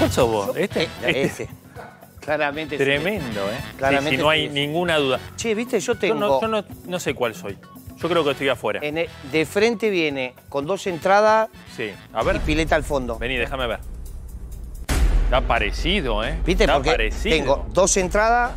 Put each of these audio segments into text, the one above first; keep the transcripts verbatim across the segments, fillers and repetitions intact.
¿Cuál sos vos? ¿Este? Este. este. Claramente. Tremendo, ¿eh? Claramente. Sí, sí, no hay sí. ninguna duda. Che, viste, yo tengo... Yo, no, yo no, no sé cuál soy. Yo creo que estoy afuera. En el, de frente viene con dos entradas Sí, a ver. y pileta al fondo. Vení, déjame ver. Está parecido, ¿eh? ¿Viste? Está Porque parecido. tengo dos entradas...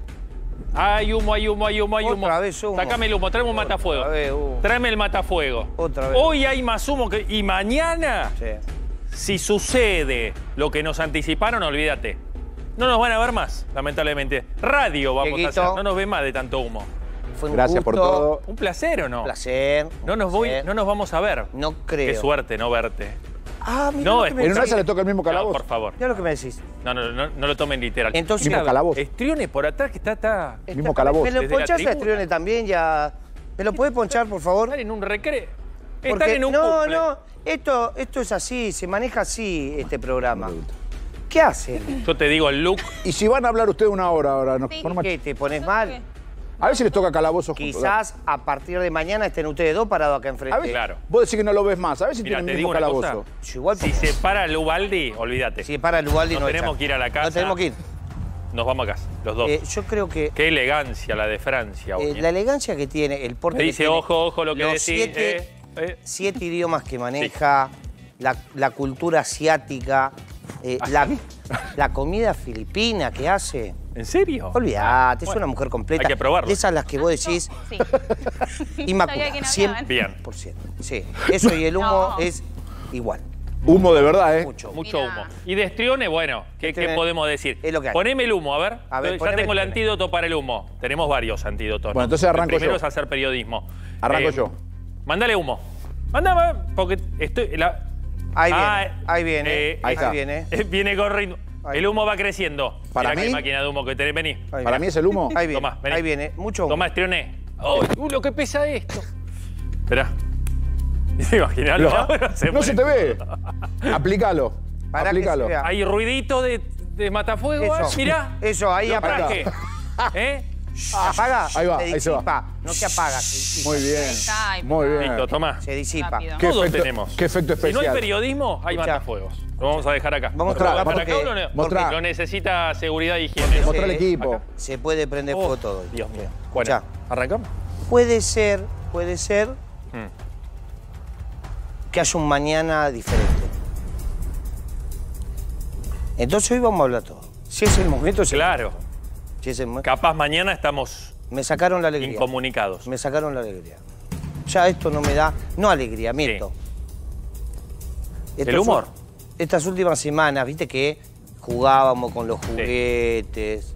Hay humo, hay humo, hay humo, hay humo. Otra vez humo. Sacame el humo, tráeme un matafuego. Otra vez humo. Tráeme el matafuego. Otra vez. Hoy hay más humo que... Y mañana, Sí. si sucede lo que nos anticiparon, olvídate. No nos van a ver más, lamentablemente. Radio vamos Dieguito. a hacer. No nos ven más de tanto humo. Fue un Gracias por gusto, todo. ¿Un placer o no? Un placer. No nos, un voy, placer. no nos vamos a ver. No creo. Qué suerte no verte. Ah, mira No, lo que me ¿En una decís. vez le toca el mismo No, calabozo? por favor. Mira lo que me decís. No, no, no, no lo tomen literal. Entonces- Mira, Mismo calabozo. Estriones por atrás que está... está... Mismo calabozo. ¿Me lo Desde la ponchás a tribuna. Estrione también ya? ¿Me lo podés ponchar, por favor? Están en un recreo. Están Porque- en un no, cumple. no, esto, esto es así, se maneja así este programa. ¿Qué hacen? Yo te digo el look. Y si van a hablar ustedes una hora ahora, nos Sí. ponemos- ¿Qué, te pones mal? a ver si les toca calabozo juntos. Quizás a partir de mañana estén ustedes dos parados acá enfrente. A ver, Claro. vos decís que no lo ves más. A ver si Mira, tienen te el digo mismo una calabozo. cosa. Yo igual Si se para Lubaldi, olvídate. Si para el Ubaldi Nos no tenemos echa. que ir a la casa. Nos tenemos que ir. Nos vamos a casa, los dos. Eh, yo creo que Qué elegancia la de Francia, eh, Oña. la elegancia que tiene, el porte Me que dice, tiene, ojo, ojo lo que los decís. Siete, eh, eh. siete idiomas que maneja, la, la cultura asiática, eh, la, la comida filipina que hace. ¿En serio? Olvídate, es Bueno, una mujer completa. hay que probarlo. De esas las que vos decís, Sí. inmaculada. Sabía que no cien hablaban. Bien. por ciento. Sí, eso y el humo No. es igual. Humo de verdad, ¿eh? Mucho. Mucho Mirá. humo. Y de Estrione, bueno, ¿qué, Estrione qué podemos decir? es lo que hay. Poneme el humo, a ver. A ver, ya poneme tengo el Estrione. antídoto para el humo. Tenemos varios antídotos. Bueno, ¿no? entonces arranco El primero yo. es hacer periodismo. Arranco Eh, yo. Mándale humo. Mándame, porque estoy... la- Ahí viene, Ah, ahí viene, eh, ahí, está. viene. Eh, Viene corriendo. Ahí. El humo va creciendo. Para Mirá qué mí- máquina de humo que tenés. Vení. Ahí Para viene. mí es el humo. Ahí viene, Tomá, vení. ahí viene, mucho humo. Toma, Estrione. ¡Oh, uh, lo que pesa esto! Esperá. Imaginalo. Lo- ahora se no se te pone- ve. Aplícalo. Para que Aplícalo. se vea. Hay ruidito de, de matafuego. Eso. ¿eh? Mirá. Eso, ahí Lo apaga. traje. ¿Eh? ¿Apaga? Ahí va, se ahí se va. disipa. No se apaga, se disipa. Muy bien. está, ahí Muy bien. Listo, tomá. Se disipa. Rápido. Qué Todos efecto- tenemos. qué efecto Si no hay especial. periodismo, hay Escuchá. matafuegos. Lo vamos a dejar acá. Vamos a Mostrá, trabajar ¿Para acá porque, o lo, Mostrá. lo necesita seguridad e higiene? Mostrá el Sí. equipo. Acá. se puede prender Oh, fuego todo. Dios mío. Escuchá. Bueno, ¿arrancamos? Puede ser, puede ser Mm. que haya un mañana diferente. Entonces hoy vamos a hablar todo. Si es el momento, es el Claro. momento. Si es el mo- Capaz mañana estamos Me sacaron la alegría. incomunicados. Me sacaron la alegría. Ya esto no me da, no alegría, miento. Estos El humor. ul- Estas últimas semanas, viste que jugábamos con los juguetes.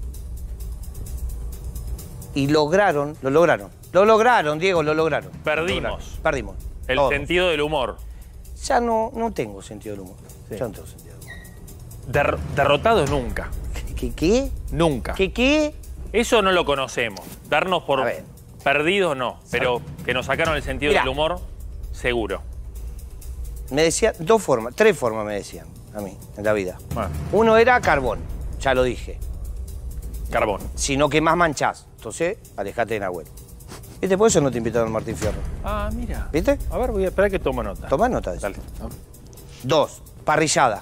Y lograron, lo lograron. Lo lograron, Diego, lo lograron. Perdimos. Lo lograron. Perdimos. El Todos. sentido del humor. Ya no, no tengo sentido del humor. Sí. Ya no tengo sentido del humor. Der- derrotados nunca. ¿Qué qué? Nunca. ¿Qué qué? Eso no lo conocemos. Darnos por A ver. perdidos no. Pero que nos sacaron el sentido Mirá. del humor, seguro. Me decían, dos formas, tres formas me decían a mí en la vida. Bueno, Uno era carbón, ya lo dije. carbón. Si no quemás, manchás. Entonces, alejate de Nahuel. ¿Viste? Por eso no te invitaron a Martín Fierro. Ah, mira. ¿Viste? A ver, voy a esperar que tomo nota. Tomá nota de eso. Dale. Dos, parrillada.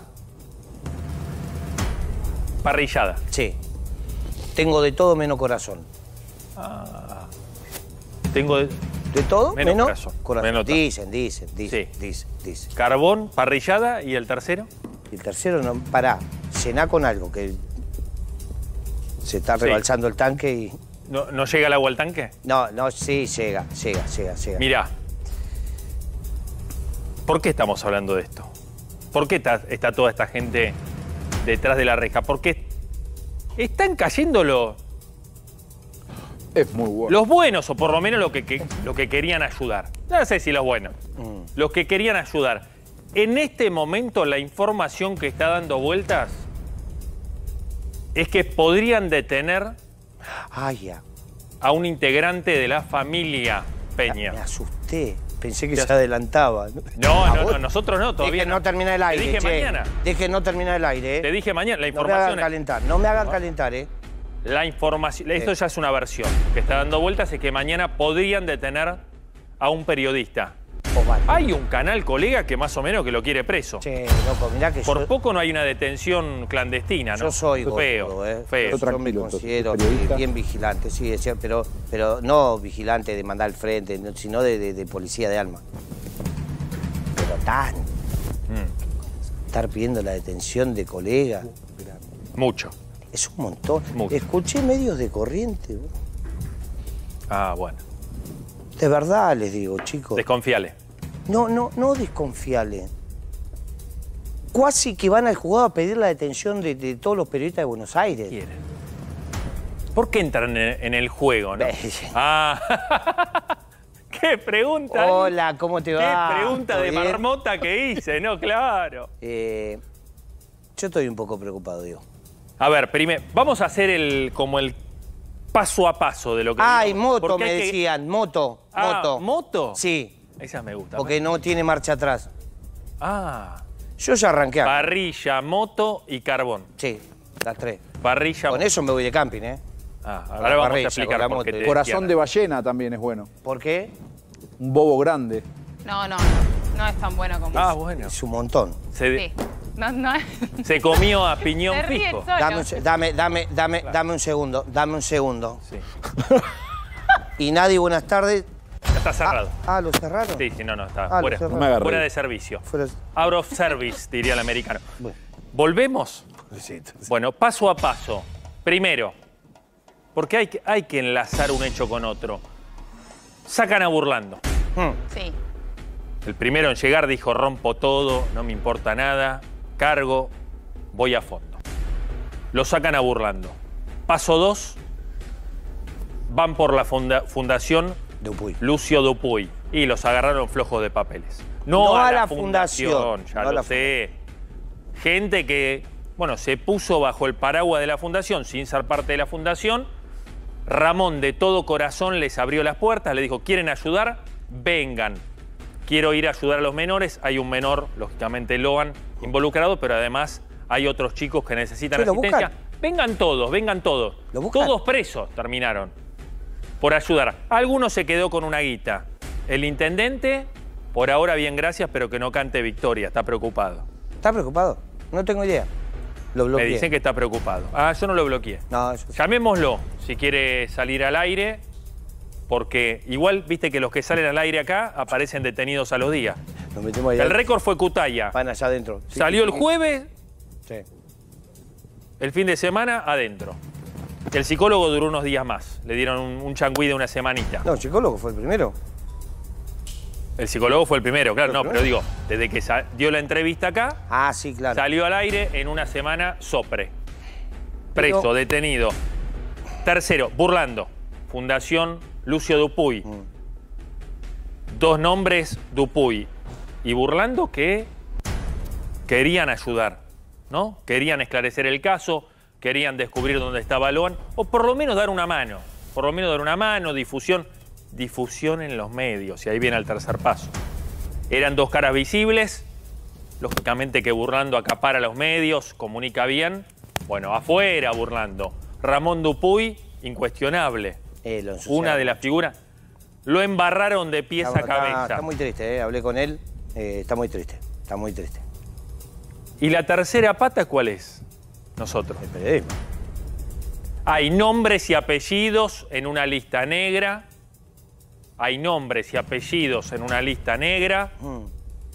Parrillada. Sí. Tengo de todo menos corazón. Tengo de- ¿De todo? Menos corazón. Menos ta- Dicen, dicen, dicen, Sí. dicen, dicen. carbón, parrillada y el tercero. Y el tercero, no, pará, cená con algo que se está Sí. rebalsando el tanque y... ¿No, no llega el agua al tanque? No, no, sí, llega, llega, llega, llega. Mirá. ¿Por qué estamos hablando de esto? ¿Por qué está, está toda esta gente detrás de la reja? Porque están cayendo los, Es muy bueno. los buenos, o por lo menos lo que, que- lo que querían ayudar. No sé si los buenos. Mm. Los que querían ayudar. En este momento, la información que está dando vueltas es que podrían detener Ay, ya. a un integrante de la familia Peña. Me asusté. Pensé que Ya- se adelantaba. No, ¿A no, vos? no, nosotros no, todavía Deje no terminar el aire, Te dije che. mañana. Deje no terminar el aire, ¿eh? Te dije mañana, la No me hagan información es- calentar, no me hagan calentar, ¿eh? La información, esto ya es una versión que está dando vueltas, es que mañana podrían detener a un periodista. cobarde. Hay un canal, colega, que más o menos que lo quiere preso. Che, loco, mirá que Por yo... poco no hay una detención clandestina, ¿no? Yo soy feo, gordo, ¿eh? feo. Yo, yo me considero bien vigilante, sí, decía, pero, pero no vigilante de mandar al frente, no, sino de, de, de policía de alma. Pero tan... Mm. Estar pidiendo la detención de colegas. Mucho. Es un montón. Mucho. Escuché medios de corriente. ¿no? Ah, bueno. De verdad les digo, chicos. Desconfiale. No, no, no desconfiale. Cuasi que van al juzgado a pedir la detención de, de todos los periodistas de Buenos Aires. ¿Quieren? ¿Por qué entran en, en el juego, no? Ah, qué pregunta. Hola, ¿cómo te va? Qué pregunta de bien? marmota que hice, ¿no? Claro. Eh, yo estoy un poco preocupado, digo. A ver, primero, vamos a hacer el como el paso a paso de lo que... Ay, digo, moto, porque me hay que- decían, moto, Ah, moto. ¿moto? Sí, Esa me gusta. porque no tiene marcha atrás. Ah, Yo ya arranqué acá. parrilla, moto y carbón. Sí, las tres. Parrilla, Con moto. eso me voy de camping, ¿eh? Ah, la ahora vamos parrilla, a explicar con la por qué moto. te Corazón de decían. ballena también es bueno. ¿Por qué? Un bobo grande. No, no, no, no es tan bueno como... Ah, bueno. Es un montón. Se, Sí. No, no. se comió a piñón Se ríe fijo. solo. Dame, un se- dame, dame, dame, dame un segundo, dame un segundo. Sí. Y nadie, buenas tardes. Ya está cerrado. Ah, ¿lo cerraron? Sí, sí, no, no, está Ah, lo fuera, cerraron. No me agarré. fuera de servicio. Fuera- Out of service, diría el americano. Bueno. ¿Volvemos? Bueno, paso a paso. Primero, porque hay que, hay que enlazar un hecho con otro. Sacan a Burlando. Hmm. Sí. El primero en llegar dijo, rompo todo, no me importa nada, cargo, voy a fondo. Lo sacan a Burlando. Paso dos, van por la funda- fundación Dupuy. Lucio Dupuy y los agarraron flojos de papeles. No, No a, a la, la fundación, fundación, ya no a lo la sé. Gente que, bueno, se puso bajo el paraguas de la fundación sin ser parte de la fundación. Ramón de todo corazón les abrió las puertas, le dijo, ¿quieren ayudar? Vengan. Quiero ir a ayudar a los menores. Hay un menor, lógicamente Logan, involucrado, pero además hay otros chicos que necesitan Sí, lo asistencia. buscan. Vengan todos, vengan todos. ¿Lo buscan? Todos presos terminaron por ayudar. Algunos se quedó con una guita. El intendente, por ahora bien, gracias, pero que no cante victoria, está preocupado. ¿Estás preocupado? No tengo idea. Lo bloqueé. Me dicen que está preocupado. Ah, yo no lo bloqueé. No, eso sí. Llamémoslo, si quiere salir al aire, porque igual, viste que los que salen al aire acá aparecen detenidos a los días. Nos metemos ahí. El récord fue Cutaya. Van allá adentro. Sí, Salió sí, el sí. jueves, Sí. el fin de semana, adentro. El psicólogo duró unos días más. Le dieron un, un changüí de una semanita. No, el psicólogo fue el primero. El psicólogo fue el primero, claro. ¿El No, primero? pero digo, desde que sa- dio la entrevista acá, Ah, sí, claro. salió al aire en una semana sopre. Preso, Pero- detenido. Tercero, Burlando. Fundación Lucio Dupuy. Mm. Dos nombres, Dupuy y Burlando, que querían ayudar, ¿no? Querían esclarecer el caso, querían descubrir dónde estaba Loan, o por lo menos dar una mano. Por lo menos dar una mano, difusión. Difusión en los medios, y ahí viene el tercer paso. Eran dos caras visibles, lógicamente que Burlando acapara los medios, comunica bien. Bueno, afuera Burlando. Ramón Dupuy, incuestionable. Eh, lo ensuciaron. Una de las figuras. Lo embarraron de pies Está- a cabeza. Está, está muy triste, ¿eh? Hablé con él. Eh, está muy triste. Está muy triste. ¿Y la tercera pata cuál es? Nosotros. El periodismo. Hay nombres y apellidos en una lista negra. Hay nombres y apellidos en una lista negra. Mm.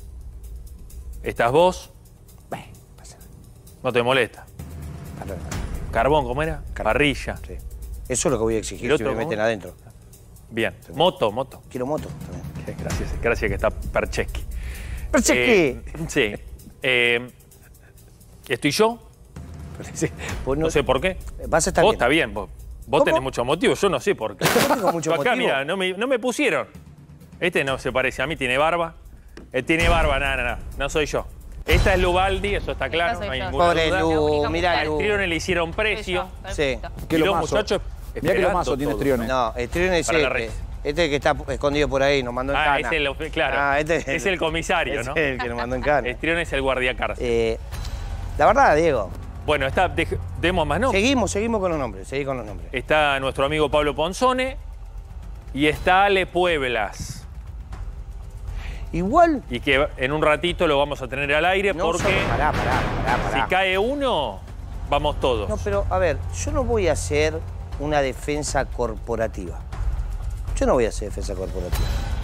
¿Estás vos? Bueno, pasa nada. ¿No te molesta? Pasa nada. ¿Carbón cómo era? Carbón. Parrilla. Sí. Eso es lo que voy a ¿Y exigir el si otro me meten cómo? adentro. Bien. Moto, moto. Quiero moto también. Gracias, gracias que está Percheski. Pero sé Eh, sí. Eh, ¿Estoy yo? Sí, vos no, No sé por qué. Vas a estar Vos bien. está bien, vos, vos ¿Cómo? tenés muchos motivos, yo no sé por qué. Yo tengo mucho Acá, motivo. mira, no me, no me pusieron. Este no se parece a mí, tiene barba. Él tiene barba, nada, nada, no soy yo. Esta es Lubaldi, eso está claro, soy no hay yo. ninguna Pobre duda. La Lu, única mirá mujer. A Lu. Striones le hicieron Soy precio. yo, perfecto. ¿Qué Y lo los mazo? muchachos Mirá que lo esperando mazo tiene todo. Striones. No, Striones es Para la este. red. Este que está escondido por ahí, nos mandó en Ah, cana. es el, claro, Ah, este es el comisario, es ¿no? el que nos mandó en cana. Striones es el guardiacárcel. Eh, la verdad, Diego, Bueno, está, dej- demos más nombres. seguimos, seguimos con los nombres, seguí con los nombres. Está nuestro amigo Pablo Ponzone y está Ale Pueblas. Igual... Y que en un ratito lo vamos a tener al aire no porque solo, pará, pará, pará, pará. si cae uno, vamos todos. No, pero a ver, yo no voy a hacer una defensa corporativa. Yo no voy a hacer defensa corporativa.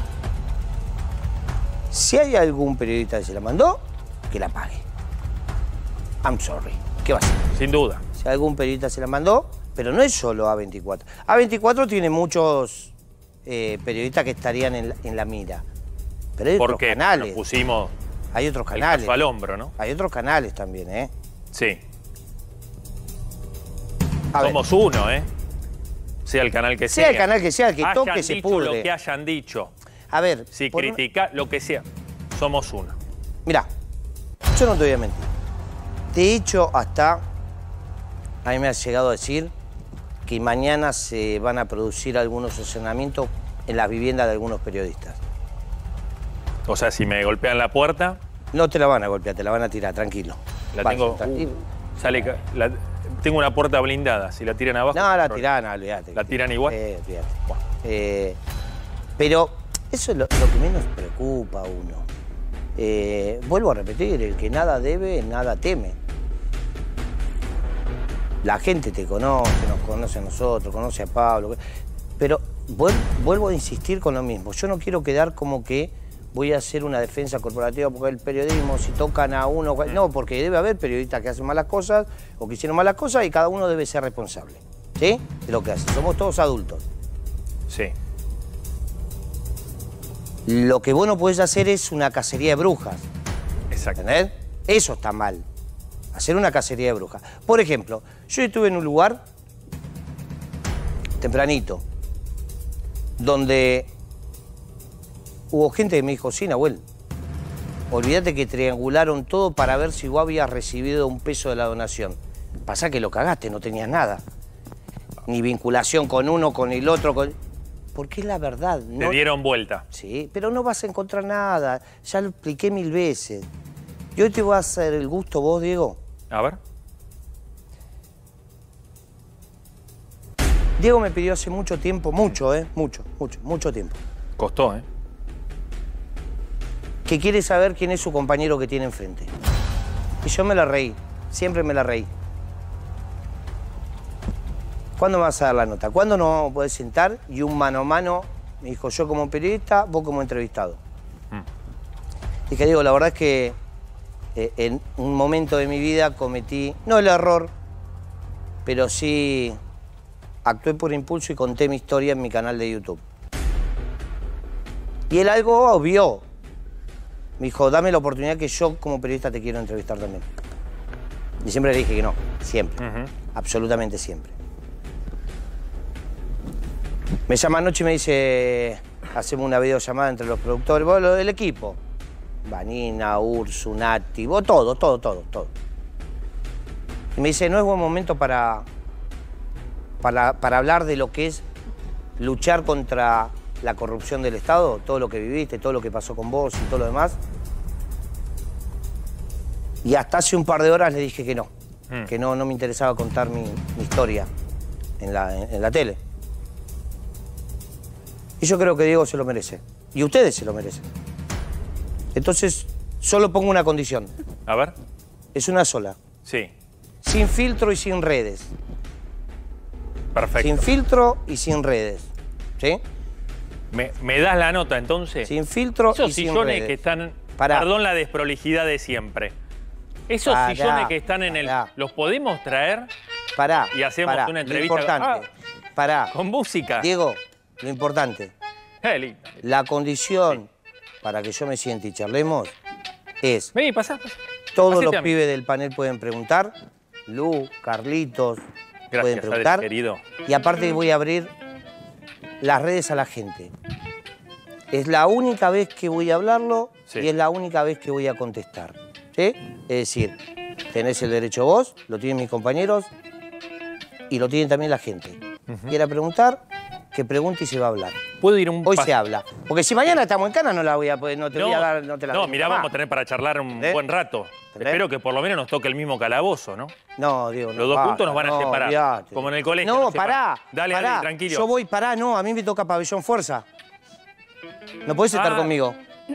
Si hay algún periodista que se la mandó, que la pague. I'm sorry. ¿Qué va a hacer? Sin duda. Si algún periodista se la mandó, pero no es solo A veinticuatro. A veinticuatro tiene muchos eh, periodistas que estarían en la, en la mira. Pero hay otros Porque canales. nos pusimos Hay otros el canales. caso al hombro, ¿no? Hay otros canales también, ¿eh? Sí. A ver, Somos uno, ¿eh? Sea el canal que sea. sea el canal que sea, el que hayan toque se dicho pudre. lo que hayan dicho. A ver, Si por- critica, lo que sea. Somos uno. Mirá, yo no te voy a mentir. De hecho, hasta a mí me ha llegado a decir que mañana se van a producir algunos allanamientos en las viviendas de algunos periodistas. O sea, si me golpean la puerta, No te la van a golpear, te la van a tirar, tranquilo. la Vaya, tengo. tranquilo. uh, sale, ca- la- tengo una puerta blindada. Si la tiran abajo. No, la no- tiran, olvídate. ¿La tiran igual? Eh, olvídate. Eh, pero eso es lo, lo que menos preocupa a uno. Eh, vuelvo a repetir, el que nada debe, nada teme. La gente te conoce, nos conoce a nosotros, conoce a Pablo. Pero vuel- vuelvo a insistir con lo mismo. Yo no quiero quedar como que voy a hacer una defensa corporativa porque el periodismo, si tocan a uno... No, porque debe haber periodistas que hacen malas cosas o que hicieron malas cosas y cada uno debe ser responsable, ¿sí? De lo que hace. Somos todos adultos. Sí. Lo que vos no podés hacer es una cacería de brujas, Exacto. ¿entendés? Eso está mal. Hacer una cacería de brujas. Por ejemplo, yo estuve en un lugar tempranito donde hubo gente que me dijo, sí, Nahuel, olvídate que triangularon todo para ver si vos habías recibido un peso de la donación. Pasa que lo cagaste, no tenías nada. Ni vinculación con uno, con el otro, con... Porque es la verdad. Te No... dieron vuelta. Sí, pero no vas a encontrar nada. Ya lo expliqué mil veces. Y hoy te voy a hacer el gusto vos, Diego. A ver. Diego me pidió hace mucho tiempo, mucho, ¿eh? Mucho, mucho, mucho tiempo. Costó, ¿eh? Que quiere saber quién es su compañero que tiene enfrente. Y yo me la reí, siempre me la reí. ¿Cuándo me vas a dar la nota? ¿Cuándo nos vamos a poder sentar? Y un mano a mano, me dijo, yo como periodista, vos como entrevistado. Mm. Dije, Diego, la verdad es que eh, en un momento de mi vida cometí, no el error, pero sí actué por impulso y conté mi historia en mi canal de YouTube. Y él algo obvio. Me dijo, dame la oportunidad que yo como periodista te quiero entrevistar también. Y siempre le dije que no, siempre, Uh-huh. absolutamente siempre. Me llama anoche y me dice, hacemos una videollamada entre los productores, vos, lo del equipo. Vanina, Ursu, Nati, vos, todo, todo, todo, todo. Y me dice, no es buen momento para, para, para hablar de lo que es luchar contra la corrupción del Estado, todo lo que viviste, todo lo que pasó con vos y todo lo demás. Y hasta hace un par de horas le dije que no, mm. que no, no me interesaba contar mi, mi historia en la, en, en la tele. Y yo creo que Diego se lo merece. Y ustedes se lo merecen. Entonces, solo pongo una condición. A ver. Es una sola. Sí. Sin filtro y sin redes. Perfecto. Sin filtro y sin redes. ¿Sí? ¿Me, me das la nota entonces? Sin filtro Esos y sin sillones redes. que están... Pará. Perdón la desprolijidad de siempre. Esos Pará, sillones que están en el... pará. ¿Los podemos traer Pará. y hacemos pará, una lo entrevista? importante. Ah, Pará. con música. Diego, lo importante. Eh, lindo. La condición para que yo me siente y charlemos es... Vení, pasá, pasá. Todos Hacete los a mí. pibes del panel pueden preguntar. Lu, Carlitos, Gracias, pueden preguntar. Alex, querido. Y aparte voy a abrir las redes a la gente. Es la única vez que voy a hablarlo Sí. y es la única vez que voy a contestar. ¿Sí? Es decir, tenés el derecho vos, lo tienen mis compañeros y lo tienen también la gente. Uh-huh. Quiera preguntar, que pregunte y se va a hablar. ¿Puedo ir un Hoy pas- se habla. Porque si mañana estamos en Cana no la voy a poder, no te No, voy a dar, no te la no doy mirá, nunca vamos a más. tener para charlar un ¿Entendés? buen rato. ¿Entendés? Espero que por lo menos nos toque el mismo calabozo, ¿no? No, Diego, no. Los dos basta, puntos nos van a no, separar. olvidate. Como en el colegio. No, nos separan. pará. Dale, pará. dale, tranquilo. Yo voy, pará, no, a mí me toca pabellón fuerza. No podés estar Ah. conmigo.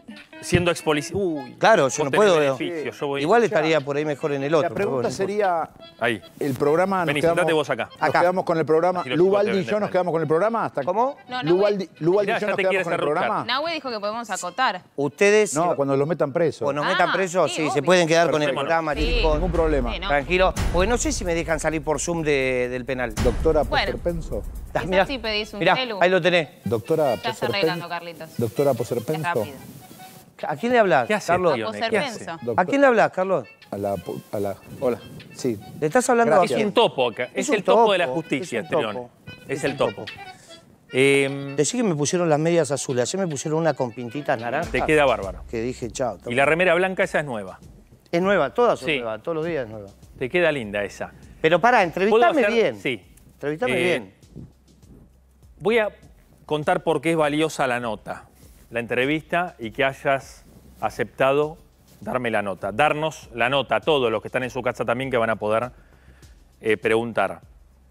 siendo ex policía. Uy, claro, yo no puedo. Beneficio, yo voy... Igual estaría por ahí mejor en el otro. La pregunta sería, ahí. el programa... Vení, nos sentate quedamos, vos acá. Nos Acá. quedamos con el programa. Si los Lubaldi chicos te y yo ven nos de quedamos con el programa. Hasta ¿Cómo? No, no, Lubaldi, Lubaldi Mirá, y yo ya nos te quedamos quieres con el arrucar. programa. Nahue dijo que podemos acotar. Ustedes, No, cuando los metan presos. o nos Ah, metan presos, sí, sí, se obvio. pueden quedar con el Perfecto. programa, Sí. chicos. Ningún problema. Sí, no. Tranquilo, porque no sé si me dejan salir por Zoom de- del penal. Doctora Bueno. Poserpenso. Ah, Quizás mirá, si pedís un mirá, celu. ahí lo tenés. Doctora Ya está arreglando, Poserpenso. Carlitos. Doctora Es Poserpenso. rápido. ¿A quién le hablas, ¿Qué hace, Carlos? tío? A ¿Qué Poserpenso. hace? Doctor- ¿A quién le hablas, Carlos? A la, po- a la... Hola. Sí. ¿Le estás hablando Gracias. a Es quién? un topo acá. Es, Es un el topo, topo, de la justicia, es un Trión. topo. Es Es el un topo. topo. Eh, Decí que me pusieron las medias azules. Ayer me pusieron una con pintitas naranjas. te queda bárbaro. Que dije, chao. Y la remera blanca, esa es nueva. Es nueva, todas son Sí. nuevas, todos los días es nueva. Te queda linda esa. Pero pará, ¿Puedo entrevistame hacer? bien. Sí. Entrevistame Eh, bien. Voy a contar por qué es valiosa la nota, la entrevista y que hayas aceptado darme la nota. Darnos la nota a todos los que están en su casa también que van a poder eh, preguntar.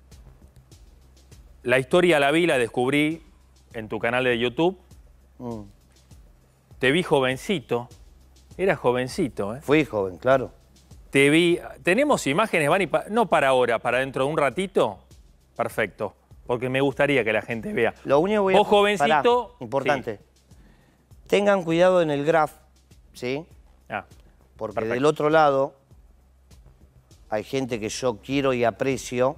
La historia la vi, la descubrí en tu canal de YouTube. Mm. Te vi jovencito. Eras jovencito, ¿eh? Fui joven, claro. Te vi... ¿Tenemos imágenes, Vani? Pa- No para ahora, para dentro de un ratito. Perfecto. Porque me gustaría que la gente vea. Lo único que voy a... Vos jovencito... Pará, importante. Sí. Tengan cuidado en el graph, ¿sí? Ah, Porque perfecto. del otro lado hay gente que yo quiero y aprecio,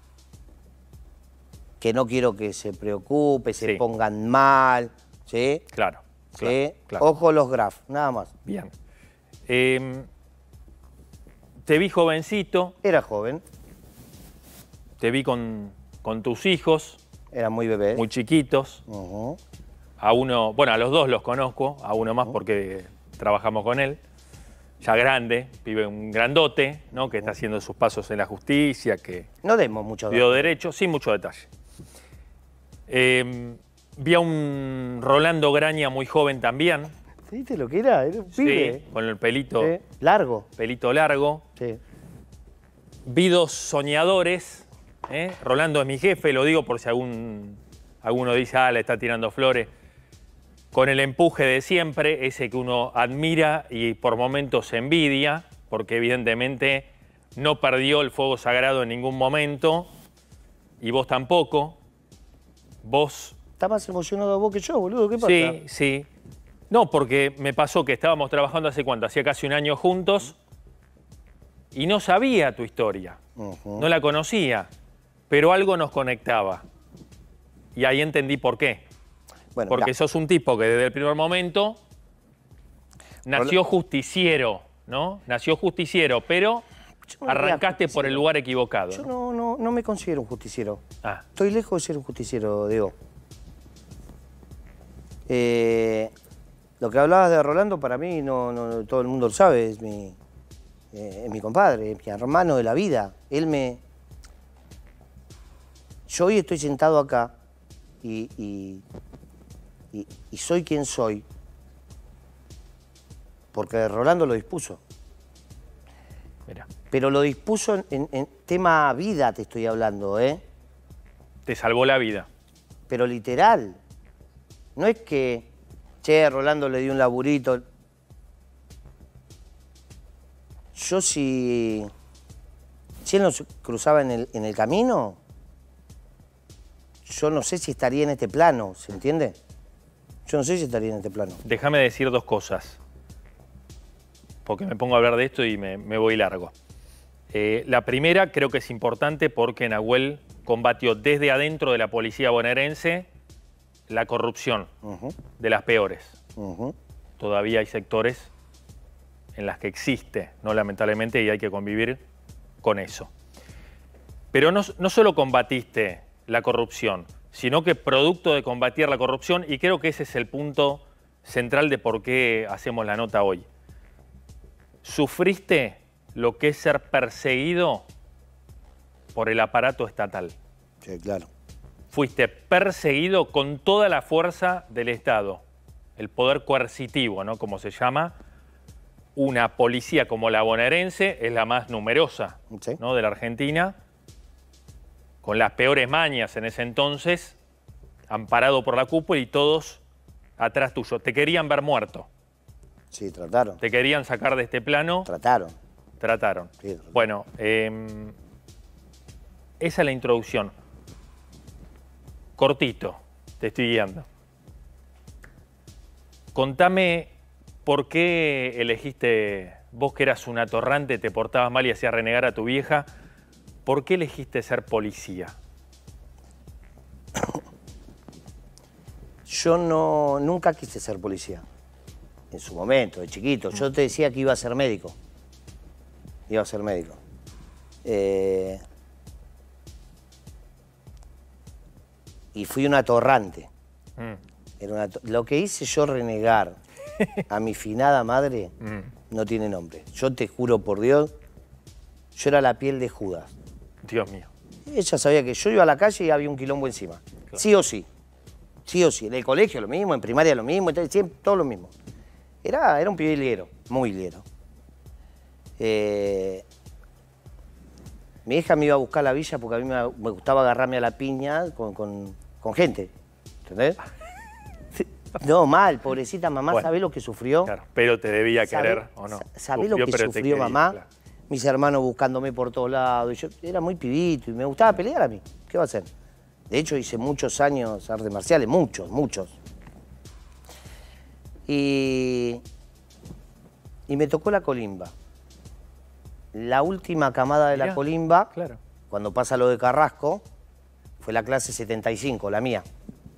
que no quiero que se preocupe, se Sí. pongan mal, ¿sí? Claro, ¿Sí? claro, claro. Ojo los graphs, nada más. Bien. Eh, te vi jovencito, Era joven, te vi con, con tus hijos, era muy bebé. muy chiquitos. Ujú. A uno, bueno, a los dos los conozco, a uno más porque trabajamos con él. Ya grande, vive un grandote, ¿no? Que está haciendo sus pasos en la justicia, que No demos mucho dio derecho, sin mucho detalle. Eh, vi a un Rolando Graña muy joven también. ¿Viste lo que era? Era un Sí, pibe. con el pelito, Sí. Largo. pelito largo. Sí. Vi dos soñadores. ¿eh? Rolando es mi jefe, lo digo por si algún, alguno dice, ah, le está tirando flores. Con el empuje de siempre, ese que uno admira y por momentos envidia, porque evidentemente no perdió el fuego sagrado en ningún momento, y vos tampoco. Vos... Está más emocionado vos que yo, boludo. ¿Qué pasa? Sí, sí. No, porque me pasó que estábamos trabajando hace cuánto, hacía casi un año juntos, y no sabía tu historia, Ujú. no la conocía, pero algo nos conectaba. Y ahí entendí por qué. Bueno, Porque mirá, sos un tipo que desde el primer momento nació justiciero, ¿no? Nació justiciero, pero yo no era arrancaste por el justiciero. lugar equivocado. Yo ¿no? no, no, no me considero un justiciero. Ah, Estoy lejos de ser un justiciero, Diego. Eh, lo que hablabas de Rolando, para mí, no, no, no, todo el mundo lo sabe, es mi, eh, es mi compadre, es mi hermano de la vida. Él me... Yo hoy estoy sentado acá y, y, y- y soy quien soy porque Rolando lo dispuso. mira, Pero lo dispuso en, en- en tema vida, te estoy hablando, ¿eh? te salvó la vida. Pero literal. No es que, che, Rolando le dio un laburito. Yo si... Si él nos cruzaba en el, en el camino, yo no sé si estaría en este plano, ¿se entiende? Yo no sé si estaría en este plano. Déjame decir dos cosas, porque me pongo a hablar de esto y me, me voy largo. Eh, la primera creo que es importante porque Nahuel combatió desde adentro de la policía bonaerense la corrupción, Ujú, de las peores. ujú. Todavía hay sectores en las que existe, no lamentablemente, y hay que convivir con eso. Pero no, no solo combatiste la corrupción, sino que producto de combatir la corrupción, y creo que ese es el punto central de por qué hacemos la nota hoy. Sufriste lo que es ser perseguido por el aparato estatal. Sí, claro. Fuiste perseguido con toda la fuerza del Estado, el poder coercitivo, ¿no? Como se llama. Una policía como la bonaerense es la más numerosa, Sí. ¿no? de la Argentina, con las peores mañas en ese entonces, amparado por la cúpula y todos atrás tuyo. Te querían ver muerto. Sí, trataron. Te querían sacar de este plano. Trataron. Trataron. Sí, trataron. Bueno, eh, esa es la introducción. Cortito, te estoy guiando. Contame por qué elegiste, vos que eras un atorrante, te portabas mal y hacías renegar a tu vieja, ¿por qué elegiste ser policía? Yo no, nunca quise ser policía. En su momento, de chiquito. Yo te decía que iba a ser médico. Iba a ser médico. Eh, y fui un atorrante. Mm. Era una, lo que hice yo renegar a mi finada madre mm. no tiene nombre. Yo te juro por Dios, yo era la piel de Judas. Dios mío. Ella sabía que yo iba a la calle y había un quilombo encima. Claro. Sí o sí. Sí o sí. En el colegio lo mismo, en primaria lo mismo, siempre, todo lo mismo. Era, era un pibe liguero, muy liguero. Eh, mi hija me iba a buscar a la villa porque a mí me, me gustaba agarrarme a la piña con, con, con gente. ¿Entendés? No, mal, pobrecita mamá, bueno, ¿sabés lo que sufrió? Claro, pero te debía querer, ¿o no? ¿Sabés lo que sufrió quería, mamá? Claro. Mis hermanos buscándome por todos lados. Y yo era muy pibito y me gustaba pelear a mí. ¿Qué va a hacer? De hecho, hice muchos años artes marciales, muchos, muchos. Y, y me tocó la colimba. La última camada de Mirá, la colimba, claro. Cuando pasa lo de Carrasco, fue la clase setenta y cinco, la mía.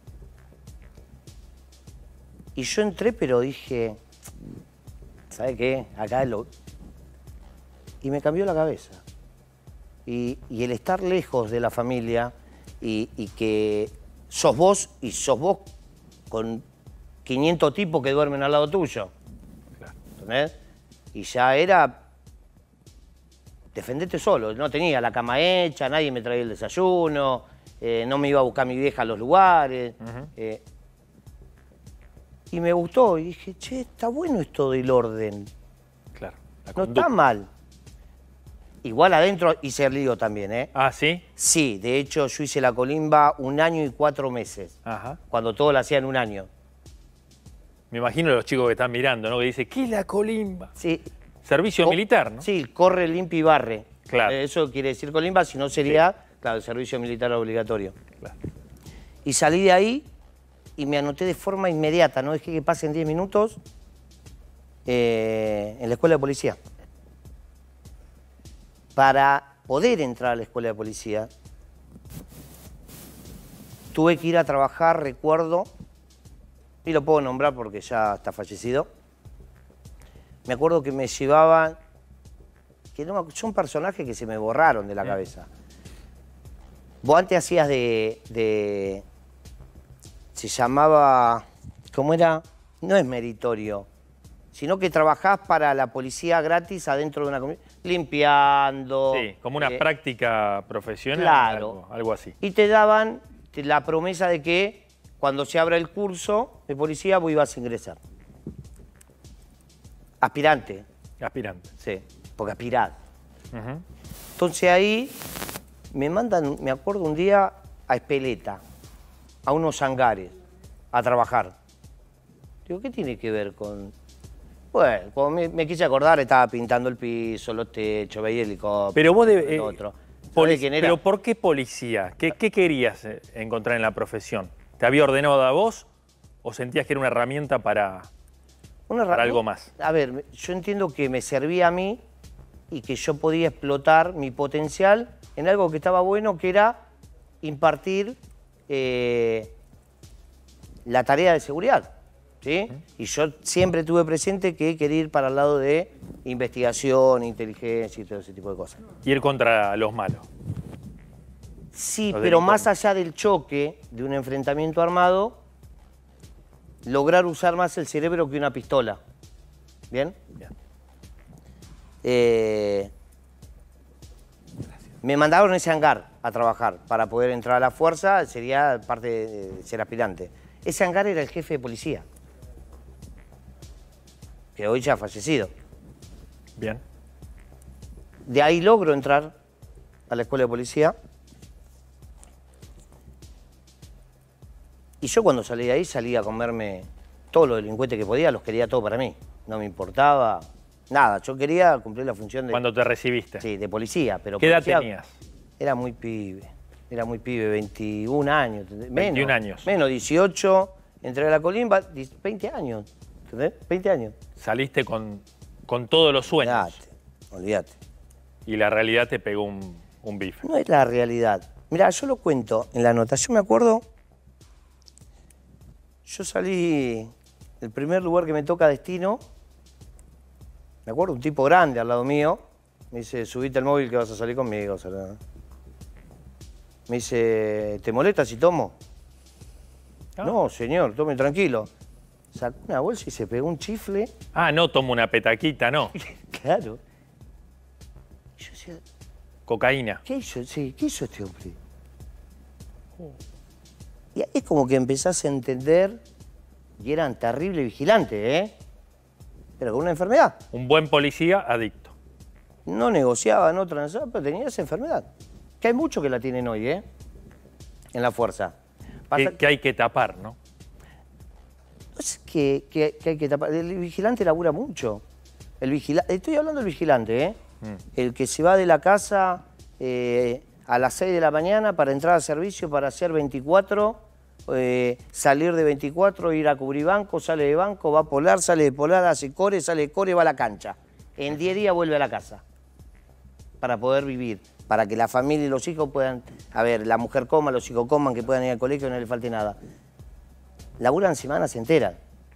Y yo entré, pero dije, ¿sabe qué? Acá es lo... Y me cambió la cabeza. Y, y el estar lejos de la familia y, y que sos vos y sos vos con quinientos tipos que duermen al lado tuyo. Claro. ¿Entendés? Y ya era... defendete solo. No tenía la cama hecha, nadie me traía el desayuno, eh, no me iba a buscar mi vieja a los lugares. Uh-huh. eh, y me gustó. Y dije, che, está bueno esto del orden. Claro. No está mal. Igual adentro hice el lío también, ¿eh? ¿Ah, sí? Sí, de hecho yo hice la colimba un año y cuatro meses. Ajá. Cuando todos la hacían un año. Me imagino a los chicos que están mirando, ¿no? Que dicen, ¿qué es la colimba? Sí. Servicio Co militar, ¿no? Sí, corre, limpia y barre. Claro. Eh, eso quiere decir colimba, si no sería, sí. Claro, el servicio militar obligatorio. Claro. Y salí de ahí y me anoté de forma inmediata, no dejé que pasen diez minutos eh, en la escuela de policía. Para poder entrar a la escuela de policía, tuve que ir a trabajar, recuerdo, y lo puedo nombrar porque ya está fallecido. Me acuerdo que me llevaban, que no, son personajes que se me borraron de la cabeza. Vos antes hacías de, de, se llamaba, ¿cómo era? No es meritorio, sino que trabajás para la policía gratis adentro de una comunidad, limpiando. Sí, como una eh, práctica profesional, claro, algo, algo así. Y te daban la promesa de que cuando se abra el curso de policía vos ibas a ingresar. Aspirante. Aspirante. Sí, porque aspirás. Uh-huh. Entonces ahí me mandan, me acuerdo un día, a Espeleta, a unos hangares, a trabajar. Digo, ¿qué tiene que ver con...? Bueno, como me, me quise acordar, estaba pintando el piso, los techos, veía el helicóptero, pero vos de, eh, otro. ¿Quién era? ¿Pero por qué policía? ¿Qué, qué querías encontrar en la profesión? ¿Te había ordenado a vos o sentías que era una herramienta para, una para algo más? A ver, yo entiendo que me servía a mí y que yo podía explotar mi potencial en algo que estaba bueno, que era impartir eh, la tarea de seguridad. ¿Sí? Y yo siempre tuve presente que quería ir para el lado de investigación, inteligencia y todo ese tipo de cosas. Ir contra los malos. Sí, los pero más allá del choque de un enfrentamiento armado, lograr usar más el cerebro que una pistola. ¿Bien? Bien. Eh, me mandaron a ese hangar a trabajar para poder entrar a la fuerza, sería parte de ser aspirante. Ese hangar era el jefe de policía, que hoy ya ha fallecido. Bien. De ahí logro entrar a la escuela de policía. Y yo cuando salí de ahí salí a comerme todos los delincuentes que podía, los quería todos para mí. no me importaba. Nada, yo quería cumplir la función de... Cuando te recibiste. Sí, de policía, pero... ¿Qué edad policía, tenías? Era muy pibe, era muy pibe, veintiún años. Menos, veintiún años. Menos, dieciocho, entré a la Colimba, veinte años, ¿entendés? veinte años. Saliste con, con todos los sueños. Olvídate, olvídate. Y la realidad te pegó un, un bife. No es la realidad. Mirá, yo lo cuento en la nota. Yo me acuerdo, yo salí, el primer lugar que me toca destino, me acuerdo, un tipo grande al lado mío, me dice, subite al móvil que vas a salir conmigo. Me dice, ¿te molesta si tomo? Ah. No, señor, tome tranquilo. Sacó una bolsa y se pegó un chifle. Ah, no tomo una petaquita, no. Claro. Yo decía, cocaína. ¿Qué hizo? Sí, ¿qué hizo este hombre? Oh. Y es como que empezás a entender, y eran terribles vigilantes, ¿eh? Pero con una enfermedad. Un buen policía adicto. No negociaba, no transaba, pero tenía esa enfermedad. Que hay muchos que la tienen hoy, ¿eh? En la fuerza. Pasa... Que, que hay que tapar, ¿no? No es que, que, que hay que tapar. El vigilante labura mucho. El vigila... Estoy hablando del vigilante, ¿eh? Mm. El que se va de la casa eh, a las seis de la mañana para entrar al servicio, para hacer veinticuatro, eh, salir de veinticuatro, ir a cubrir banco, sale de banco, va a polar, sale de polar, hace core, sale de core, va a la cancha. En diez días vuelve a la casa para poder vivir, para que la familia y los hijos puedan... A ver, la mujer coma, los hijos coman, que puedan ir al colegio y no le falte nada. Laburan semanas enteras.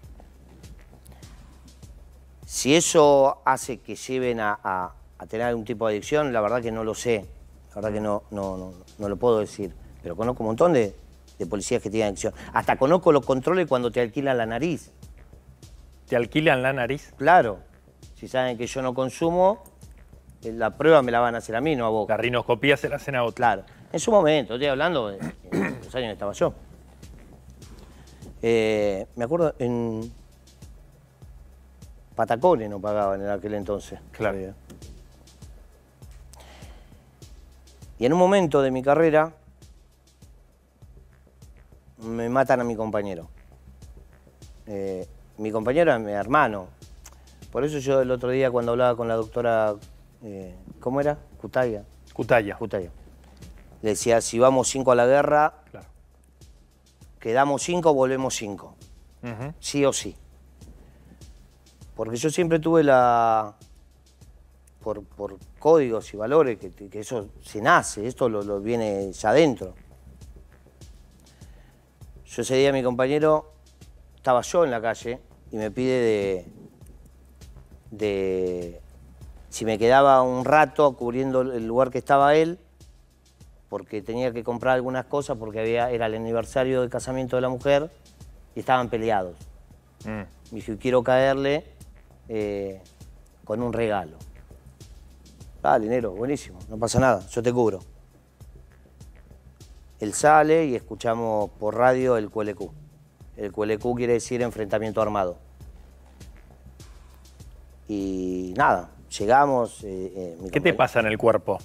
Si eso hace que lleven a, a, a tener algún tipo de adicción, la verdad que no lo sé. La verdad que no, no, no, no lo puedo decir. Pero conozco un montón de, de policías que tienen adicción. Hasta conozco los controles cuando te alquilan la nariz. ¿Te alquilan la nariz? Claro. Si saben que yo no consumo, la prueba me la van a hacer a mí, no a vos. La rinoscopía se la hacen a otro. Claro. En su momento, estoy hablando de, de los años que estaba yo. Eh, me acuerdo, en Patacones no pagaban en aquel entonces. Claro. Y en un momento de mi carrera, me matan a mi compañero. Eh, mi compañero era mi hermano. Por eso yo el otro día cuando hablaba con la doctora, eh, ¿cómo era? Cutaya. Cutaya. Cutaya. Le decía, si vamos cinco a la guerra, claro, quedamos cinco, volvemos cinco. Uh-huh. Sí o sí. Porque yo siempre tuve la... Por, por códigos y valores, que, que eso se nace, esto lo, lo viene ya adentro. Yo ese día mi compañero, estaba yo en la calle y me pide de... de si me quedaba un rato cubriendo el lugar que estaba él, porque tenía que comprar algunas cosas, porque había, era el aniversario del casamiento de la mujer y estaban peleados. Mm. Me dijo, quiero caerle eh, con un regalo. Dale, Nero, buenísimo, no pasa nada, yo te cubro. Él sale y escuchamos por radio el Q L Q. El Q L Q quiere decir enfrentamiento armado. Y nada, llegamos... Eh, eh, ¿Qué te pasa en el cuerpo?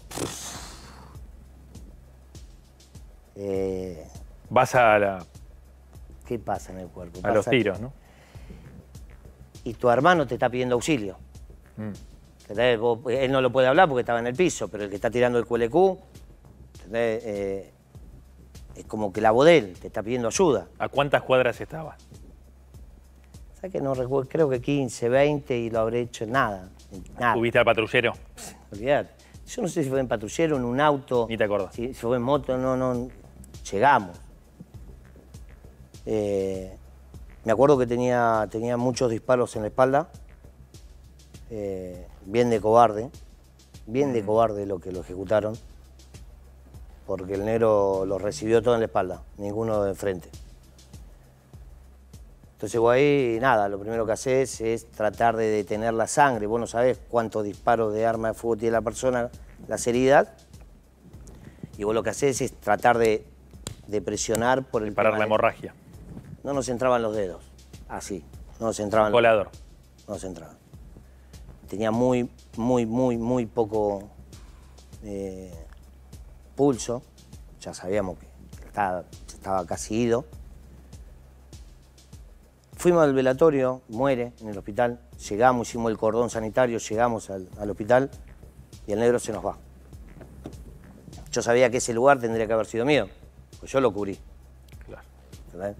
Eh, Vas a la... ¿Qué pasa en el cuerpo? A pasa los tiros, ¿no? Y tu hermano te está pidiendo auxilio. Mm. Vos, él no lo puede hablar porque estaba en el piso, pero el que está tirando el Q L Q, eh, es como que la voz de él te está pidiendo ayuda. ¿A cuántas cuadras estaba? ¿Sabes que no recuerdo? Creo que quince, veinte y lo habré hecho en nada. nada. ¿Tuviste al patrullero? Olvidate. Yo no sé si fue en patrullero, en un auto. Ni te acordás. Si, si fue en moto, no, no. Llegamos. Eh, me acuerdo que tenía, tenía muchos disparos en la espalda. Eh, bien de cobarde. Bien de cobarde lo que lo ejecutaron. Porque el negro los recibió todo en la espalda, ninguno de frente. Entonces vos ahí, nada, lo primero que haces es tratar de detener la sangre. Vos no sabés cuántos disparos de arma de fuego tiene la persona, las heridas. Y vos lo que haces es tratar de, de presionar por el... Parar la hemorragia. No nos entraban los dedos, así. No nos entraban... Colador. Los... No nos entraban. Tenía muy, muy, muy, muy poco eh, pulso. Ya sabíamos que estaba, estaba casi ido. Fuimos al velatorio, muere en el hospital. Llegamos, hicimos el cordón sanitario, llegamos al, al hospital y el negro se nos va. Yo sabía que ese lugar tendría que haber sido mío, pues yo lo cubrí. Claro. ¿Verdad?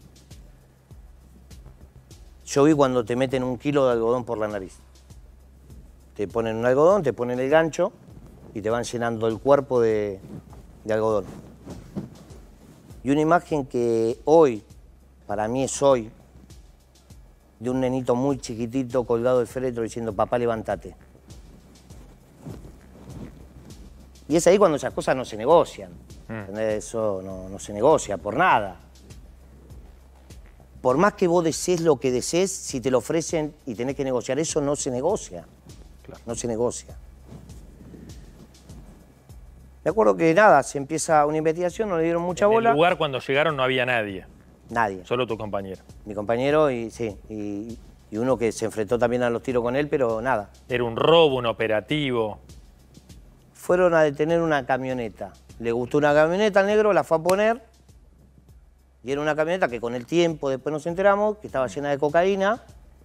Yo vi cuando te meten un kilo de algodón por la nariz. Te ponen un algodón, te ponen el gancho y te van llenando el cuerpo de, de algodón. Y una imagen que hoy, para mí es hoy, de un nenito muy chiquitito colgado del féretro diciendo, papá, levántate. Y es ahí cuando esas cosas no se negocian. Mm. Eso no, no se negocia por nada. Por más que vos desees lo que desees, si te lo ofrecen y tenés que negociar, eso no se negocia. Claro. No se negocia. Me acuerdo que nada, se empieza una investigación, no le dieron mucha bola. En el lugar cuando llegaron no había nadie. Nadie. Solo tu compañero. Mi compañero y sí, y, y uno que se enfrentó también a los tiros con él, pero nada. Era un robo, un operativo. Fueron a detener una camioneta. Le gustó una camioneta al negro, la fue a poner. Y era una camioneta que con el tiempo después nos enteramos que estaba llena de cocaína.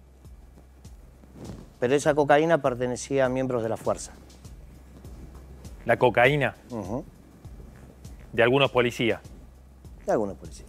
Pero esa cocaína pertenecía a miembros de la fuerza. ¿La cocaína? Uh-huh. De algunos policías. De algunos policías.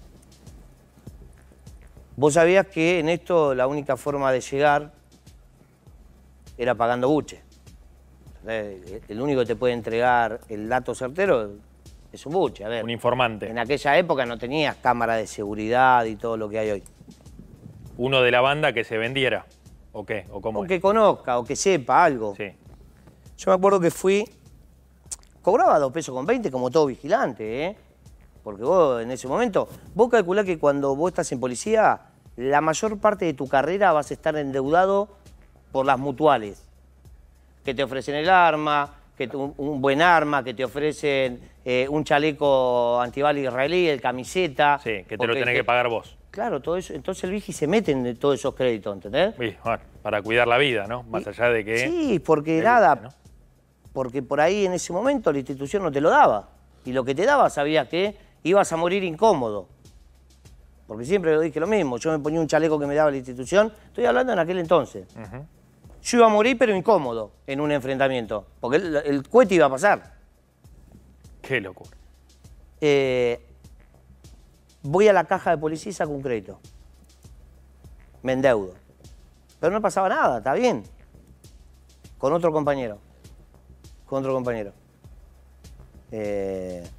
Vos sabías que en esto la única forma de llegar era pagando buche. El único que te puede entregar el dato certero es un buche. A ver, un informante. En aquella época no tenías cámara de seguridad y todo lo que hay hoy. Uno de la banda que se vendiera. ¿O qué? ¿O cómo O es? que conozca, o que sepa algo. Sí. Yo me acuerdo que fui... Cobraba dos pesos con veinte como todo vigilante, ¿eh? Porque vos en ese momento... Vos calculás que cuando vos estás en policía, la mayor parte de tu carrera vas a estar endeudado por las mutuales. Que te ofrecen el arma, que un, un buen arma, que te ofrecen eh, un chaleco antibala israelí, el camiseta. Sí, que te lo tenés que pagar vos. Claro, todo eso. Entonces el Vigi se mete en todos esos créditos, ¿entendés? Sí, bueno, para cuidar la vida, ¿no? Más y, allá de que... Sí, porque nada, ¿no? Porque por ahí en ese momento la institución no te lo daba. Y lo que te daba sabías que ibas a morir incómodo. Porque siempre lo dije lo mismo, yo me ponía un chaleco que me daba la institución, estoy hablando en aquel entonces. Uh-huh. Yo iba a morir, pero incómodo, en un enfrentamiento. Porque el, el cohete iba a pasar. Qué locura. Eh, voy a la caja de policía y saco un crédito. Me endeudo. Pero no pasaba nada, está bien. Con otro compañero. Con otro compañero. Eh,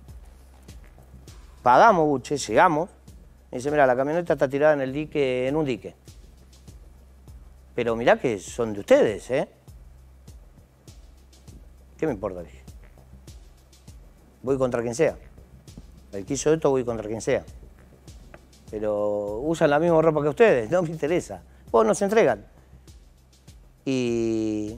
pagamos, buche, llegamos. Me dice, mira, la camioneta está tirada en el dique, en un dique. Pero mirá que son de ustedes, ¿eh? ¿Qué me importa? Dije. Voy contra quien sea. El que hizo esto voy contra quien sea. Pero usan la misma ropa que ustedes, no me interesa. Vos nos entregan. Y...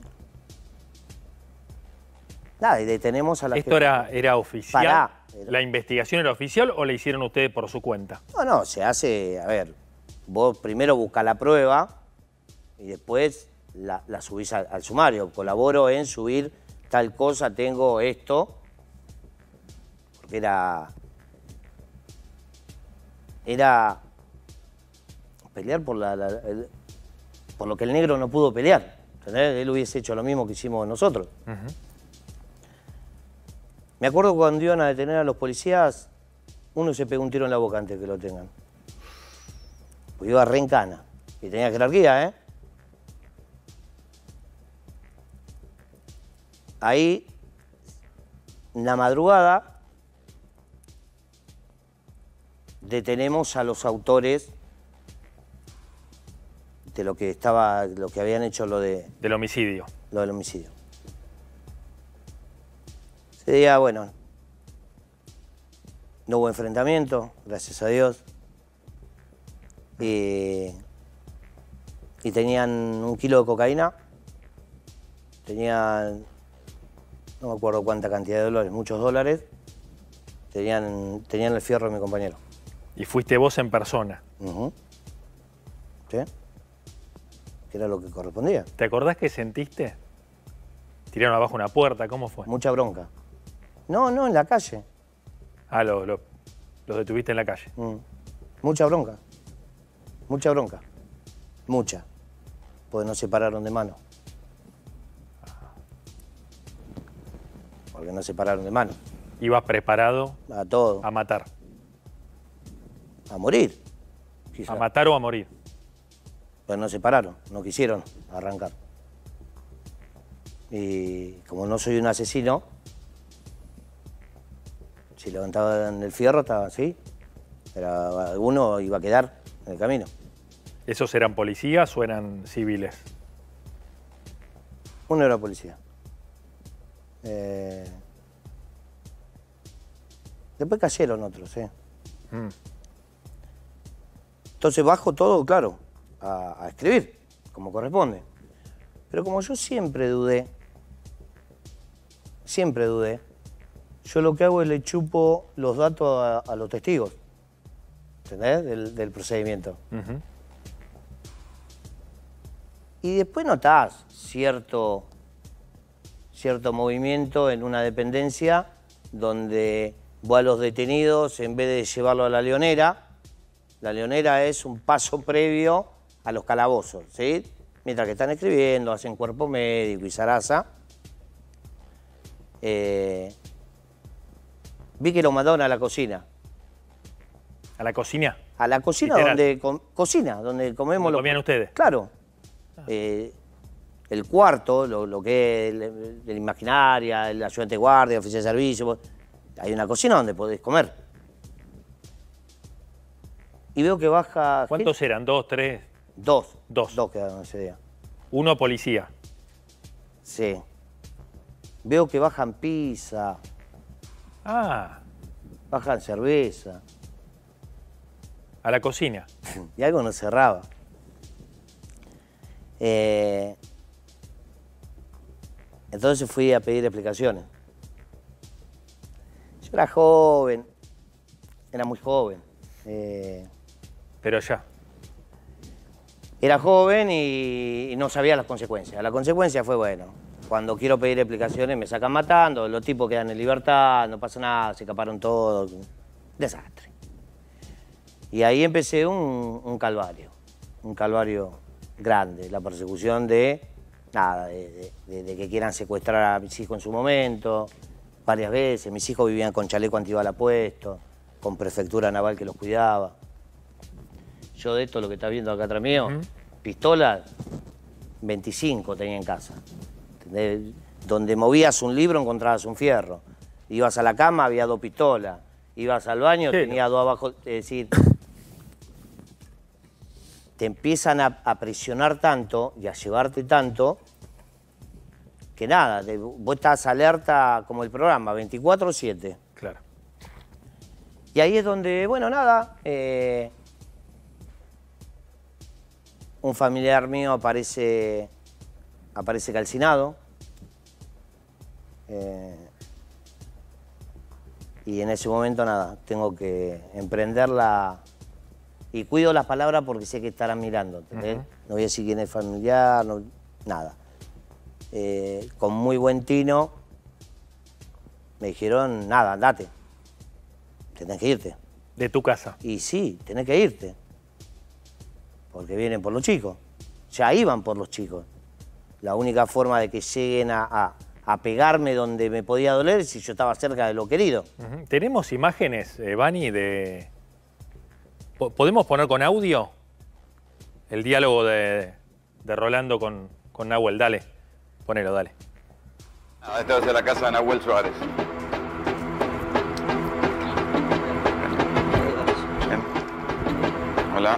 Nada, y detenemos a la... ¿Esto era, era oficial? Pará. Era... ¿La investigación era oficial o la hicieron ustedes por su cuenta? No, no, se hace... A ver, vos primero buscás la prueba y después la, la subís al, al sumario. Colaboro en subir tal cosa, tengo esto. Porque era... Era pelear por, la, la, el, por lo que el negro no pudo pelear. ¿Entendés? Él hubiese hecho lo mismo que hicimos nosotros. Uh-huh. Me acuerdo cuando iban a detener a los policías, uno se pegó un tiro en la boca antes que lo tengan. Pues iba re en cana. Y tenía jerarquía, ¿eh? Ahí, en la madrugada, detenemos a los autores de lo que estaba, lo que habían hecho lo de... Del homicidio. Lo del homicidio. Ese día, bueno, no hubo enfrentamiento, gracias a Dios. Y, y tenían un kilo de cocaína, tenían, no me acuerdo cuánta cantidad de dólares, muchos dólares, tenían, tenían el fierro de mi compañero. ¿Y fuiste vos en persona? Uh-huh. ¿Sí? Que era lo que correspondía. ¿Te acordás qué sentiste? ¿Tiraron abajo una puerta? ¿Cómo fue? Mucha bronca. No, no, en la calle. Ah, los lo, lo detuviste en la calle. Mm. Mucha bronca. Mucha bronca. Mucha. Porque no se pararon de mano. Porque no se pararon de mano. Ibas preparado a todo. A matar. A morir. Quizá. A matar o a morir. Pero no se pararon, no quisieron arrancar. Y como no soy un asesino, si levantaban el fierro estaba así, pero alguno iba a quedar en el camino. ¿Esos eran policías o eran civiles? Uno era policía. Eh... Después cayeron otros, ¿eh? Mm. Entonces bajo todo, claro, a, a escribir, como corresponde. Pero como yo siempre dudé, siempre dudé, yo lo que hago es le chupo los datos a, a los testigos, ¿entendés? Del, del procedimiento. Uh-huh. Y después notás cierto, cierto movimiento en una dependencia donde vos a los detenidos, en vez de llevarlo a la leonera, la leonera es un paso previo a los calabozos, ¿sí? Mientras que están escribiendo, hacen cuerpo médico y zaraza. Eh, vi que lo mandaron a la cocina. ¿A la cocina? A la cocina Literal. donde co cocina, donde comemos. ¿Lo comían ustedes? Claro. Ah. Eh, el cuarto, lo, lo que es el, el imaginaria, el ayudante de guardia, el oficial de servicio, hay una cocina donde podés comer. Y veo que baja... ¿Cuántos gente? eran? ¿Dos, tres? Dos. Dos. Dos quedaron ese día. Uno policía. Sí. Veo que bajan pizza. Ah. Bajan cerveza. A la cocina. Y algo no cerraba. Eh... Entonces fui a pedir explicaciones. Yo era joven. Era muy joven. Eh... Pero ya. Era joven y, y no sabía las consecuencias. La consecuencia fue, bueno, cuando quiero pedir explicaciones me sacan matando, los tipos quedan en libertad, no pasa nada, se escaparon todos. Desastre. Y ahí empecé un, un calvario, un calvario grande, la persecución de, nada, de, de, de que quieran secuestrar a mis hijos en su momento, varias veces. Mis hijos vivían con chaleco antibala puesto, con prefectura naval que los cuidaba. Yo de esto, lo que está viendo acá atrás mío, uh-huh. pistolas, veinticinco tenía en casa. ¿Entendés? Donde movías un libro encontrabas un fierro. Ibas a la cama, había dos pistolas. Ibas al baño, sí. tenía dos abajo. Es decir, te empiezan a, a presionar tanto y a llevarte tanto que nada, te, vos estás alerta como el programa, veinticuatro siete. Claro. Y ahí es donde, bueno, nada... Eh, un familiar mío aparece, aparece calcinado. Eh, y en ese momento, nada, tengo que emprenderla. Y cuido las palabras porque sé que estarán mirando, ¿entendés? Uh-huh. No voy a decir quién es familiar, no, nada. Eh, con muy buen tino, me dijeron, nada, andate. Tenés que irte. ¿De tu casa? Y sí, tenés que irte. Porque vienen por los chicos. Ya iban por los chicos. La única forma de que lleguen a, a, a pegarme donde me podía doler es si yo estaba cerca de lo querido. Uh-huh. Tenemos imágenes, eh, Bani, de... ¿Podemos poner con audio el diálogo de, de Rolando con, con Nahuel? Dale, ponelo, dale. Ah, esta va a ser la casa de Nahuel Suárez. Bien. Hola.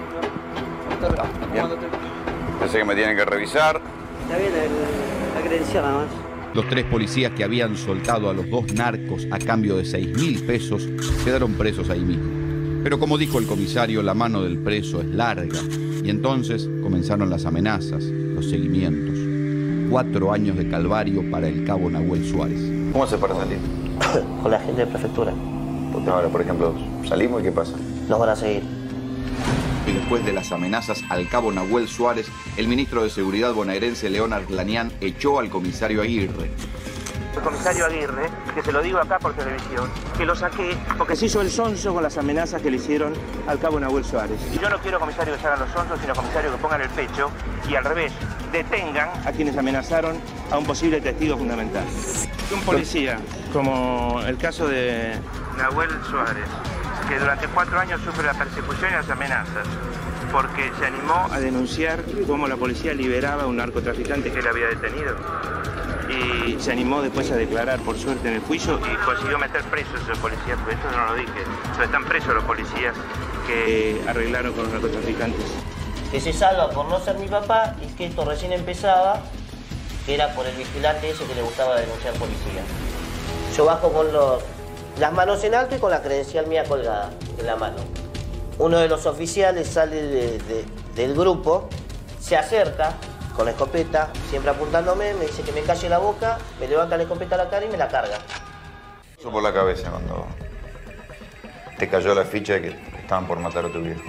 Bien. Pensé que me tienen que revisar. Está bien la credencial nada más. Los tres policías que habían soltado a los dos narcos a cambio de seis mil pesos quedaron presos ahí mismo. Pero como dijo el comisario, la mano del preso es larga. Y entonces comenzaron las amenazas, los seguimientos. Cuatro años de calvario para el cabo Nahuel Suárez. ¿Cómo se para salir? Con la gente de prefectura. Porque ahora, por ejemplo, salimos y ¿qué pasa? Nos van a seguir. Y después de las amenazas al cabo Nahuel Suárez, el ministro de Seguridad bonaerense León Arlanián echó al comisario Aguirre. el comisario Aguirre, que se lo digo acá por televisión, que lo saqué porque se hizo el sonso con las amenazas que le hicieron al cabo Nahuel Suárez. Y yo no quiero comisario que se hagan los sonsos, sino comisario que pongan el pecho y al revés, detengan a quienes amenazaron a un posible testigo fundamental. Un policía, como el caso de Nahuel Suárez, que durante cuatro años sufre la persecución y las amenazas, porque se animó a denunciar cómo la policía liberaba a un narcotraficante que él había detenido. Y se animó después a declarar, por suerte, en el juicio y consiguió meter presos a esos policías, pero esto no lo dije. Pero están presos los policías que arreglaron con los narcotraficantes. Que se salva por no ser mi papá y que esto recién empezaba, que era por el vigilante ese que le gustaba denunciar policía. Yo bajo con los, las manos en alto y con la credencial mía colgada en la mano. Uno de los oficiales sale de, de, del grupo, se acerca con la escopeta, siempre apuntándome, me dice que me calle la boca, me levanta la escopeta a la cara y me la carga. Eso por la cabeza cuando te cayó la ficha de que estaban por matar a tu viejo.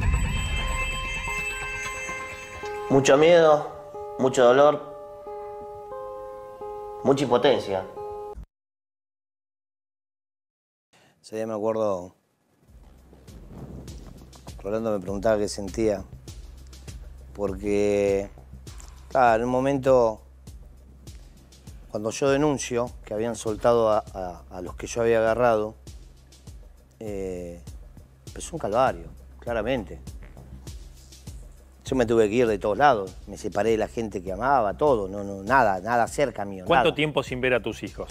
Mucho miedo, mucho dolor, mucha impotencia. Ese día me acuerdo, Rolando me preguntaba qué sentía, porque claro, en un momento, cuando yo denuncio que habían soltado a, a, a los que yo había agarrado, eh, empezó un calvario, claramente. Yo me tuve que ir de todos lados, me separé de la gente que amaba, todo, no, no, nada, nada cerca mío. ¿Cuánto nada. tiempo sin ver a tus hijos?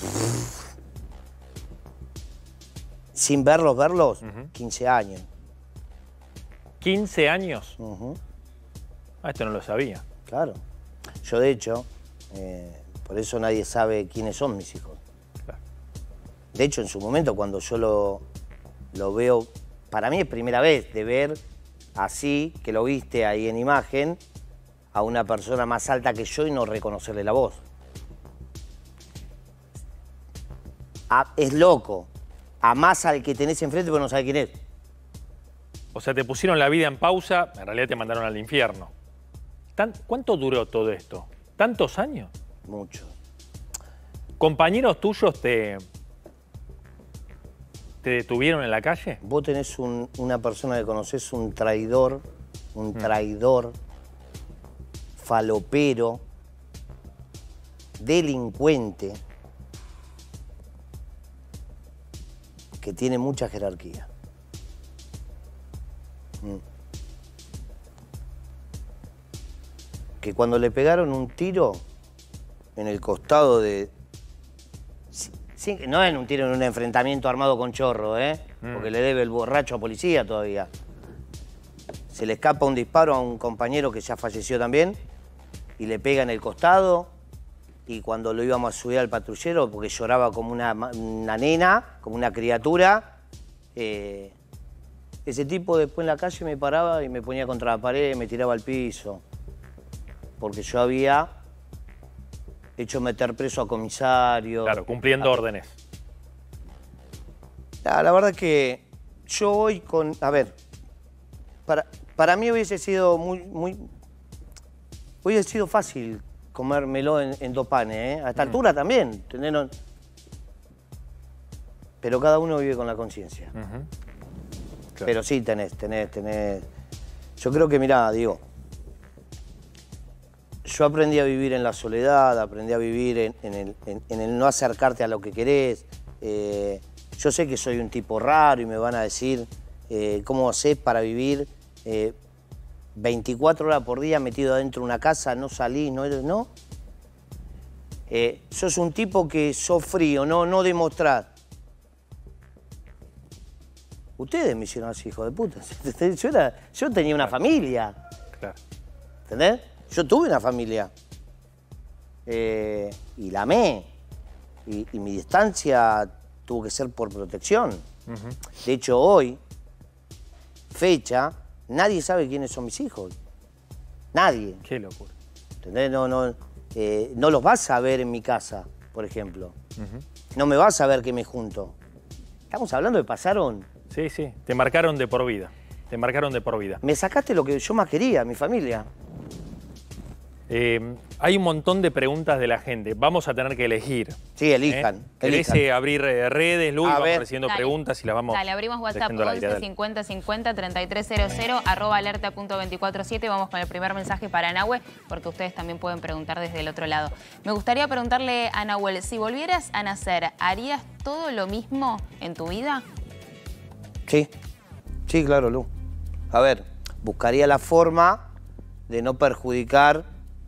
Sin verlos, verlos, Uh-huh. quince años. ¿quince años? Uh-huh. Ah, esto no lo sabía. Claro. Yo, de hecho, eh, por eso nadie sabe quiénes son mis hijos. Claro. De hecho, en su momento, cuando yo lo, lo veo, para mí es primera vez de ver así, que lo viste ahí en imagen, a una persona más alta que yo y no reconocerle la voz. A, es loco. Amás al que tenés enfrente pero no sabés quién es. O sea, te pusieron la vida en pausa, en realidad te mandaron al infierno. ¿Tan, ¿Cuánto duró todo esto? ¿Tantos años? Mucho. ¿Compañeros tuyos te, te detuvieron en la calle? Vos tenés un, una persona que conocés, un traidor, un traidor, falopero, delincuente, que tiene mucha jerarquía. Mm. Que cuando le pegaron un tiro en el costado de... Sí, sí, no en un tiro, en un enfrentamiento armado con chorro, ¿eh? Mm. Porque le debe el borracho a policía todavía. Se le escapa un disparo a un compañero que ya falleció también y le pega en el costado. Y cuando lo íbamos a subir al patrullero, porque lloraba como una, una nena, como una criatura, eh, ese tipo después en la calle me paraba y me ponía contra la pared, me tiraba al piso. Porque yo había hecho meter preso a comisario. Claro, cumpliendo a... órdenes. La, la verdad es que yo hoy con... A ver, para, para mí hubiese sido muy, muy... Hubiese sido fácil comérmelo en, en dos panes, ¿eh? A esta mm. altura también. ¿Entendés? Pero cada uno vive con la conciencia. Uh-huh. Claro. Pero sí tenés, tenés, tenés... Yo creo que, mirá, digo, yo aprendí a vivir en la soledad, aprendí a vivir en, en, el, en, en el no acercarte a lo que querés. Eh, yo sé que soy un tipo raro y me van a decir eh, cómo hacés para vivir eh, veinticuatro horas por día metido adentro de una casa, no salís, no... no. Eh, sos un tipo que sos frío, no, no demostrás. Ustedes me hicieron así, hijo de puta. Yo, era, yo tenía una familia. Claro. ¿Entendés? Yo tuve una familia. Eh, y la amé. Y, y mi distancia tuvo que ser por protección. Uh-huh. De hecho, hoy, fecha, nadie sabe quiénes son mis hijos. Nadie. Qué locura. ¿Entendés? No, no, eh, no los vas a ver en mi casa, por ejemplo. Uh-huh. No me vas a ver que me junto. Estamos hablando de pasaron... Sí, sí. Te marcaron de por vida. Te marcaron de por vida. Me sacaste lo que yo más quería, mi familia. Eh, hay un montón de preguntas de la gente. Vamos a tener que elegir. Sí, elijan. ¿Eh? ¿Querés elijan. eh, abrir eh, redes, Lu? A Vamos ver. recibiendo Dale. preguntas y las vamos Dale, abrimos WhatsApp dejando al aire. once Dale. cincuenta cincuenta treinta y tres cero cero, arroba alerta punto veinticuatro siete. Vamos con el primer mensaje para Nahue, porque ustedes también pueden preguntar desde el otro lado. Me gustaría preguntarle a Nahuel, si volvieras a nacer, ¿harías todo lo mismo en tu vida? Sí, sí, claro, Lu. A ver, buscaría la forma de no perjudicar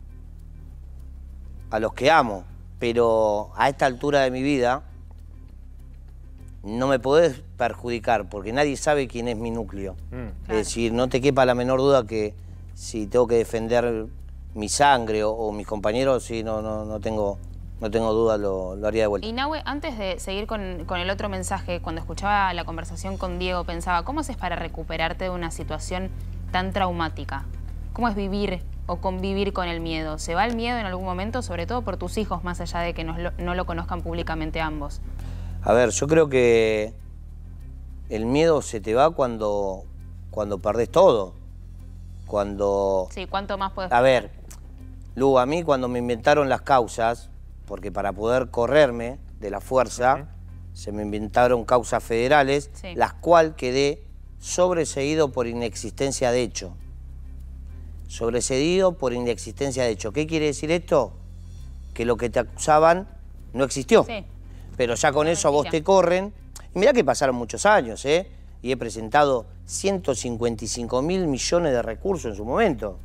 a los que amo, pero a esta altura de mi vida no me podés perjudicar porque nadie sabe quién es mi núcleo. Mm. Claro. Es decir, no te quepa la menor duda que si tengo que defender mi sangre o, o mis compañeros, sí, no, no, no tengo, no tengo duda, lo, lo haría de vuelta. Y Nahue, antes de seguir con, con el otro mensaje, cuando escuchaba la conversación con Diego, pensaba, ¿cómo haces para recuperarte de una situación tan traumática? ¿Cómo es vivir o convivir con el miedo? ¿Se va el miedo en algún momento, sobre todo por tus hijos, más allá de que no lo, no lo conozcan públicamente ambos? A ver, yo creo que el miedo se te va cuando, cuando perdés todo. Cuando... Sí, ¿cuánto más puedes... A ver, Lu, a mí cuando me inventaron las causas, porque para poder correrme de la fuerza, uh-huh. se me inventaron causas federales, sí. las cuales quedé sobreseído por inexistencia de hecho. Sobreseído por inexistencia de hecho. ¿Qué quiere decir esto? Que lo que te acusaban no existió. Sí. Pero ya con eso a vos te corren. Y mirá que pasaron muchos años, ¿eh? Y he presentado ciento cincuenta y cinco mil millones de recursos en su momento.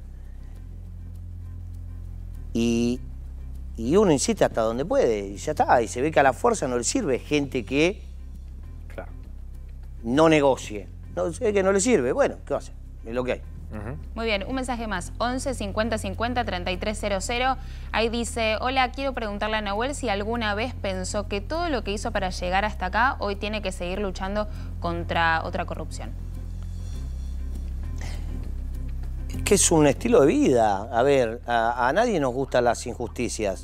Y, y uno insiste hasta donde puede, y ya está. Y se ve que a la fuerza no le sirve gente que claro. no negocie. No, se ve que no le sirve. Bueno, ¿qué va a hacer? Es lo que hay. Uh-huh. Muy bien, un mensaje más, once cincuenta cincuenta treinta y tres cero cero. Ahí dice, hola, quiero preguntarle a Nahuel si alguna vez pensó que todo lo que hizo para llegar hasta acá hoy tiene que seguir luchando contra otra corrupción. Es que es un estilo de vida. A ver, a, a nadie nos gustan las injusticias.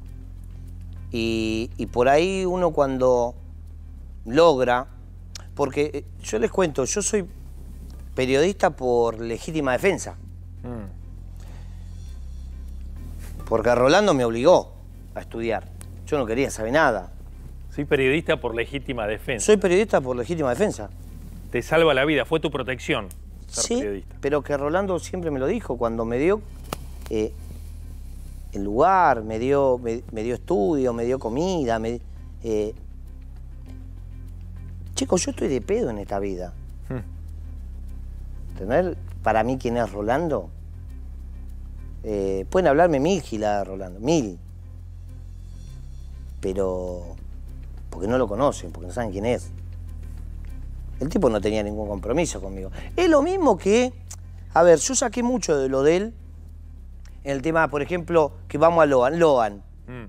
Y, y por ahí uno cuando logra, porque yo les cuento, yo soy periodista por legítima defensa. Mm. Porque Rolando me obligó a estudiar. Yo no quería saber nada. Soy periodista por legítima defensa. Soy periodista por legítima defensa. Te salva la vida, fue tu protección ser sí, periodista. Pero que Rolando siempre me lo dijo, cuando me dio eh, el lugar, me dio, me, me dio estudio, me dio comida. Me, eh... Chicos, yo estoy de pedo en esta vida. Mm. ¿Entendés? Para mí, ¿quién es Rolando? Eh, pueden hablarme mil giladas de Rolando, mil. Pero porque no lo conocen, porque no saben quién es. El tipo no tenía ningún compromiso conmigo. Es lo mismo que, a ver, yo saqué mucho de lo de él en el tema, por ejemplo, que vamos a Loan. Loan. Mm.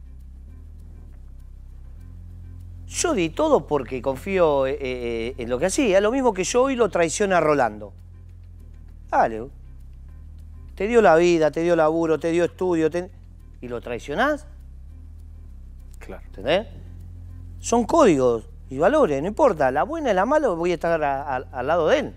Yo di todo porque confío eh, eh, en lo que hacía. Lo mismo que yo hoy lo traiciona a Rolando. Dale. Te dio la vida, te dio laburo, te dio estudio. Te... ¿Y lo traicionás? Claro. ¿Entendés? Son códigos y valores, no importa. La buena y la mala voy a estar a, a, al lado de él.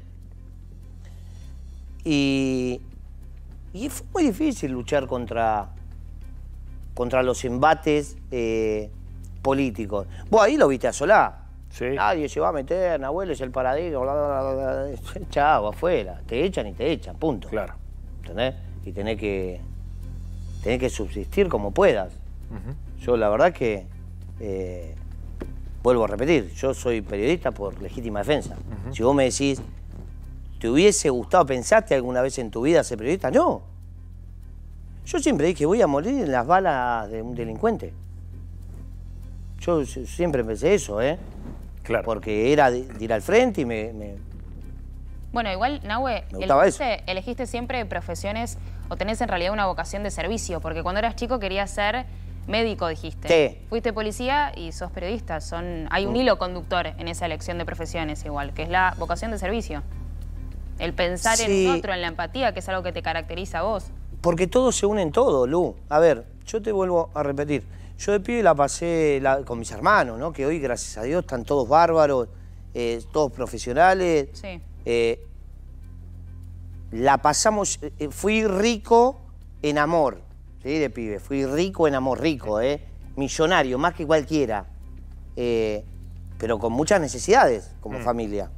Y, y fue muy difícil luchar contra, contra los embates eh, políticos. Vos ahí lo viste a Solá. Sí. Nadie se va a meter, Nahuel es el paradigma, bla, bla, bla, bla. Chavo, afuera. Te echan y te echan, punto. Claro. ¿Entendés? Y tenés que, tenés que subsistir como puedas. Uh-huh. Yo la verdad que, eh, vuelvo a repetir, yo soy periodista por legítima defensa. Uh-huh. Si vos me decís, ¿te hubiese gustado, pensaste alguna vez en tu vida ser periodista? No. Yo siempre dije, voy a morir en las balas de un delincuente. Yo siempre pensé eso, ¿eh? Claro. Porque era de, de ir al frente y me... me bueno, igual, Nahue, elegiste, elegiste siempre profesiones o tenés en realidad una vocación de servicio, porque cuando eras chico querías ser médico, dijiste. Sí. Fuiste policía y sos periodista. Son, hay un hilo conductor en esa elección de profesiones igual, que es la vocación de servicio. El pensar sí. en otro, en la empatía, que es algo que te caracteriza a vos. Porque todo se une en todo, Lu. A ver, yo te vuelvo a repetir. Yo de pibe la pasé la, con mis hermanos, ¿no? Que hoy, gracias a Dios, están todos bárbaros, eh, todos profesionales. Sí. Eh, la pasamos, eh, fui rico en amor, ¿sí? De pibe. Fui rico en amor, rico, ¿eh? Millonario, más que cualquiera. Eh, pero con muchas necesidades como mm. familia.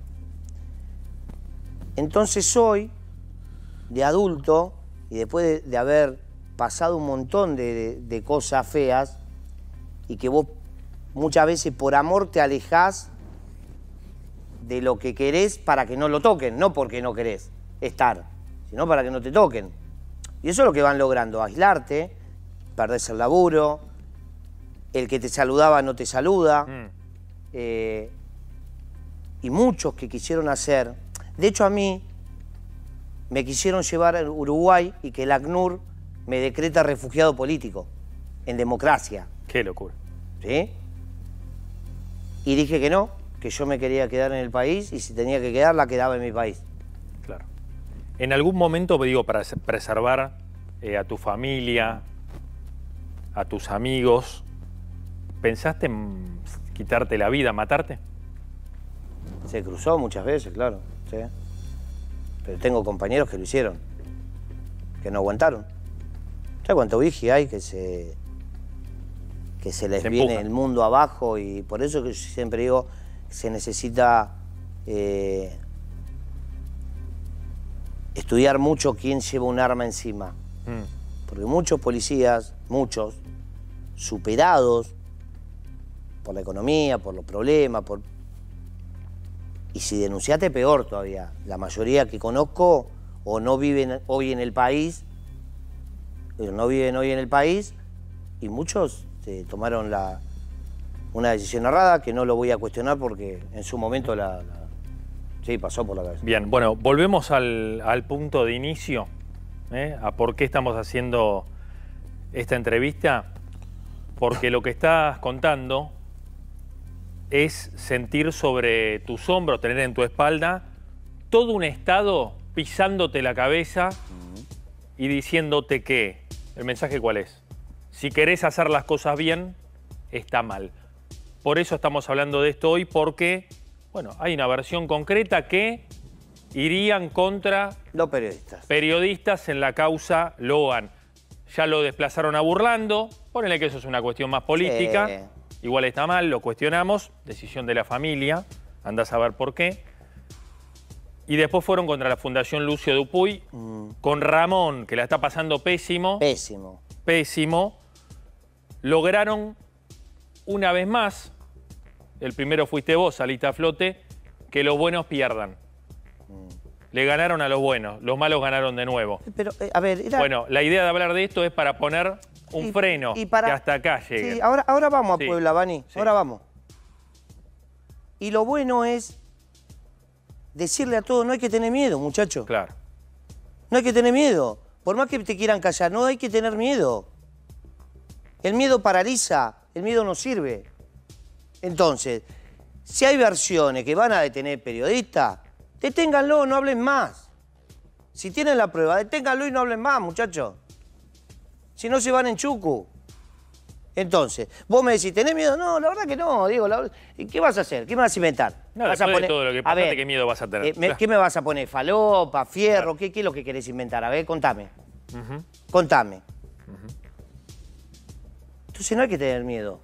Entonces hoy, de adulto, y después de, de haber pasado un montón de, de, de cosas feas, y que vos muchas veces por amor te alejás de lo que querés para que no lo toquen, no porque no querés estar, sino para que no te toquen. Y eso es lo que van logrando, aislarte, perdés el laburo, el que te saludaba no te saluda, mm. eh, y muchos que quisieron hacer. De hecho, a mí me quisieron llevar a Uruguay y que el ACNUR me decreta refugiado político, en democracia. Qué locura. ¿Sí? Y dije que no, que yo me quería quedar en el país y si tenía que quedar, la quedaba en mi país. Claro. En algún momento, digo, para preservar eh, a tu familia, a tus amigos, ¿pensaste en quitarte la vida, matarte? Se cruzó muchas veces, claro, sí. Pero tengo compañeros que lo hicieron, que no aguantaron. ¿Sabes cuánto vigi hay que se, que se les se viene empuja. El mundo abajo? Y por eso que yo siempre digo, se necesita eh, estudiar mucho quién lleva un arma encima. Mm. Porque muchos policías, muchos, superados por la economía, por los problemas, por... y si denunciaste, peor todavía. La mayoría que conozco o no viven hoy en el país, no viven hoy en el país, y muchos eh, tomaron la, una decisión errada que no lo voy a cuestionar porque en su momento la, la sí, pasó por la cabeza. Bien, bueno, volvemos al, al punto de inicio, ¿eh? A por qué estamos haciendo esta entrevista. Porque lo que estás contando es sentir sobre tus hombros, tener en tu espalda todo un Estado pisándote la cabeza y diciéndote que, ¿el mensaje cuál es? Si querés hacer las cosas bien, está mal. Por eso estamos hablando de esto hoy, porque, bueno, hay una versión concreta que irían contra los periodistas. Periodistas en la causa Logan. Ya lo desplazaron a Burlando, ponele que eso es una cuestión más política. Sí. Igual está mal, lo cuestionamos, decisión de la familia, andás a ver por qué. Y después fueron contra la Fundación Lucio Dupuy, mm. con Ramón, que la está pasando pésimo. Pésimo. Pésimo. Lograron, una vez más, el primero fuiste vos, saliste a flote, que los buenos pierdan. Mm. Le ganaron a los buenos, los malos ganaron de nuevo. Pero, eh, a ver, era... Bueno, la idea de hablar de esto es para poner un y, freno y para... que hasta acá llegue. Sí, ahora, ahora vamos a sí. Puebla, Bani, sí. ahora vamos. Y lo bueno es decirle a todos, no hay que tener miedo, muchachos. Claro. No hay que tener miedo. Por más que te quieran callar, no hay que tener miedo. El miedo paraliza, el miedo no sirve. Entonces, si hay versiones que van a detener periodistas, deténganlo, no hablen más. Si tienen la prueba, deténganlo y no hablen más, muchachos. Si no, se van en chucu. Entonces, vos me decís, ¿tenés miedo? No, la verdad que no, Diego. La... ¿Qué vas a hacer? ¿Qué me vas a inventar? No, ¿Vas a poner... de todo lo que pasaste, ¿qué miedo vas a tener? Eh, me, ¿Qué me vas a poner? ¿Falopa, fierro? Claro. ¿Qué, ¿Qué es lo que querés inventar? A ver, contame. Uh-huh. Contame. Uh-huh. Entonces no hay que tener miedo.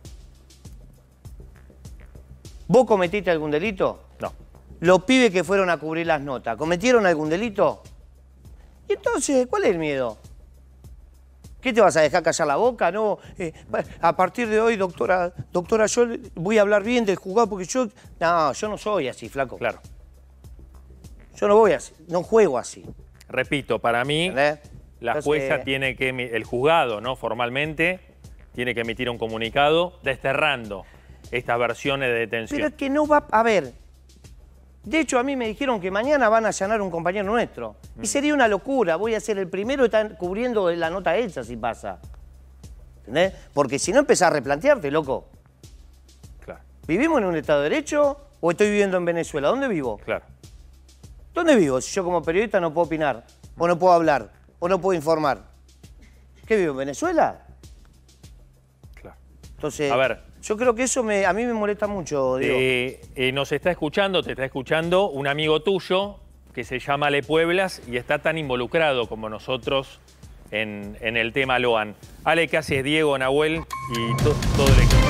¿Vos cometiste algún delito? No. Los pibes que fueron a cubrir las notas, ¿cometieron algún delito? Y entonces, ¿cuál es el miedo? ¿Qué te vas a dejar callar la boca? No, eh, a partir de hoy, doctora, doctora, yo voy a hablar bien del juzgado porque yo... No, yo no soy así, flaco. Claro. Yo no voy así, no juego así. Repito, para mí, ¿entendés? La Entonces, jueza tiene que... El juzgado, ¿no? Formalmente, tiene que emitir un comunicado desterrando estas versiones de detención. Pero es que no va... A ver... De hecho, a mí me dijeron que mañana van a allanar a un compañero nuestro. Mm. Y sería una locura. Voy a ser el primero que está cubriendo la nota Elsa si pasa. ¿Entendés? Porque si no empezás a replantearte, loco. Claro. ¿Vivimos en un Estado de Derecho o estoy viviendo en Venezuela? ¿Dónde vivo? Claro. ¿Dónde vivo? Si yo como periodista no puedo opinar, o no puedo hablar, o no puedo informar. ¿Qué vivo? ¿En Venezuela? Claro. Entonces... A ver... Yo creo que eso me, a mí me molesta mucho, Diego. Eh, eh, nos está escuchando, te está escuchando un amigo tuyo que se llama Ale Pueblas y está tan involucrado como nosotros en, en el tema Loan. Ale, ¿qué haces? Diego, Nahuel y to, todo el equipo.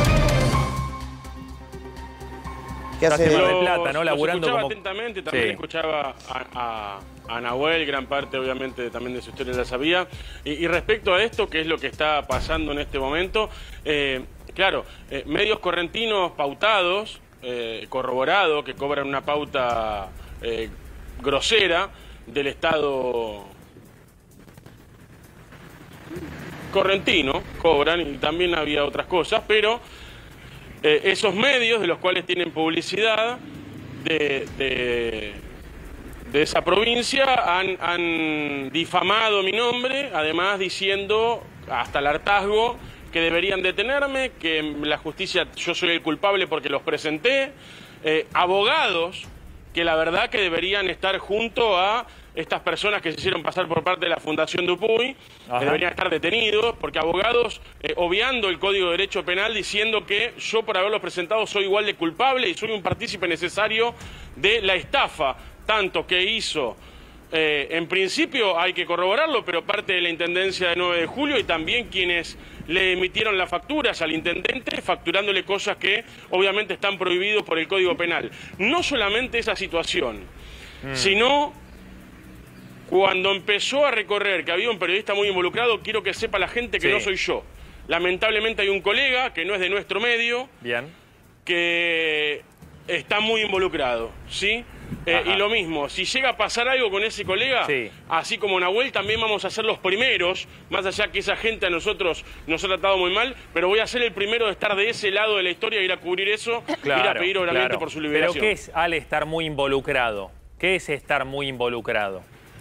¿Qué hace? Mar del Plata, ¿no? Los Laburando escuchaba como... atentamente, también Sí. escuchaba a, a, a Nahuel, gran parte obviamente también de su historia la sabía. Y, y respecto a esto, que es lo que está pasando en este momento, eh, claro, eh, medios correntinos pautados, eh, corroborados, que cobran una pauta eh, grosera del Estado correntino, cobran, y también había otras cosas, pero... Eh, esos medios de los cuales tienen publicidad de, de, de esa provincia han, han difamado mi nombre, además diciendo hasta el hartazgo que deberían detenerme, que en la justicia yo soy el culpable porque los presenté, eh, abogados que la verdad que deberían estar junto a estas personas que se hicieron pasar por parte de la Fundación Dupuy, que deberían estar detenidos, porque abogados eh, obviando el Código de Derecho Penal, diciendo que yo por haberlos presentado soy igual de culpable y soy un partícipe necesario de la estafa, tanto que hizo, eh, en principio hay que corroborarlo, pero parte de la Intendencia de nueve de julio y también quienes le emitieron las facturas al intendente, facturándole cosas que obviamente están prohibidas por el Código Penal. No solamente esa situación, mm. sino... Cuando empezó a recorrer que había un periodista muy involucrado, quiero que sepa la gente que sí. no soy yo. Lamentablemente hay un colega que no es de nuestro medio, Bien. que está muy involucrado, ¿sí? Eh, y lo mismo, si llega a pasar algo con ese colega, sí. así como Nahuel, también vamos a ser los primeros, más allá que esa gente a nosotros nos ha tratado muy mal, pero voy a ser el primero de estar de ese lado de la historia, ir a cubrir eso, claro, ir a pedir obviamente claro. por su liberación. ¿Pero qué es, Ale, estar muy involucrado? ¿Qué es estar muy involucrado?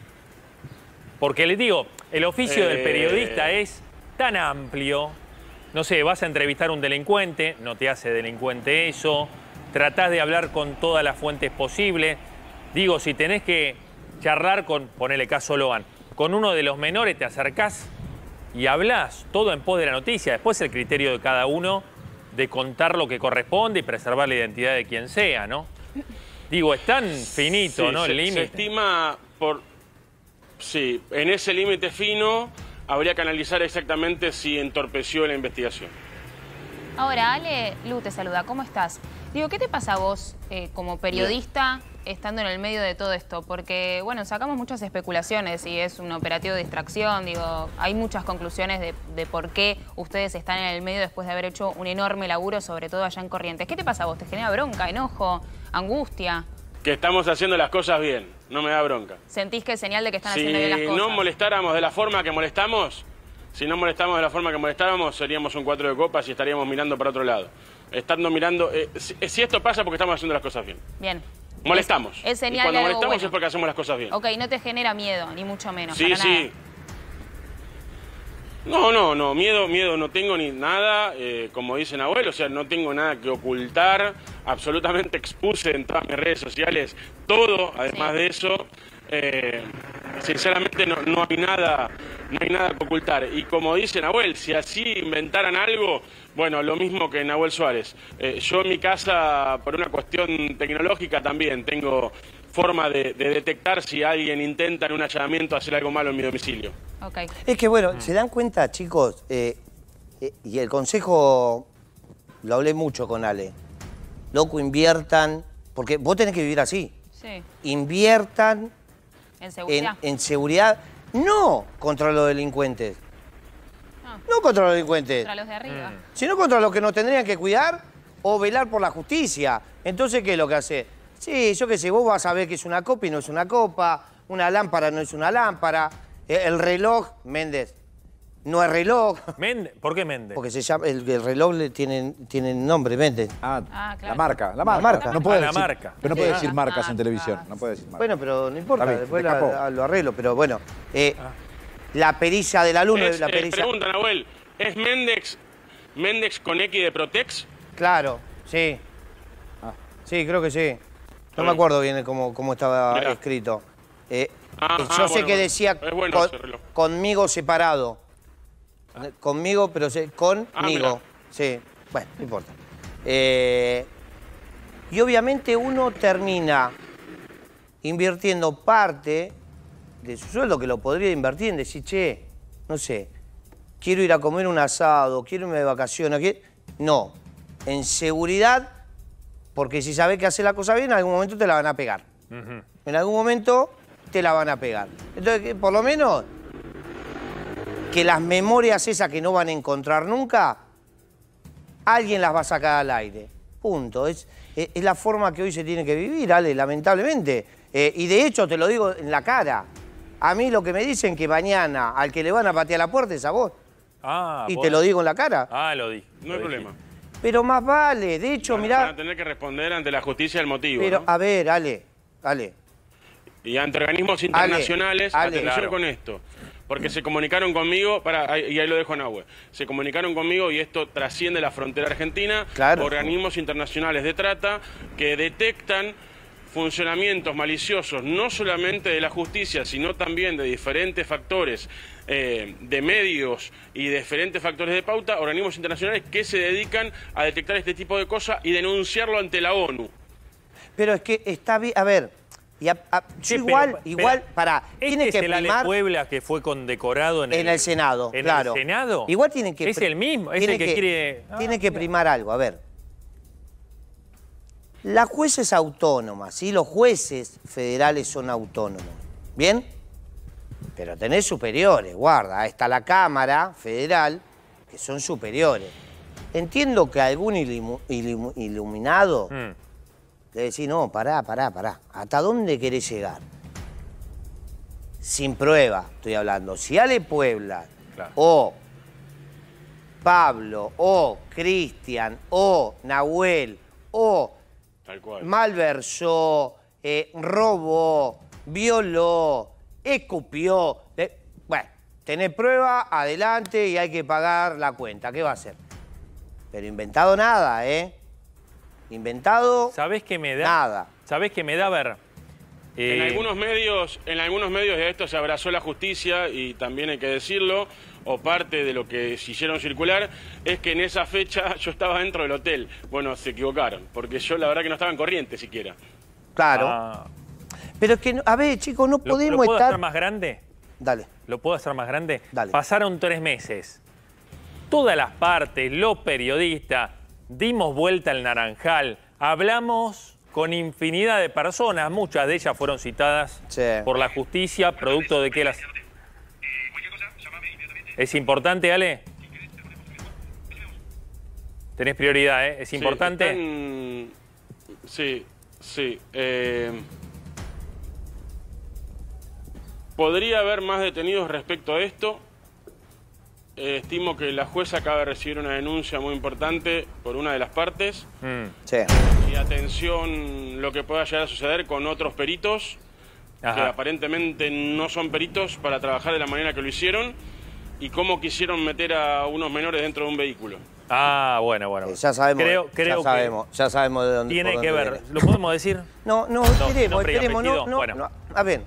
Porque les digo, el oficio eh... del periodista es tan amplio. No sé, vas a entrevistar a un delincuente, no te hace delincuente eso. Tratás de hablar con todas las fuentes posibles. Digo, si tenés que charlar con, ponele caso Loan, con uno de los menores te acercás y hablás, todo en pos de la noticia. Después el criterio de cada uno de contar lo que corresponde y preservar la identidad de quien sea, ¿no? Digo, es tan finito, sí, ¿no? Se, el límite. Se estima por... Sí, en ese límite fino habría que analizar exactamente si entorpeció la investigación. Ahora, Ale, Lu te saluda, ¿cómo estás? Digo, ¿qué te pasa a vos eh, como periodista estando en el medio de todo esto? Porque, bueno, sacamos muchas especulaciones y es un operativo de distracción, digo, hay muchas conclusiones de, de por qué ustedes están en el medio después de haber hecho un enorme laburo, sobre todo allá en Corrientes. ¿Qué te pasa a vos? ¿Te genera bronca, enojo, angustia? Que estamos haciendo las cosas bien, no me da bronca. ¿Sentís que es señal de que están si haciendo bien las cosas? Si no molestáramos de la forma que molestamos, si no molestamos de la forma que molestáramos, seríamos un cuatro de copas y estaríamos mirando para otro lado. Estando mirando... Eh, si, si esto pasa porque estamos haciendo las cosas bien. Bien. Molestamos. Es, es señal y cuando de algo molestamos bueno. es porque hacemos las cosas bien. Ok, no te genera miedo, ni mucho menos. Sí, para sí. Nada. No, no, no, miedo, miedo no tengo ni nada, eh, como dicen abuelos, o sea, no tengo nada que ocultar, absolutamente expuse en todas mis redes sociales todo, además sí. de eso, eh, sinceramente no, no hay nada, no hay nada que ocultar. Y como dice Nahuel, si así inventaran algo, bueno, lo mismo que Nahuel Suárez. Eh, yo en mi casa, por una cuestión tecnológica también, tengo forma de, de detectar si alguien intenta en un allanamiento hacer algo malo en mi domicilio. Okay. Es que bueno, se dan cuenta, chicos, eh, eh, y el consejo, lo hablé mucho con Ale, loco, inviertan, porque vos tenés que vivir así. Sí. Inviertan en seguridad. En, en seguridad, no contra los delincuentes. Ah. No contra los delincuentes. Contra los de arriba. Mm. Sino contra los que nos tendrían que cuidar o velar por la justicia. Entonces, ¿qué es lo que hace? Sí, yo qué sé, vos vas a ver que es una copa y no es una copa, una lámpara no es una lámpara, el reloj, Méndez, no es reloj. ¿Méndez? ¿Por qué Méndez? Porque se llama, el, el reloj le tiene, tiene nombre, Méndez. Ah, ah claro. la marca, la marca. La marca. No puede ah, la decir, marca. Pero no puede Sí. decir marcas Ah, en televisión, ah, no puede decir marcas. Bueno, pero no importa, Bien, después escapó. la, lo arreglo, pero bueno. Eh, ah. La pericia del alumno, Es, la eh, pericia... pregunta, Nahuel, ¿es Méndez, Méndez con X de Protex? Claro, sí. Ah. Sí, creo que sí. No me acuerdo bien cómo, cómo estaba Mirá. escrito. Eh, Ah, yo ah, sé bueno, que bueno. decía Es bueno con- ese reloj. conmigo separado. Ah. Conmigo, pero se, conmigo. Ah, mirá. Sí, bueno, no importa. Eh, y obviamente uno termina invirtiendo parte de su sueldo, que lo podría invertir en decir, che, no sé, quiero ir a comer un asado, quiero irme de vacaciones, quiero... no, en seguridad, porque si sabes que haces la cosa bien, en algún momento te la van a pegar. Uh-huh. En algún momento te la van a pegar. Entonces, por lo menos, que las memorias esas que no van a encontrar nunca, alguien las va a sacar al aire. Punto. Es, es, es la forma que hoy se tiene que vivir, Ale, lamentablemente. Eh, y de hecho, te lo digo en la cara. A mí lo que me dicen que mañana al que le van a patear la puerta es a vos. Ah, y vos... te lo digo en la cara. Ah, lo di. No hay problema. Pero más vale, de hecho, van, mirá... Van a tener que responder ante la justicia el motivo, Pero, ¿no? a ver, Ale, Ale. Y ante organismos internacionales, Ale, Ale, atención claro. con esto. Porque se comunicaron conmigo, para, y ahí lo dejo en agua, se comunicaron conmigo y esto trasciende la frontera argentina, claro. organismos internacionales de trata que detectan funcionamientos maliciosos no solamente de la justicia, sino también de diferentes factores eh, de medios y de diferentes factores de pauta, organismos internacionales que se dedican a detectar este tipo de cosas y denunciarlo ante la ONU. Pero es que está bien, a ver... Y a, a, sí, igual, pero, igual, pero, para, este tiene que es el primar... Ale Puebla que fue condecorado en, en el, el Senado, en claro. el Senado. Igual tienen que... Es el mismo, es tiene el que, que quiere... Ah, tiene que mira. primar algo, a ver. La jueza es autónoma, ¿sí? Los jueces federales son autónomos, ¿bien? Pero tenés superiores, guarda, ahí está la Cámara Federal, que son superiores. Entiendo que algún ilumu, ilumu, iluminado... Mm. Le decís, no, pará, pará, pará. ¿Hasta dónde querés llegar? Sin prueba, estoy hablando. Si Ale Puebla, claro. o Pablo, o Cristian, o Nahuel, o malversó, eh, robó, violó, escupió... Eh, bueno, tenés prueba, adelante y hay que pagar la cuenta. ¿Qué va a hacer? Pero inventado nada, ¿eh? Inventado. ¿Sabés qué me da? Nada. ¿Sabés qué me da? A ver. Eh... En algunos medios, en algunos medios de esto se abrazó la justicia y también hay que decirlo, o parte de lo que se hicieron circular, es que en esa fecha yo estaba dentro del hotel. Bueno, se equivocaron, porque yo la verdad que no estaba en Corrientes siquiera. Claro. Ah. Pero es que, a ver, chicos, no podemos ¿Lo, ¿lo puedo estar... hacer más grande? Dale. ¿Lo puedo hacer más grande? Dale. Pasaron tres meses. Todas las partes, los periodistas, dimos vuelta al Naranjal, hablamos con infinidad de personas, muchas de ellas fueron citadas sí. por la justicia, producto de que las... ¿Es importante, Ale? Tenés prioridad, ¿eh? ¿Es importante? Sí, están... sí. sí. Eh... Podría haber más detenidos respecto a esto. Eh, estimo que la jueza acaba de recibir una denuncia muy importante por una de las partes. Mm. Sí. Y atención lo que pueda llegar a suceder con otros peritos, Ajá. que aparentemente no son peritos para trabajar de la manera que lo hicieron, y cómo quisieron meter a unos menores dentro de un vehículo. Ah, bueno, bueno. Eh, ya sabemos, creo, creo ya sabemos, que ya sabemos de dónde tiene dónde que ver. viene. ¿Lo podemos decir? No, no, no esperemos, no, esperemos. No, no, bueno. no, a ver.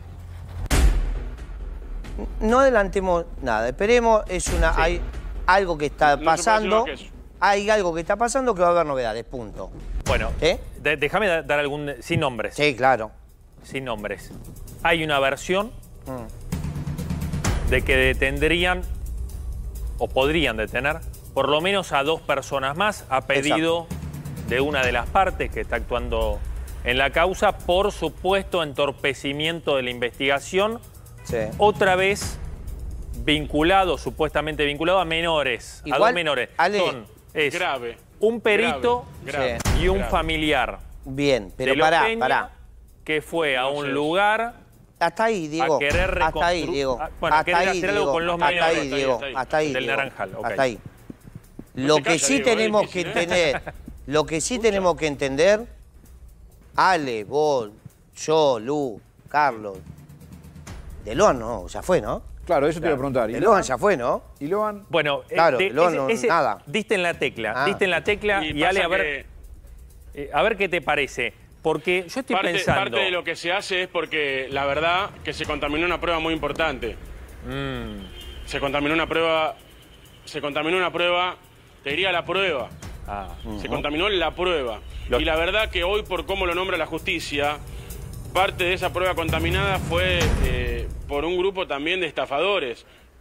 No adelantemos nada, esperemos, es una, sí. hay algo que está no pasando, que hay algo que está pasando que va a haber novedades, punto. Bueno, ¿Eh? de, déjame dar algún, sin nombres. Sí, claro. Sin nombres. Hay una versión mm. de que detendrían, o podrían detener, por lo menos a dos personas más, a pedido Exacto. de una de las partes que está actuando en la causa, por supuesto entorpecimiento de la investigación, Sí. otra vez vinculado, supuestamente vinculado a menores, Igual, a dos menores. Ale, Son, es grave, un perito grave, grave, y un grave. familiar. Bien, pero de pará, Peña, pará. Que fue a un Entonces, lugar hasta ahí, Diego. a querer hasta ahí, Diego. a, bueno, hasta querer ahí, hacer Diego. algo con los hasta menores. ahí, Diego. hasta ahí. Hasta ahí, Del Diego. Naranjal, okay. Hasta ahí. No lo se que calla, sí Diego, tenemos difícil, que ¿eh? entender, lo que sí Escucha. tenemos que entender, Ale, vos, yo, Lu, Carlos, Deloan no, ya fue, ¿no? Claro, eso claro. te iba a preguntar. Deloan ya fue, ¿no? ¿Y Loan? Bueno, claro, de, Deloan ese, no, ese, nada. Diste en la tecla, Ah. diste en la tecla y, y Ale, a ver, que... eh, a ver qué te parece. Porque yo estoy parte, pensando... Parte de lo que se hace es porque, la verdad, que se contaminó una prueba muy importante. Mm. Se contaminó una prueba... Se contaminó una prueba... Te diría la prueba. Ah. Se uh-huh. contaminó la prueba. Lo... Y la verdad que hoy, por cómo lo nombra la justicia, parte de esa prueba contaminada fue eh, por un grupo también de estafadores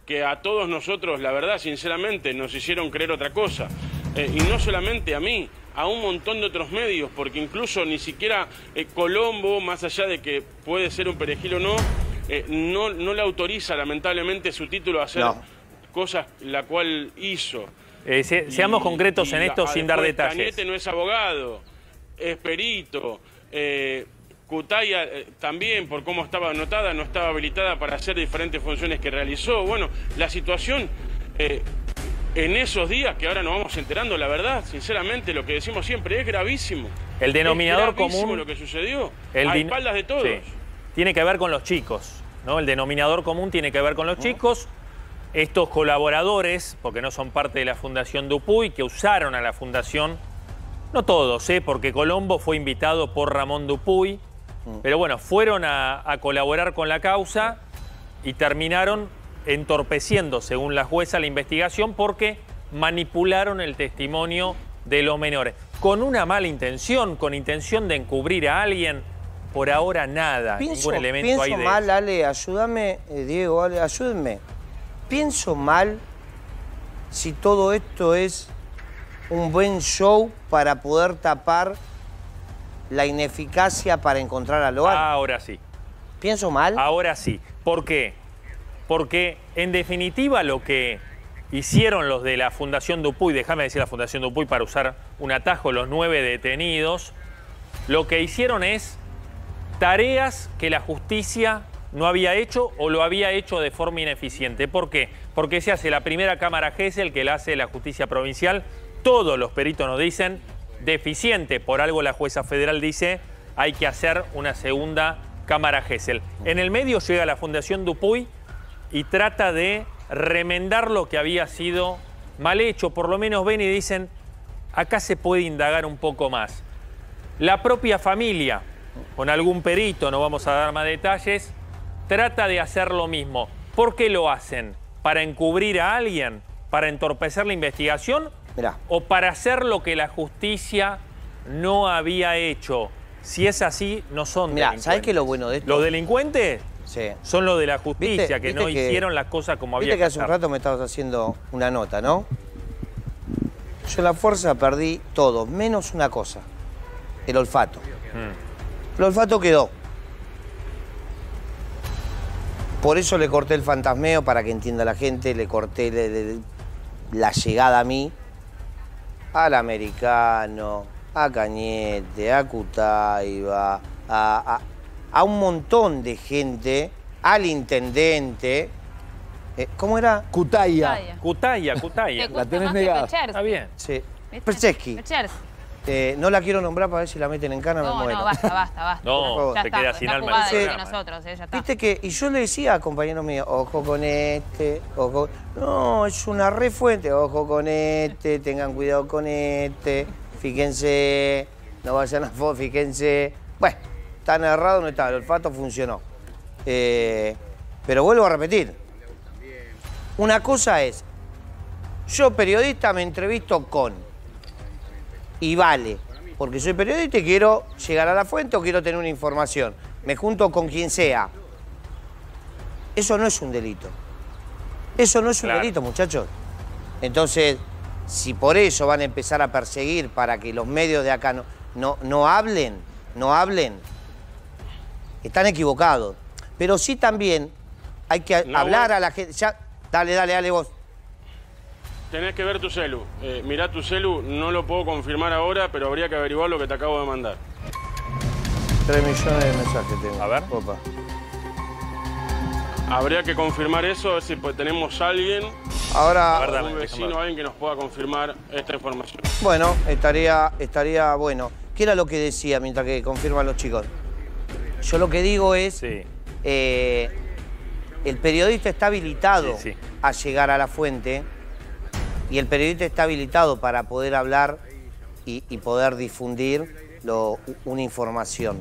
que a todos nosotros, la verdad, sinceramente, nos hicieron creer otra cosa. Eh, y no solamente a mí, a un montón de otros medios, porque incluso ni siquiera eh, Colombo, más allá de que puede ser un perejil o no, eh, no, no le autoriza lamentablemente su título a hacer no. cosas la cual hizo. Eh, se, seamos y, concretos y en esto la, sin dar detalles. Cañete no es abogado, es perito. Eh, Cutaya eh, también, por cómo estaba anotada, no estaba habilitada para hacer diferentes funciones que realizó. Bueno, la situación eh, en esos días, que ahora nos vamos enterando, la verdad, sinceramente, lo que decimos siempre, es gravísimo. El denominador es gravísimo común... lo que sucedió, el a espaldas de todos. Sí. Tiene que ver con los chicos, ¿no? El denominador común tiene que ver con los ¿No? chicos. Estos colaboradores, porque no son parte de la Fundación Dupuy, que usaron a la Fundación, no todos, ¿eh? Porque Colombo fue invitado por Ramón Dupuy, pero bueno, fueron a, a colaborar con la causa y terminaron entorpeciendo, según la jueza, la investigación porque manipularon el testimonio de los menores. Con una mala intención, con intención de encubrir a alguien, por ahora nada, pienso, ningún elemento pienso hay de mal, eso. Ale, ayúdame, eh, Diego, Ale, ayúdenme. Pienso mal si todo esto es un buen show para poder tapar la ineficacia para encontrar a Loan. Ahora sí. ¿Pienso mal? Ahora sí. ¿Por qué? Porque, en definitiva, lo que hicieron los de la Fundación Dupuy, déjame decir la Fundación Dupuy para usar un atajo, los nueve detenidos, lo que hicieron es tareas que la justicia no había hecho o lo había hecho de forma ineficiente. ¿Por qué? Porque se hace la primera cámara Gesell, que la hace la justicia provincial. Todos los peritos nos dicen deficiente. Por algo la jueza federal dice hay que hacer una segunda cámara Gesell. En el medio llega la Fundación Dupuy y trata de remendar lo que había sido mal hecho. Por lo menos ven y dicen, acá se puede indagar un poco más. La propia familia, con algún perito, no vamos a dar más detalles, trata de hacer lo mismo. ¿Por qué lo hacen? ¿Para encubrir a alguien? ¿Para entorpecer la investigación? Mirá. ¿O para hacer lo que la justicia no había hecho? Si es así, no son Mirá, delincuentes. ¿sabés qué es lo bueno de esto? Los delincuentes sí. son los de la justicia, ¿Viste, que viste no que, hicieron las cosas como había viste que que hace hacer. un rato me estabas haciendo una nota, ¿no? Yo en la fuerza perdí todo, menos una cosa, el olfato. Mm. El olfato quedó. Por eso le corté el fantasmeo, para que entienda la gente, le corté le, le, la llegada a mí, al americano, a Cañete, a Cutaiba, a, a, a un montón de gente, al intendente. Eh, ¿Cómo era? Cutaya. Cutaya, Cutaya. La tenés negada. Está bien. Sí. Percheski. Eh, no la quiero nombrar para ver si la meten en cana. No, me muero. no, basta, basta, basta. No, ya se está, queda sin está alma. jugada el de nosotros, eh, ya está. Viste que, y yo le decía a compañeros míos, ojo con este, ojo. No, es una re fuente, ojo con este, tengan cuidado con este, fíjense, no vayan a foto, fíjense. Bueno, tan errado no está, el olfato funcionó. Eh, pero vuelvo a repetir. Una cosa es, yo periodista me entrevisto con, y vale, porque soy periodista y quiero llegar a la fuente o quiero tener una información. Me junto con quien sea. Eso no es un delito. Eso no es un claro. delito, muchachos. Entonces, si por eso van a empezar a perseguir para que los medios de acá no, no, no hablen, no hablen, están equivocados. Pero sí también hay que no, hablar a la gente. Ya, dale, dale, dale vos. Tenés que ver tu celu. Eh, mirá tu celu, no lo puedo confirmar ahora, pero habría que averiguar lo que te acabo de mandar. Tres millones de mensajes tengo. A ver. Opa. Habría que confirmar eso, a ver si tenemos a alguien, ahora, a ver, dame, un vecino, alguien que nos pueda confirmar esta información. Bueno, estaría, estaría bueno. ¿Qué era lo que decía mientras que confirman los chicos? Yo lo que digo es, sí. eh, el periodista está habilitado sí, sí. a llegar a la fuente y el periodista está habilitado para poder hablar y, y poder difundir lo, una información.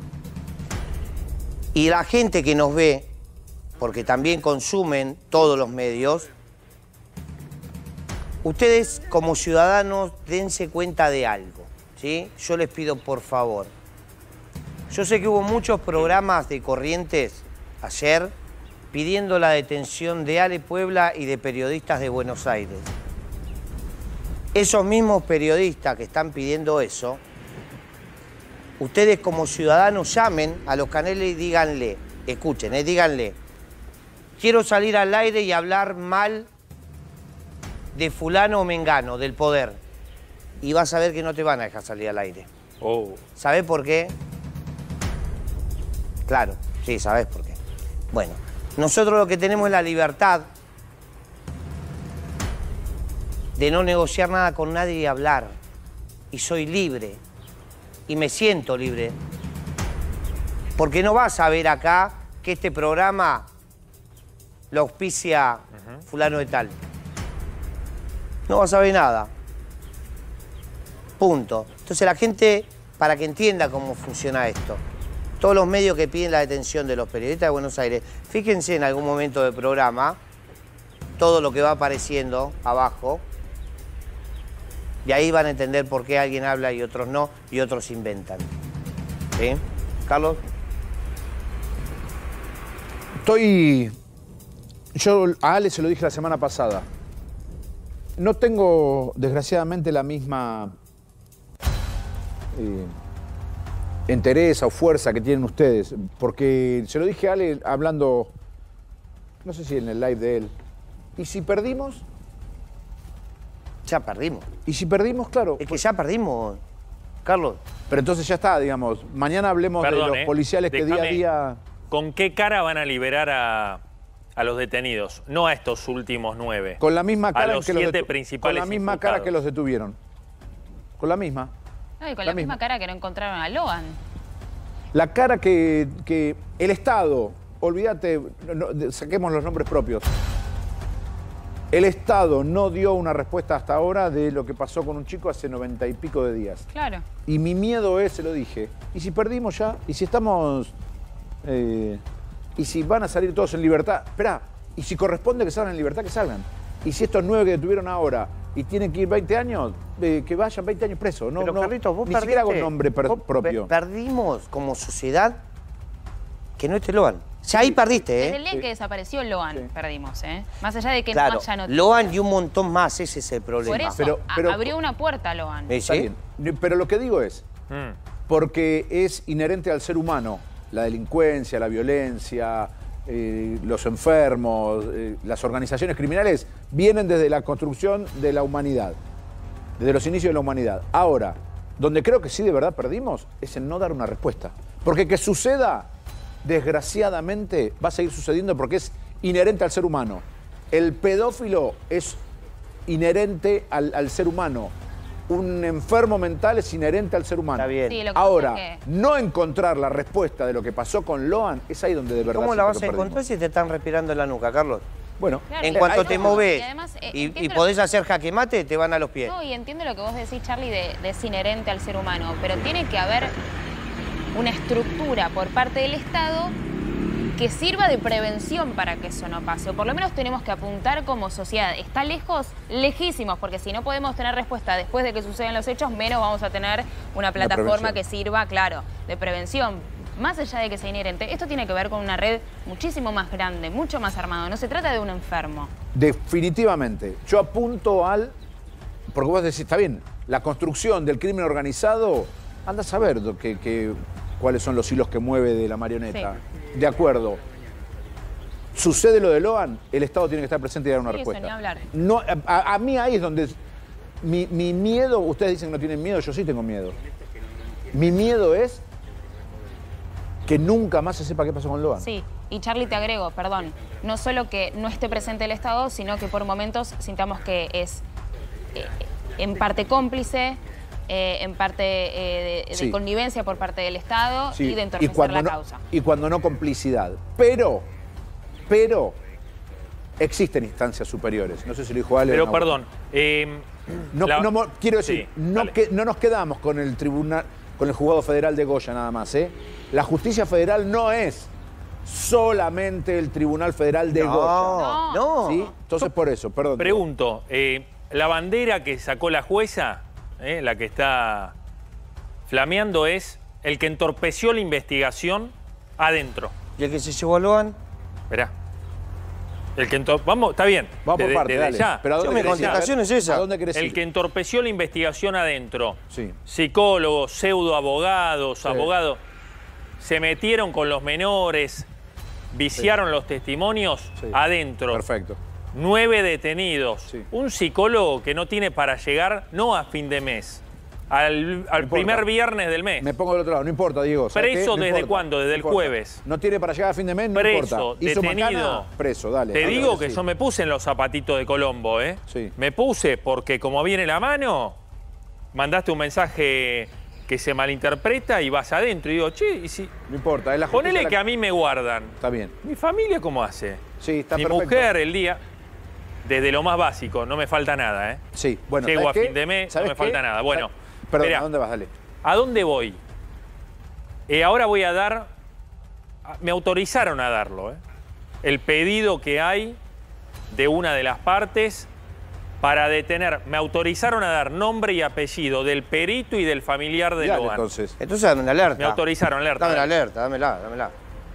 Y la gente que nos ve, porque también consumen todos los medios, ustedes como ciudadanos dense cuenta de algo, ¿sí? Yo les pido por favor. Yo sé que hubo muchos programas de Corrientes ayer pidiendo la detención de Ale Puebla y de periodistas de Buenos Aires. Esos mismos periodistas que están pidiendo eso, ustedes como ciudadanos llamen a los canales y díganle, escuchen, eh, díganle, quiero salir al aire y hablar mal de fulano o mengano, del poder. Y vas a ver que no te van a dejar salir al aire. Oh. ¿Sabés por qué? Claro, sí, sabés por qué. Bueno, nosotros lo que tenemos es la libertad de no negociar nada con nadie y hablar. Y soy libre. Y me siento libre. Porque no vas a ver acá que este programa lo auspicia uh-huh. fulano de tal. No vas a ver nada. Punto. Entonces la gente, para que entienda cómo funciona esto, todos los medios que piden la detención de los periodistas de Buenos Aires, fíjense en algún momento del programa, todo lo que va apareciendo abajo, y ahí van a entender por qué alguien habla y otros no, y otros inventan. ¿Sí? Carlos. Estoy... Yo a Ale se lo dije la semana pasada. No tengo, desgraciadamente, la misma eh, entereza o fuerza que tienen ustedes, porque se lo dije a Ale hablando, no sé si en el live de él. ¿Y si perdimos? Ya perdimos. ¿Y si perdimos? Claro. Es que ya perdimos, Carlos. Pero entonces ya está, digamos. Mañana hablemos Perdón, de los eh, policiales que déjame, día a día... ¿Con qué cara van a liberar a, a los detenidos? No a estos últimos nueve. Con la misma cara a los que siete los principales Con la misma imputados. cara que los detuvieron. Con la misma. No, y con la la, misma misma. cara que no encontraron a Loan. La cara que, que el Estado, olvídate, no, no, saquemos los nombres propios. El Estado no dio una respuesta hasta ahora de lo que pasó con un chico hace noventa y pico de días. Claro. Y mi miedo es, se lo dije, ¿y si perdimos ya? ¿Y si estamos... Eh, ¿y si van a salir todos en libertad? Esperá, ¿y si corresponde que salgan en libertad, que salgan? ¿Y si estos nueve que detuvieron ahora y tienen que ir veinte años, eh, que vayan veinte años presos? No, Pero, no, Carlitos, vos ni perdiste, siquiera con nombre per vos propio. Perdimos como sociedad que no esté Loan. Ya ahí perdiste, ¿eh? Desde el día Sí. que desapareció Loan, Sí. perdimos, ¿eh? Más allá de que Claro, no haya noticias. Loan y un montón más, ese es el problema. Por eso, Pero- a- pero- abrió una puerta Loan. ¿Eh, Está sí? bien. Pero lo que digo es, Mm. porque es inherente al ser humano, la delincuencia, la violencia, eh, los enfermos, eh, las organizaciones criminales, vienen desde la construcción de la humanidad, desde los inicios de la humanidad. Ahora, donde creo que sí de verdad perdimos es en no dar una respuesta. Porque que suceda, desgraciadamente, va a seguir sucediendo porque es inherente al ser humano. El pedófilo es inherente al, al ser humano. Un enfermo mental es inherente al ser humano. Está bien. Sí, lo que Ahora, pasa es que- no encontrar la respuesta de lo que pasó con Loan es ahí donde de verdad ¿Cómo siento la vas que a perdimos. encontrar si te están respirando en la nuca, Carlos? Bueno, Claro, En y- cuanto y- te no, movés y además, eh, y, entiendo y lo- podés hacer jaque mate, te van a los pies. No, y entiendo lo que vos decís, Charlie, de, de es inherente al ser humano, pero tiene que haber una estructura por parte del Estado que sirva de prevención para que eso no pase. O por lo menos tenemos que apuntar como sociedad. Está lejos, lejísimos, porque si no podemos tener respuesta después de que sucedan los hechos, menos vamos a tener una plataforma prevención. que sirva, claro, de prevención. Más allá de que sea inherente, esto tiene que ver con una red muchísimo más grande, mucho más armado. No se trata de un enfermo. definitivamente. Yo apunto al... Porque vos decís, está bien, la construcción del crimen organizado, anda a saber do- que, que- cuáles son los hilos que mueve de la marioneta. De acuerdo. Sucede lo de Loan, el Estado tiene que estar presente y dar una Sí, eso respuesta. ni hablar. No, a, a mí ahí es donde... Mi, mi miedo, ustedes dicen que no tienen miedo, yo sí tengo miedo. Mi miedo es que nunca más se sepa qué pasó con Loan. Sí, y Charlie, te agrego, perdón, no solo que no esté presente el Estado, sino que por momentos sintamos que es eh, en parte cómplice, eh, en parte eh, de, de Sí. connivencia por parte del Estado Sí, y de entorpecer cuando la no, causa. Y cuando no complicidad. Pero, pero, existen instancias superiores. No sé si lo dijo Ale. o Pero no. perdón, eh, No, la- no mo- quiero decir, Sí, no, dale. que, no nos quedamos con el tribunal, con el juzgado federal de Goya nada más, ¿eh? La justicia federal no es solamente el tribunal federal de Goya. No, no. ¿Sí? Entonces por eso, perdón. Pregunto, eh, la bandera que sacó la jueza, eh, la que está flameando, es el que entorpeció la investigación adentro. ¿Y el que se llevó a Loan? Verá. El que entor... Vamos, está bien. Vamos por desde, parte, desde dale. ya. Pero ¿a dónde mi querés ir? contestación es esa. ¿A dónde querés El ir? que entorpeció la investigación adentro. Sí. Psicólogos, pseudoabogados, Sí. abogados, se metieron con los menores, viciaron Sí. los testimonios Sí. adentro. Perfecto. Nueve detenidos. Sí. Un psicólogo que no tiene para llegar, no a fin de mes, al, al importa. primer viernes del mes. Me pongo del otro lado, no importa, Diego. ¿sabes ¿Preso qué? No desde importa, cuándo? Desde no el importa. jueves. No tiene para llegar a fin de mes, no Preso, importa. ¿Hizo detenido. macana? Preso, dale. Te Ahora digo que sí. yo me puse en los zapatitos de Colombo, ¿eh? Sí. Me puse porque como viene la mano, mandaste un mensaje que se malinterpreta y vas adentro. Y digo, che, y si... No importa, es la justicia Ponele la- que a mí me guardan. Está bien. ¿Mi familia cómo hace? Sí, está Mi perfecto. mujer el día... Desde lo más básico, no me falta nada, ¿eh? Sí, bueno, Llego ¿sabes a qué? fin de mes, no ¿Sabes me qué? falta nada. Bueno, Perdón, esperá. ¿a dónde vas? Dale. ¿A dónde voy? Eh, ahora voy a dar... Me autorizaron a darlo, ¿eh? El pedido que hay de una de las partes para detener... Me autorizaron a dar nombre y apellido del perito y del familiar de Dale, Loan. entonces. Entonces dame una alerta. Me autorizaron, alerta. Dame la alerta, dámela, dámela.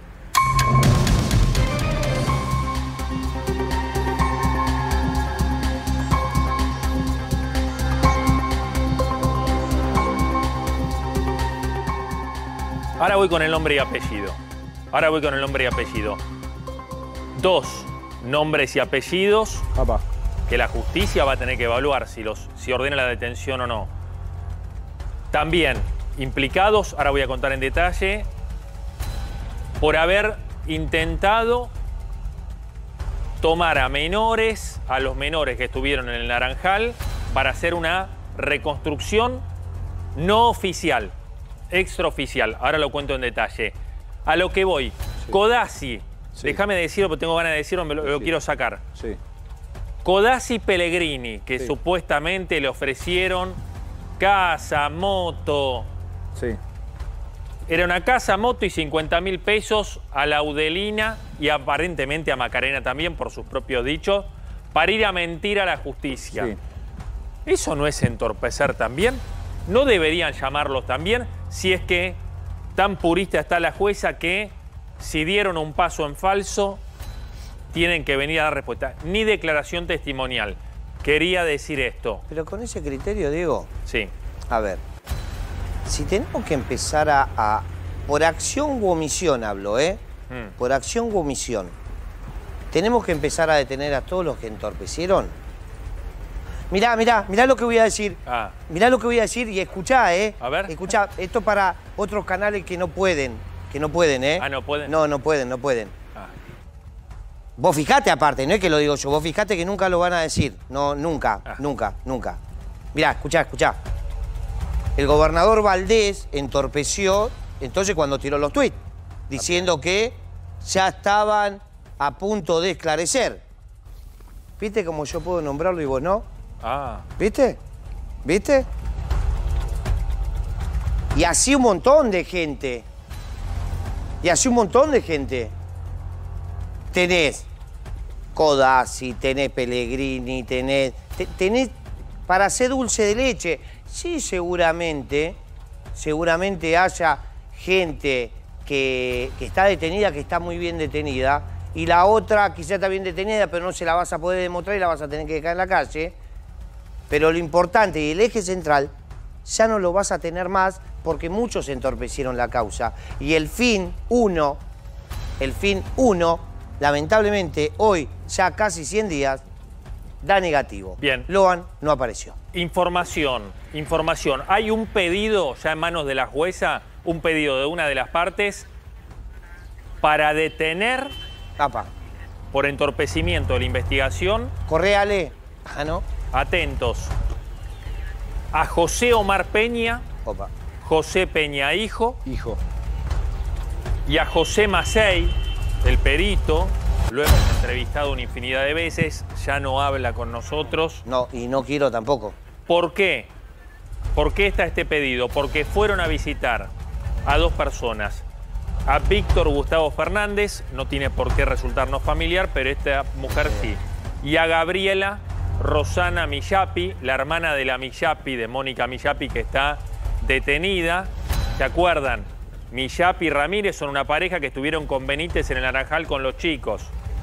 Ahora voy con el nombre y apellido. Ahora voy con el nombre y apellido. Dos nombres y apellidos Papá. que la justicia va a tener que evaluar si, los, si ordena la detención o no. También implicados, ahora voy a contar en detalle, por haber intentado tomar a menores, a los menores que estuvieron en el Naranjal, para hacer una reconstrucción no oficial, extraoficial. Ahora lo cuento en detalle. A lo que voy, Sí. Codazzi, Sí. déjame decirlo porque tengo ganas de decirlo, me lo, lo Sí. quiero sacar. Sí. Codazzi Pellegrini, que Sí. supuestamente le ofrecieron casa, moto. Sí. Era una casa, moto y cincuenta mil pesos a Laudelina y aparentemente a Macarena también, por sus propios dichos, para ir a mentir a la justicia. Sí. ¿Eso no es entorpecer también? ¿No deberían llamarlos también si es que tan purista está la jueza que si dieron un paso en falso tienen que venir a dar respuesta? Ni declaración testimonial. Quería decir esto. Pero con ese criterio, Diego, Sí. a ver, si tenemos que empezar a, a- por acción u omisión hablo, ¿eh? Mm. Por acción u omisión, tenemos que empezar a detener a todos los que entorpecieron. Mirá, mirá, mirá lo que voy a decir. Ah. Mirá lo que voy a decir y escuchá, ¿eh? A ver. Escuchá, esto para otros canales que no pueden, que no pueden, ¿eh? Ah, ¿no pueden? No, no pueden, no pueden. Ah. Vos fijate aparte, no es que lo digo yo, vos fijate que nunca lo van a decir. No, nunca, Ah. nunca, nunca. Mirá, escuchá, escuchá. El gobernador Valdés entorpeció, entonces cuando tiró los tuits, diciendo que ya estaban a punto de esclarecer. ¿Viste cómo yo puedo nombrarlo y vos no? Ah. ¿Viste? ¿Viste? Y así un montón de gente. Y así un montón de gente. Tenés Codazzi, tenés Pellegrini, tenés... te- tenés para hacer dulce de leche. Sí, seguramente, seguramente haya gente que, que está detenida, que está muy bien detenida, y la otra quizá está bien detenida, pero no se la vas a poder demostrar y la vas a tener que dejar en la calle. Pero lo importante y el eje central ya no lo vas a tener más porque muchos entorpecieron la causa. Y el fin uno, el fin uno, lamentablemente hoy, ya casi cien días, da negativo. Bien. Loan no apareció. Información, información. Hay un pedido ya en manos de la jueza, un pedido de una de las partes para detener Apa. por entorpecimiento de la investigación, Corréale. Ah, ¿no? atentos, a José Omar Peña, Opa. José Peña hijo, Hijo. y a José Macei, el perito. Lo hemos entrevistado una infinidad de veces, ya no habla con nosotros. No, y no quiero tampoco. ¿Por qué? ¿Por qué está este pedido? Porque fueron a visitar a dos personas. A Víctor Gustavo Fernández, no tiene por qué resultarnos familiar, pero esta mujer sí. Y a Gabriela Rosana Millapi, la hermana de la Millapi, de Mónica Millapi, que está detenida. ¿Se acuerdan? Millapi y Ramírez son una pareja que estuvieron con Benítez en el Naranjal con los chicos.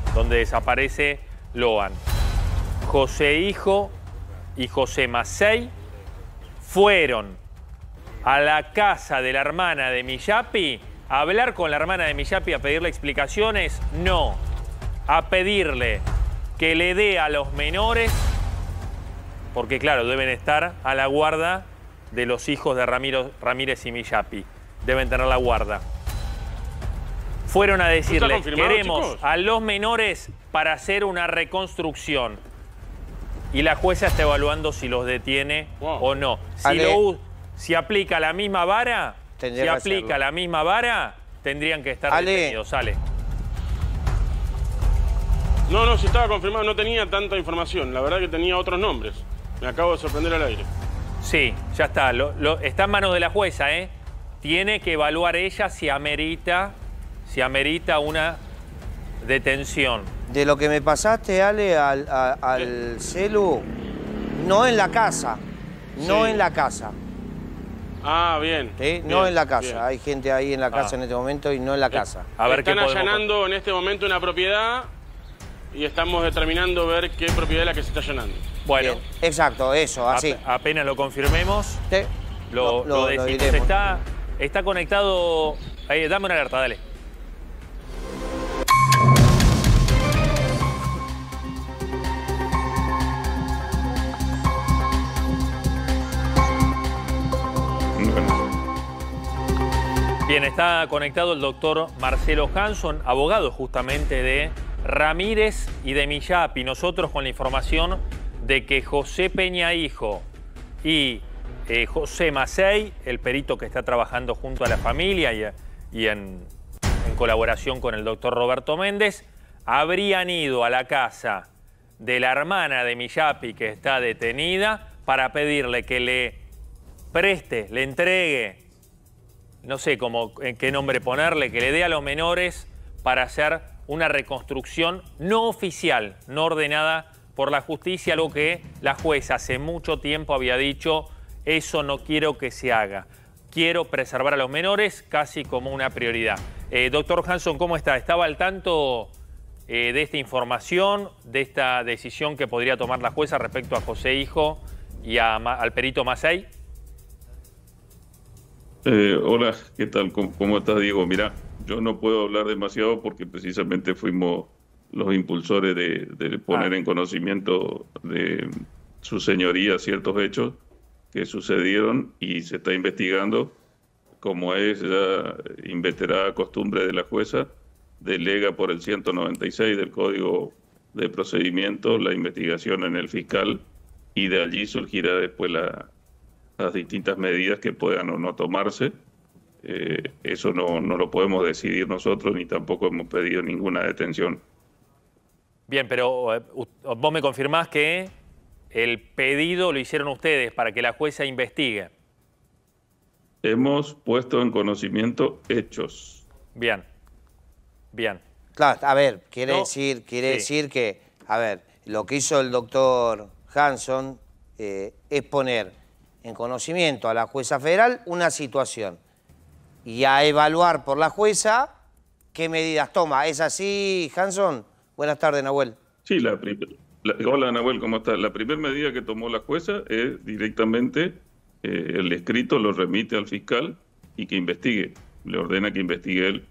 donde desaparece Loan. José Hijo y José Macei fueron a la casa de la hermana de Miyapi a hablar con la hermana de Miyapi, a pedirle explicaciones. No, a pedirle que le dé a los menores, porque claro, deben estar a la guarda de los hijos de Ramiro, Ramírez y Miyapi. Deben tener la guarda. Fueron a decirle, queremos chicos? a los menores para hacer una reconstrucción. Y la jueza está evaluando si los detiene wow. o no. Si, lo, si aplica la misma vara, Tendría si aplica hacerlo. la misma vara, tendrían que estar Ale. detenidos. Sale. No, no, si estaba confirmado, no tenía tanta información. La verdad que tenía otros nombres. Me acabo de sorprender al aire. Sí, ya está. Lo, lo, está en manos de la jueza, ¿eh? Tiene que evaluar ella si amerita, si amerita una detención. De lo que me pasaste, Ale, al, a, al celu, no en la casa. No sí. en la casa. Ah, bien. ¿Sí? bien no en la casa. Bien. Hay gente ahí en la casa ah. en este momento y no en la casa. A ver Están qué allanando en este momento una propiedad y estamos determinando ver qué propiedad es la que se está allanando. Bueno. Bien. Exacto, eso, así. Apenas lo confirmemos, sí. lo, lo, lo decimos. Lo está, está conectado... Ahí, dame una alerta, dale. Bien, está conectado el doctor Marcelo Hanson, abogado justamente de Ramírez y de Miyapi. Nosotros con la información de que José Peña Hijo y eh, José Macei, el perito que está trabajando junto a la familia y, y en, en colaboración con el doctor Roberto Méndez, habrían ido a la casa de la hermana de Miyapi, que está detenida, para pedirle que le preste, le entregue, no sé cómo, en qué nombre ponerle, que le dé a los menores para hacer una reconstrucción no oficial, no ordenada por la justicia, algo que la jueza hace mucho tiempo había dicho, eso no quiero que se haga. Quiero preservar a los menores casi como una prioridad. Eh, doctor Hanson, ¿cómo está? ¿Estaba al tanto eh, de esta información, de esta decisión que podría tomar la jueza respecto a José Hijo y a, al perito Macei? Eh, hola, ¿qué tal? ¿Cómo, ¿Cómo estás, Diego? Mira, yo no puedo hablar demasiado porque precisamente fuimos los impulsores de, de poner ah. en conocimiento de su señoría ciertos hechos que sucedieron y se está investigando. Como es ya inveterada costumbre de la jueza, delega por el ciento noventa y seis del Código de Procedimientos la investigación en el fiscal y de allí surgirá después la... las distintas medidas que puedan o no tomarse. Eh, eso no, no lo podemos decidir nosotros ni tampoco hemos pedido ninguna detención. Bien, pero eh, vos me confirmás que el pedido lo hicieron ustedes para que la jueza investigue. Hemos puesto en conocimiento hechos. Bien, bien. Claro, a ver, quiere, no, decir, quiere sí. decir que, a ver, lo que hizo el doctor Hanson eh, es poner en conocimiento a la jueza federal una situación y a evaluar por la jueza qué medidas toma. ¿Es así, Hanson? Buenas tardes, Nahuel. Sí, la, la hola, Nahuel, ¿cómo estás? La primera medida que tomó la jueza es directamente eh, el escrito lo remite al fiscal y que investigue, le ordena que investigue él.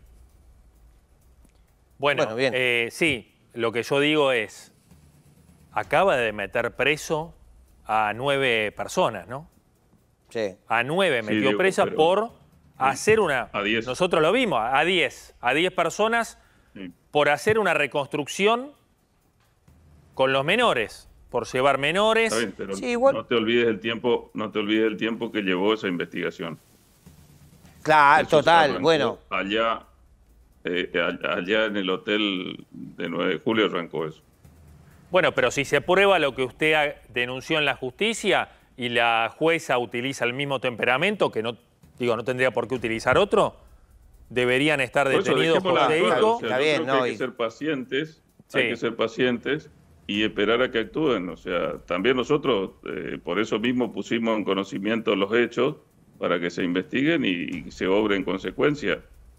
Bueno, bueno bien. Eh, sí, lo que yo digo es, acaba de meter preso a nueve personas, ¿no? Sí. A nueve metió sí, Diego, presa pero, por hacer una... A diez. Nosotros lo vimos, a diez. A diez personas sí. por hacer una reconstrucción con los menores, por llevar menores. Está bien, pero sí, igual... no te olvides el tiempo, no te olvides el tiempo que llevó esa investigación. Claro, Eso total, bueno. Allá, eh, allá en el hotel de nueve de julio arrancó eso. Bueno, pero si se prueba lo que usted denunció en la justicia y la jueza utiliza el mismo temperamento, que no, digo, no tendría por qué utilizar otro, deberían estar por detenidos por José Hijo. O sea, Está bien, no, hay que y... ser pacientes, sí. hay que ser pacientes y esperar a que actúen. O sea, también nosotros, eh, por eso mismo pusimos en conocimiento los hechos para que se investiguen y, y se obre en consecuencia.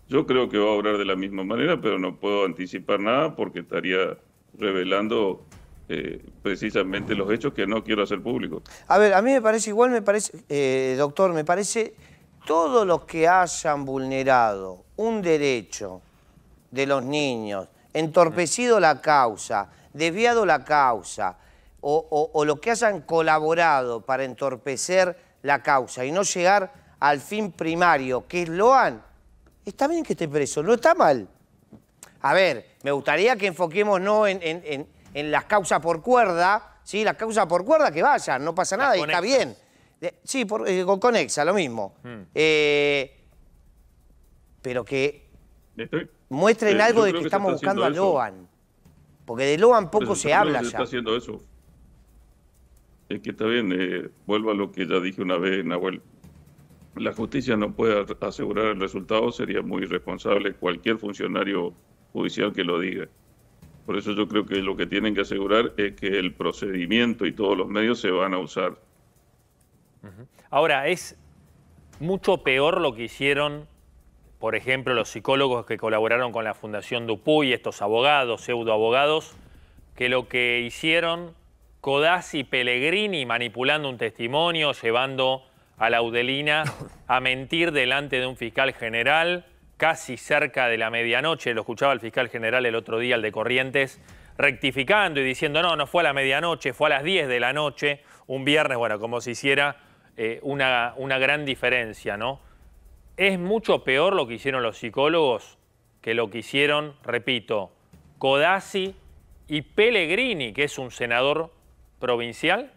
Yo creo que va a obrar de la misma manera, pero no puedo anticipar nada porque estaría revelando eh, precisamente los hechos que no quiero hacer públicos. A ver, a mí me parece, igual me parece, eh, doctor, me parece, todos los que hayan vulnerado un derecho de los niños, entorpecido la causa, desviado la causa, o, o, o los que hayan colaborado para entorpecer la causa y no llegar al fin primario, que es Loan, está bien que esté preso, no está mal. A ver, me gustaría que enfoquemos no en, en, en, en las causas por cuerda, ¿sí? Las causas por cuerda que vayan, no pasa nada y está bien. Sí, por, eh, con Conexa, lo mismo. Hmm. Eh, pero que Estoy, muestren eh, algo de que, que estamos buscando a Loan. Porque de Loan poco se habla ya. Está haciendo eso. Es que está bien, eh, vuelvo a lo que ya dije una vez, Nahuel. La justicia no puede asegurar el resultado, sería muy irresponsable cualquier funcionario judicial que lo diga. Por eso yo creo que lo que tienen que asegurar es que el procedimiento y todos los medios se van a usar. Ahora, es mucho peor lo que hicieron, por ejemplo, los psicólogos que colaboraron con la Fundación Dupuy, estos abogados, pseudoabogados, que lo que hicieron Codazzi y Pellegrini manipulando un testimonio, llevando a Laudelina a mentir delante de un fiscal general, casi cerca de la medianoche. Lo escuchaba el fiscal general el otro día, el de Corrientes, rectificando y diciendo, no, no fue a la medianoche, fue a las diez de la noche, un viernes, bueno, como si hiciera eh, una, una gran diferencia, ¿no? Es mucho peor lo que hicieron los psicólogos que lo que hicieron, repito, Codazzi y Pellegrini, que es un senador provincial.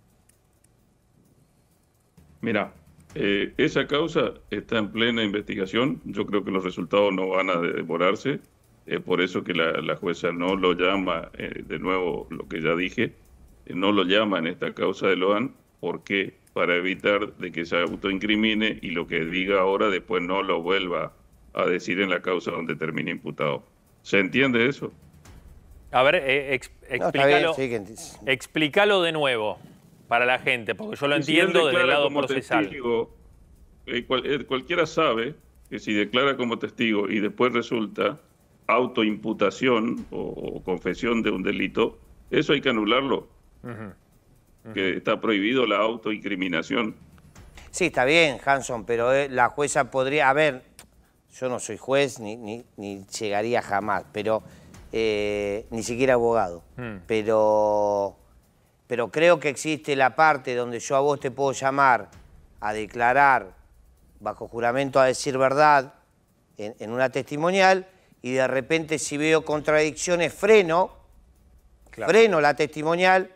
Mira, eh, esa causa está en plena investigación. Yo creo que los resultados no van a demorarse. Es por eso que la, la jueza no lo llama, eh, de nuevo lo que ya dije, eh, no lo llama en esta causa de Loan. ¿Por qué? Para evitar de que se autoincrimine y lo que diga ahora después no lo vuelva a decir en la causa donde termine imputado. ¿Se entiende eso? A ver, eh, ex, explícalo, no, sí, explícalo de nuevo para la gente, porque yo lo entiendo si desde el lado procesal. Testigo, eh, cual, eh, cualquiera sabe que si declara como testigo y después resulta autoimputación o, o confesión de un delito, eso hay que anularlo. Uh-huh. Uh-huh. Que está prohibido la autoincriminación. Sí, está bien, Hanson, pero eh, la jueza podría... A ver, yo no soy juez ni, ni, ni llegaría jamás, pero... Eh, ni siquiera abogado, hmm. pero, pero creo que existe la parte donde yo a vos te puedo llamar a declarar bajo juramento a decir verdad en, en una testimonial y de repente si veo contradicciones freno, claro. freno la testimonial,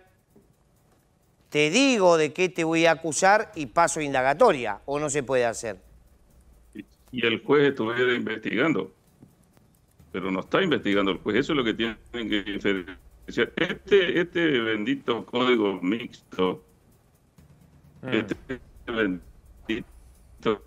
te digo de qué te voy a acusar y paso indagatoria, o no se puede hacer. Y, y el juez estuviera investigando. Pero no está investigando el juez, eso es lo que tienen que diferenciar. Este, este bendito código mixto, mm. este bendito...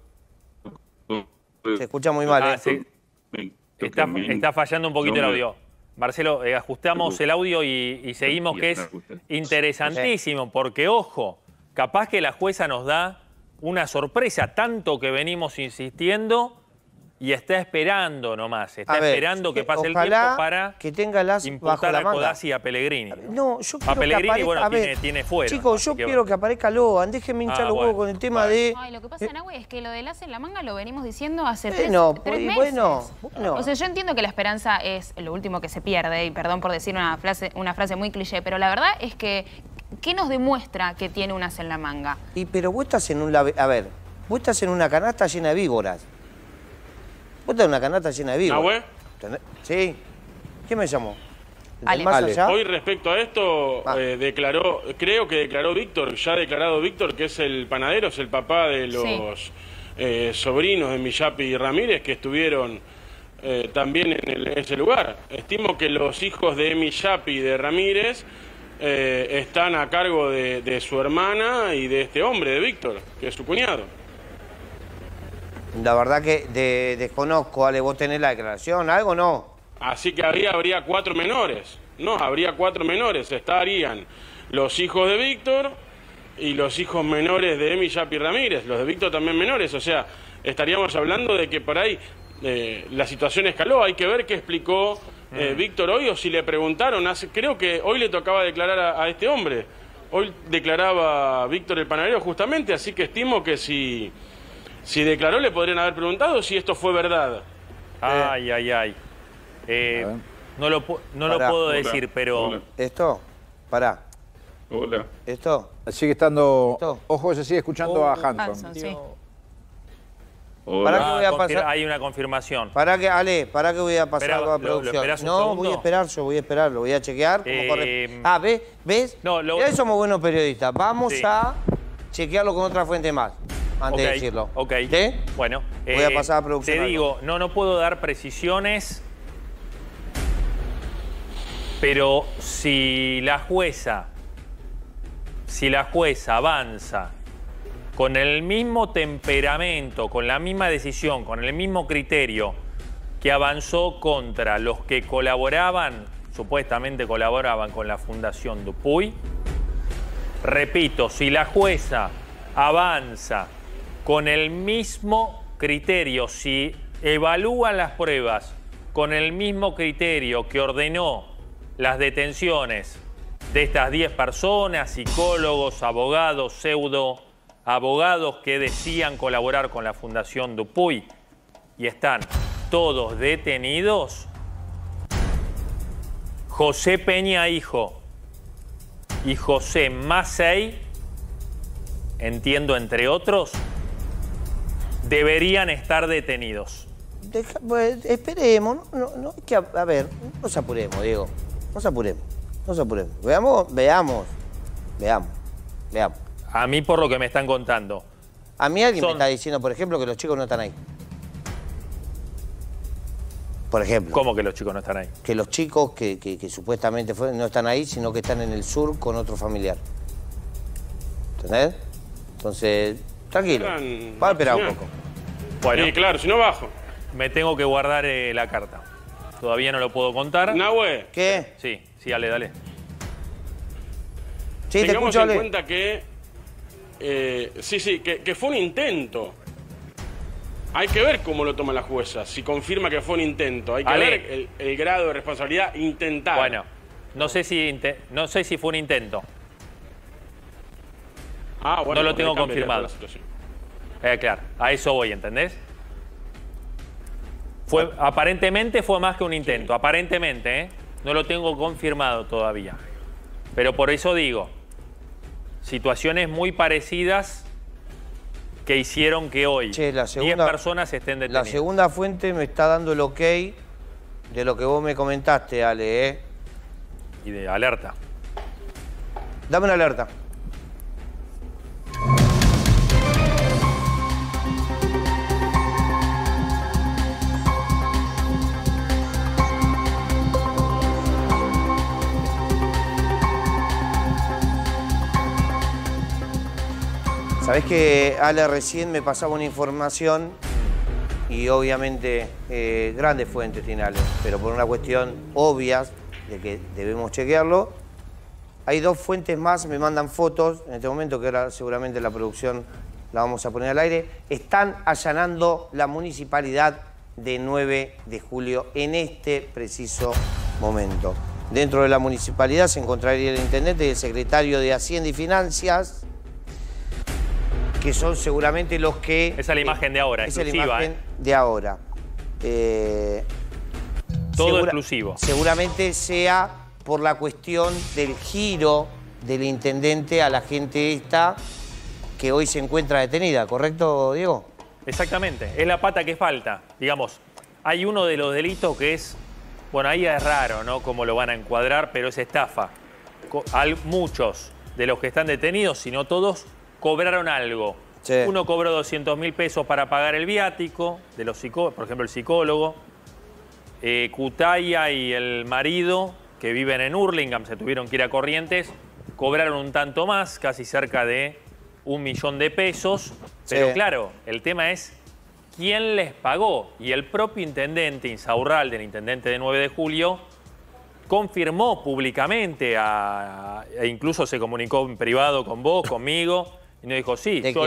Se escucha muy mal, ah, ¿eh? Sí. Está, está fallando un poquito no me... el audio. Marcelo, eh, ajustamos el audio y, y seguimos, que es interesantísimo, porque, ojo, capaz que la jueza nos da una sorpresa, tanto que venimos insistiendo... Y está esperando nomás, está ver, esperando que pase el tiempo para que tenga las imputar a Codazzi y a Pellegrini. No, yo quiero a Pellegrini, que aparezca, bueno, a ver, tiene, tiene fuera. Chicos, yo que quiero bueno. que aparezca Loan, déjenme hinchar ah, los huevos bueno, con el tema vale. de... Ay, lo que pasa, Nahue, es que lo del as en la manga lo venimos diciendo hace bueno, tres, tres meses. Bueno, bueno. O sea, yo entiendo que la esperanza es lo último que se pierde, y perdón por decir una frase, una frase muy cliché, pero la verdad es que, ¿qué nos demuestra que tiene un as en la manga? Y pero vos estás en un... A ver, vos estás en una canasta llena de víboras. Vos tenés una canasta llena de víboras. ¿Nahue? Sí. ¿Quién me llamó? Ale. Más allá? Hoy respecto a esto, ah. eh, declaró, creo que declaró Víctor, ya ha declarado Víctor, que es el panadero, es el papá de los sí. eh, sobrinos de Millapi y Ramírez, que estuvieron eh, también en, el, en ese lugar. Estimo que los hijos de Millapi y de Ramírez eh, están a cargo de, de su hermana y de este hombre, de Víctor, que es su cuñado. La verdad que de, desconozco, Ale, ¿vos tenés la declaración? ¿Algo no? Así que habría, habría cuatro menores. No, habría cuatro menores. Estarían los hijos de Víctor y los hijos menores de Millapi Ramírez. Los de Víctor también menores. O sea, estaríamos hablando de que por ahí eh, la situación escaló. Hay que ver qué explicó eh, mm. Víctor hoy, o si le preguntaron. Hace, creo que hoy le tocaba declarar a, a este hombre. Hoy declaraba Víctor el panadero justamente, así que estimo que si, si declaró le podrían haber preguntado si esto fue verdad. Ay, ay, ay. Eh, no lo, no lo puedo Hola. decir, pero... Hola. ¿Esto? Pará. Hola. ¿Esto? Sigue estando... ¿Esto? Ojo, se sigue escuchando oh, a Hanson. Hanson, sí. Hola. ¿Para qué voy a Ah, pasar? Hay una confirmación. Para que, Ale, para que voy a pasar Espera, algo a ¿lo- lo producción. esperás un no, segundo? voy a esperar, yo voy a esperar, lo voy a chequear. Como Eh, corre... Ah, ¿ves? ¿Ves? No, lo- Mirá que somos buenos periodistas. Vamos Sí. a chequearlo con otra fuente más, antes Ok, de decirlo. ok. ¿Sí? Bueno, Voy a pasar a producción Te algo. digo, no, no puedo dar precisiones, pero si la jueza, si la jueza avanza con el mismo temperamento, con la misma decisión, con el mismo criterio que avanzó contra los que colaboraban, supuestamente colaboraban con la Fundación Dupuy, repito, si la jueza avanza con el mismo criterio, si evalúan las pruebas con el mismo criterio que ordenó las detenciones de estas diez personas, psicólogos, abogados, pseudo abogados que decían colaborar con la Fundación Dupuy y están todos detenidos, José Peña hijo y José Macei, entiendo entre otros, deberían estar detenidos. Deja, pues, esperemos, no, no, no, es que, a, a ver, no nos apuremos, Diego. No nos apuremos, no nos apuremos. Veamos, veamos, veamos, veamos. A mí, por lo que me están contando. A mí alguien Son- me está diciendo, por ejemplo, que los chicos no están ahí. Por ejemplo. ¿Cómo que los chicos no están ahí? Que los chicos que, que, que supuestamente fueron, no están ahí, sino que están en el sur con otro familiar. ¿Entendés? Entonces, tranquilo. Eran- Va a esperar un señor. poco. Bueno, Sí, claro, si no bajo. me tengo que guardar eh, la carta. Todavía no lo puedo contar. Nahue, ¿Qué? Sí, sí, dale, dale. Sí, te tengamos escucho, en Ale. cuenta que... eh, sí, sí, que, que fue un intento. Hay que ver cómo lo toma la jueza, si confirma que fue un intento. Hay que Ale. ver el, el grado de responsabilidad intentar. Bueno, no sé si, inte- no sé si fue un intento. Ah, bueno, no lo porque tengo cambiaría confirmado. toda la situación. Eh, claro, a eso voy, ¿entendés? Fue, aparentemente fue más que un intento, aparentemente, ¿eh? No lo tengo confirmado todavía. Pero por eso digo, situaciones muy parecidas que hicieron que hoy Che, la diez segunda- personas estén La detenidas. segunda fuente me está dando el ok de lo que vos me comentaste, Ale, ¿eh? Y de alerta. Dame una alerta. Sabés que Ale recién me pasaba una información y obviamente eh, grandes fuentes tiene Ale, pero por una cuestión obvia de que debemos chequearlo. Hay dos fuentes más, me mandan fotos en este momento, que ahora seguramente la producción la vamos a poner al aire. Están allanando la municipalidad de nueve de julio en este preciso momento. Dentro de la municipalidad se encontraría el intendente y el secretario de Hacienda y Finanzas, que son seguramente los que... Esa es la imagen de ahora, Esa es la exclusiva, imagen ¿eh? de ahora. Eh, Todo segura- exclusivo. Seguramente sea por la cuestión del giro del intendente a la gente esta que hoy se encuentra detenida, ¿correcto, Diego? Exactamente, es la pata que falta. Digamos, hay uno de los delitos que es, bueno, ahí es raro, ¿no? Cómo lo van a encuadrar, pero es estafa. Co- al- muchos de los que están detenidos, si no todos, cobraron algo. Sí. Uno cobró doscientos mil pesos para pagar el viático, de los psicó- por ejemplo, el psicólogo. Eh, Cutaya y el marido, que viven en Hurlingham, se tuvieron que ir a Corrientes, cobraron un tanto más, casi cerca de un millón de pesos. Pero Sí. claro, el tema es quién les pagó. Y el propio intendente Insaurralde, el intendente de nueve de julio, confirmó públicamente, a- e incluso se comunicó en privado con vos, conmigo, y nos dijo, sí, ¿De yo, quién?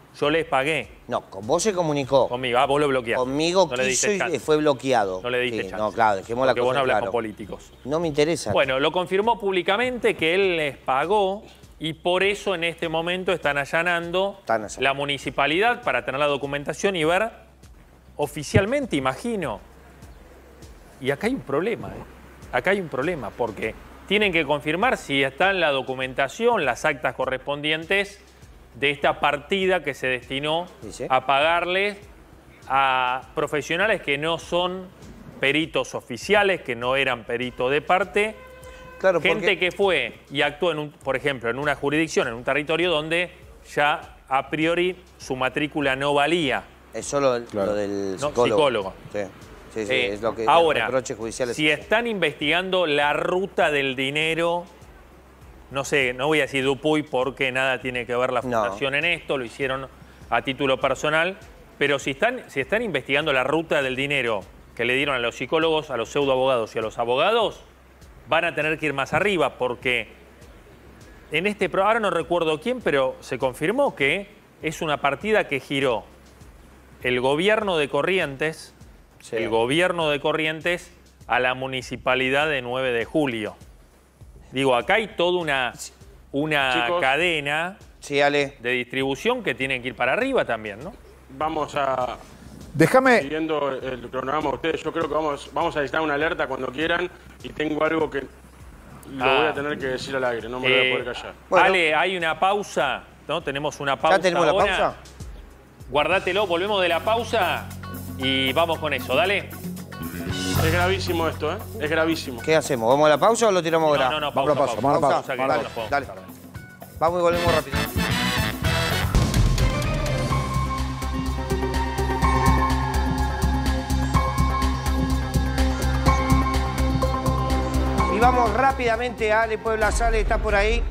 Yo les pagué. No, con vos se comunicó. Conmigo, ah, vos lo bloqueaste. Conmigo no quiso y fue bloqueado. No le diste sí, chance. No, claro, dejemos la Porque cosa vos no hablas claro. con políticos. No me interesa. Bueno, lo confirmó públicamente que él les pagó y por eso en este momento están allanando Están allanando. la municipalidad para tener la documentación y ver oficialmente, imagino. Y acá hay un problema, ¿eh? Acá hay un problema porque tienen que confirmar si está en la documentación, las actas correspondientes de esta partida que se destinó ¿Dice? a pagarles a profesionales que no son peritos oficiales, que no eran peritos de parte, claro, gente porque... que fue y actuó, en un, por ejemplo, en una jurisdicción, en un territorio donde ya a priori su matrícula no valía. Es solo claro. lo del no, psicólogo. psicólogo. Sí, sí, sí Eh, es lo que ahora, reproche judicial. si están investigando la ruta del dinero, no sé, no voy a decir Dupuy porque nada tiene que ver la fundación no. en esto, lo hicieron a título personal, pero si están, si están investigando la ruta del dinero que le dieron a los psicólogos, a los pseudoabogados y a los abogados, van a tener que ir más arriba porque en este programa, ahora no recuerdo quién, pero se confirmó que es una partida que giró el gobierno de Corrientes, sí. el gobierno de Corrientes a la municipalidad de nueve de julio. Digo, acá hay toda una, una cadena sí, Ale. de distribución que tienen que ir para arriba también, ¿no? Vamos a... Déjame... Siguiendo el cronograma de ustedes, yo creo que vamos, vamos a necesitar una alerta cuando quieran y tengo algo que lo ah. voy a tener que decir al aire, no me eh, voy a poder callar. Bueno. Ale, hay una pausa, ¿no? Tenemos una pausa ¿Ya tenemos ahora. la pausa? Guardátelo, volvemos de la pausa y vamos con eso, dale. Es gravísimo esto, ¿eh? Es gravísimo. ¿Qué hacemos? ¿Vamos a la pausa o lo tiramos ahora? No, no, no, pausa, pausa, pausa, pausa, pausa, pausa, pausa, dale, dale. Vamos y volvemos rápido. Y vamos rápidamente a Ale Puebla Sale, está por ahí.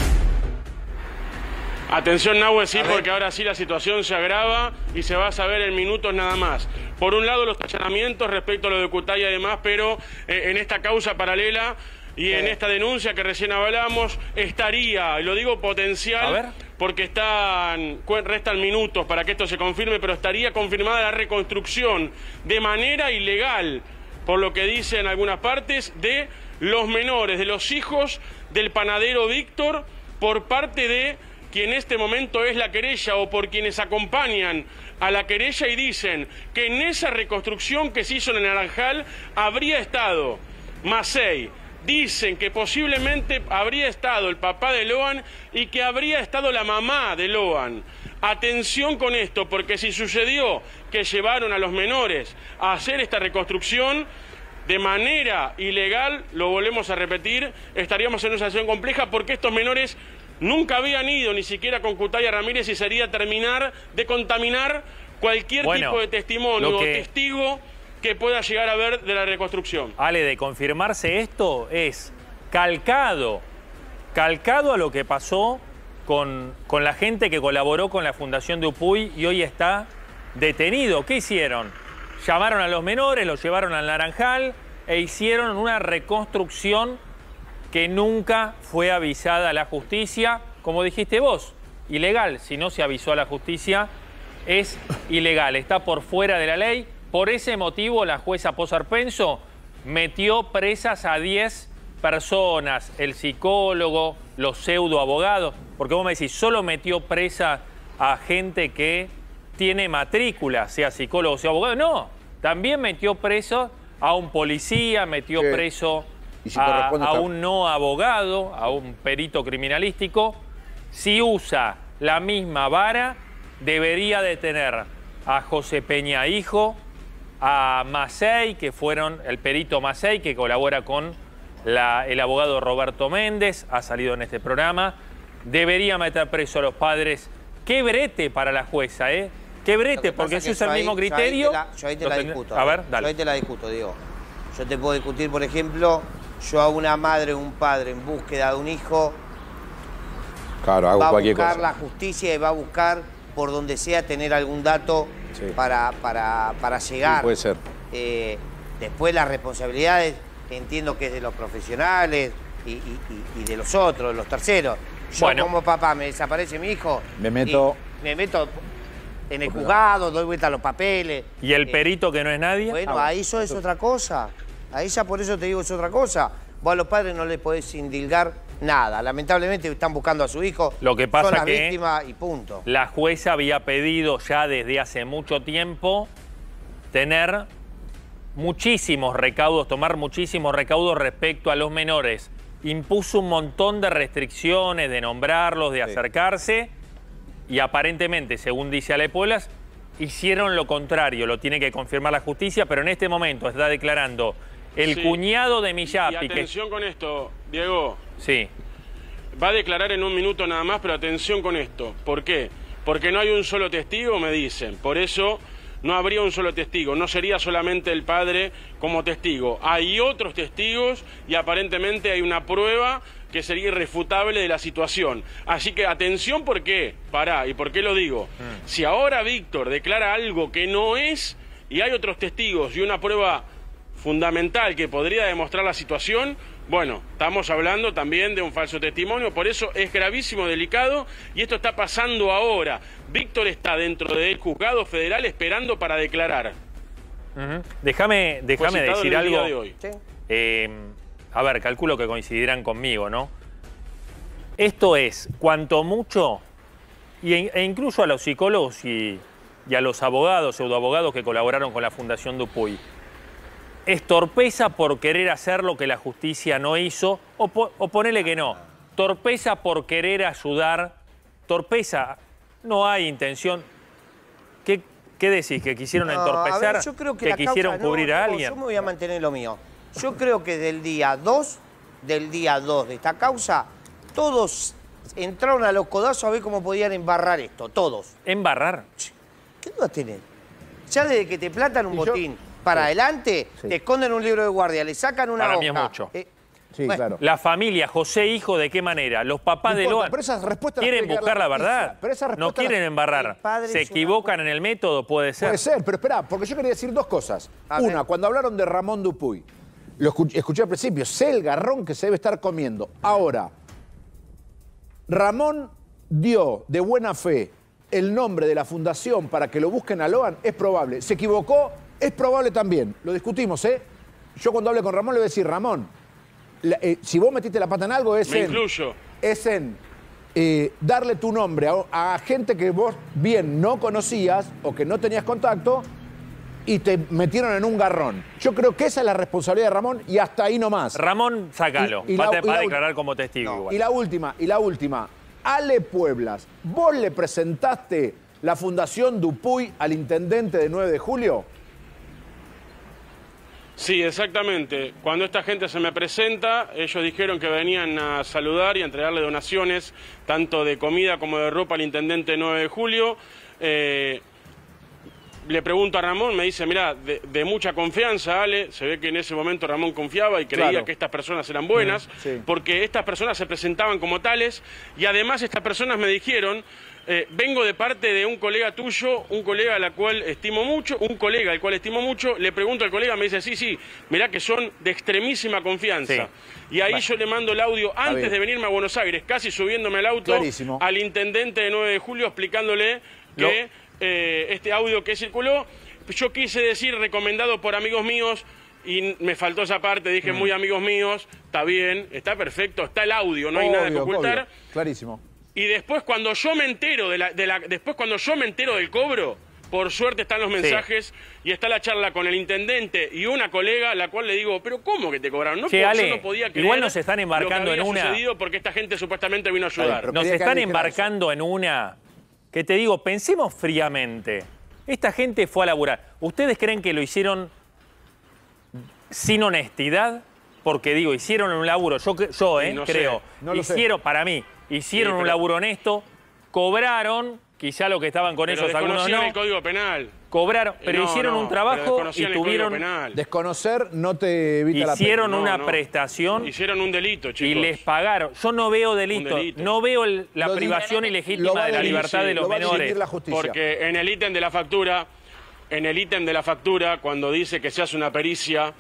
Atención, Nahue, sí, porque ahora sí la situación se agrava y se va a saber en minutos nada más. Por un lado, los allanamientos respecto a lo de Cutaya y demás, pero eh, en esta causa paralela y sí. en esta denuncia que recién hablamos, estaría, y lo digo potencial, porque están, restan minutos para que esto se confirme, pero estaría confirmada la reconstrucción de manera ilegal, por lo que dicen algunas partes, de los menores, de los hijos del panadero Víctor, por parte de quien en este momento es la querella o por quienes acompañan a la querella y dicen que en esa reconstrucción que se hizo en el Naranjal habría estado Macei, dicen que posiblemente habría estado el papá de Loan y que habría estado la mamá de Loan. Atención con esto, porque si sucedió que llevaron a los menores a hacer esta reconstrucción de manera ilegal, lo volvemos a repetir, estaríamos en una situación compleja porque estos menores nunca habían ido ni siquiera con Cutaya Ramírez y sería terminar de contaminar cualquier bueno, tipo de testimonio que... o testigo que pueda llegar a ver de la reconstrucción. Ale, de confirmarse esto es calcado, calcado a lo que pasó con, con la gente que colaboró con la Fundación Dupuy y hoy está detenido. ¿Qué hicieron? Llamaron a los menores, los llevaron al Naranjal e hicieron una reconstrucción que nunca fue avisada a la justicia, como dijiste vos, ilegal. Si no se avisó a la justicia, es ilegal, está por fuera de la ley. Por ese motivo, la jueza Posarpenso metió presas a diez personas, el psicólogo, los pseudoabogados, porque vos me decís, solo metió presa a gente que tiene matrícula, sea psicólogo, sea abogado. No, también metió preso a un policía, metió ¿Qué? preso... ¿Y si a, a un no abogado, a un perito criminalístico. Si usa la misma vara, debería detener a José Peña Hijo, a Macei, que fueron el perito Macei, que colabora con la, el abogado Roberto Méndez, ha salido en este programa. Debería meter preso a los padres. Qué brete para la jueza, ¿eh? Qué brete, porque si usa el mismo criterio... Yo ahí te la, yo ahí te la discuto. A ver, dale. Yo ahí te la discuto, digo. Yo te puedo discutir, por ejemplo... Yo a una madre o un padre en búsqueda de un hijo, claro, hago va a cualquier buscar cosa. la justicia y va a buscar por donde sea tener algún dato sí. para, para, para llegar. Sí, puede ser. Eh, después las responsabilidades, entiendo que es de los profesionales y, y, y de los otros, los terceros. Yo bueno. como papá me desaparece mi hijo. Me meto... Me meto en el juzgado, doy vuelta a los papeles. ¿Y el eh, perito que no es nadie? Bueno, ahí eso es otra cosa. Ahí ya por eso te digo es otra cosa. Vos a los padres no les podés indilgar nada. Lamentablemente están buscando a su hijo. Lo que pasa son las que víctimas y punto. La jueza había pedido ya desde hace mucho tiempo tener muchísimos recaudos, tomar muchísimos recaudos respecto a los menores. Impuso un montón de restricciones, de nombrarlos, de sí. acercarse, y aparentemente, según dice Ale Pueblas, hicieron lo contrario. Lo tiene que confirmar la justicia, pero en este momento está declarando el sí. cuñado de Millapi. Y atención que... con esto, Diego. Sí. Va a declarar en un minuto nada más, pero atención con esto. ¿Por qué? Porque no hay un solo testigo, me dicen. Por eso no habría un solo testigo. No sería solamente el padre como testigo. Hay otros testigos y aparentemente hay una prueba que sería irrefutable de la situación. Así que atención, ¿por qué? Pará, ¿y por qué lo digo? Mm. Si ahora Víctor declara algo que no es y hay otros testigos y una prueba fundamental que podría demostrar la situación, bueno, estamos hablando también de un falso testimonio, por eso es gravísimo, delicado, y esto está pasando ahora. Víctor está dentro del juzgado federal esperando para declarar. Uh-huh. Déjame, déjame decir algo. De hoy. ¿Sí? Eh, a ver, calculo que coincidirán conmigo, ¿no? Esto es, cuanto mucho, y, e incluso a los psicólogos y, y a los abogados, pseudoabogados que colaboraron con la Fundación Dupuy, es torpeza por querer hacer lo que la justicia no hizo, o, po, o ponele que no, torpeza por querer ayudar, torpeza, no hay intención. ¿Qué, qué decís? ¿Que quisieron no, entorpecer? A ver, yo creo que, ¿Que la quisieron causa, cubrir no, a no, alguien? Yo me voy a mantener lo mío. Yo creo que del día dos, del día dos de esta causa, todos entraron a los codazos a ver cómo podían embarrar esto, todos. ¿Embarrar? ¿Qué dudas tenés? Ya desde que te platan un Y botín yo... para sí. adelante, sí. te esconden un libro de guardia, le sacan una Para hoja. mí es mucho. Eh, Sí, bueno, claro. La familia, José hijo, ¿de qué manera? Los papás No de importa, Loan pero esas respuestas las quieren tiene que buscar dar la la verdad. justicia, pero esas No respuestas quieren las- embarrar. El padre Se es una equivocan en el método, puede ser. Puede ser, pero espera, porque yo quería decir dos cosas. A Una, ver. cuando hablaron de Ramón Dupuy, lo escuché, escuché al principio, sé el garrón que se debe estar comiendo. Ahora, Ramón dio de buena fe el nombre de la fundación para que lo busquen a Loan, es probable. ¿Se equivocó? Es probable también. Lo discutimos, ¿eh? Yo cuando hable con Ramón le voy a decir, Ramón, la, eh, si vos metiste la pata en algo es Me en... incluyo. Es en eh, darle tu nombre a, a gente que vos bien no conocías o que no tenías contacto y te metieron en un garrón. Yo creo que esa es la responsabilidad de Ramón y hasta ahí nomás. Ramón, sácalo. Y- y va, la- a te- y va a la- declarar como testigo No, igual. y la última, y la última. Ale Pueblas, ¿vos le presentaste la Fundación Dupuy al intendente de nueve de julio? Sí, exactamente. Cuando esta gente se me presenta, ellos dijeron que venían a saludar y a entregarle donaciones, tanto de comida como de ropa al intendente nueve de julio. Eh, le pregunto a Ramón, me dice, mirá, de, de mucha confianza, Ale, se ve que en ese momento Ramón confiaba y creía Claro. que estas personas eran buenas, Mm, sí. porque estas personas se presentaban como tales y además estas personas me dijeron... Eh, vengo de parte de un colega tuyo, un colega al cual estimo mucho, un colega al cual estimo mucho, le pregunto al colega, me dice, sí, sí, mirá que son de extremísima confianza. Sí. Y ahí Bueno. yo le mando el audio antes bien. de venirme a Buenos Aires, casi subiéndome al auto, Clarísimo. al intendente de nueve de julio explicándole que eh, este audio que circuló, yo quise decir recomendado por amigos míos, y me faltó esa parte, dije muy amigos míos, está bien, está perfecto, está el audio, no hay nada que Obvio, ocultar. obvio. Clarísimo. Y después cuando yo me entero de la, de la, después cuando yo me entero del cobro, por suerte están los mensajes y está la charla con el intendente y una colega, la cual le digo, pero ¿cómo que te cobraron? No, Che, puedo- Ale, yo no podía creer igual nos están embarcando lo que había en una- sucedido porque esta gente supuestamente vino a ayudar. Pero Nos quería que están alguien dijera embarcando en una que te digo, pensemos fríamente. Esta gente fue a laburar. ¿Ustedes creen que lo hicieron sin honestidad? Porque digo, hicieron un laburo, yo, cre- yo eh, no sé, creo, no lo sé. hicieron, para mí, hicieron Sí, un pero- laburo honesto, cobraron, quizá lo que estaban con Pero ellos algunos desconocían no, el Código Penal. cobraron, pero No, hicieron no, un pero trabajo y desconocían el Código tuvieron, Penal. Desconocer no te evita la hicieron pena. una No, no. prestación Hicieron un delito, y chicos. les pagaron. Yo no veo delito, delito. no veo el- la Lo di- privación lo ilegítima va a de la dirimir, libertad sí, de lo los va a dirimir menores. la justicia. Porque en el ítem de la factura, en el ítem de la factura, cuando dice que se hace una pericia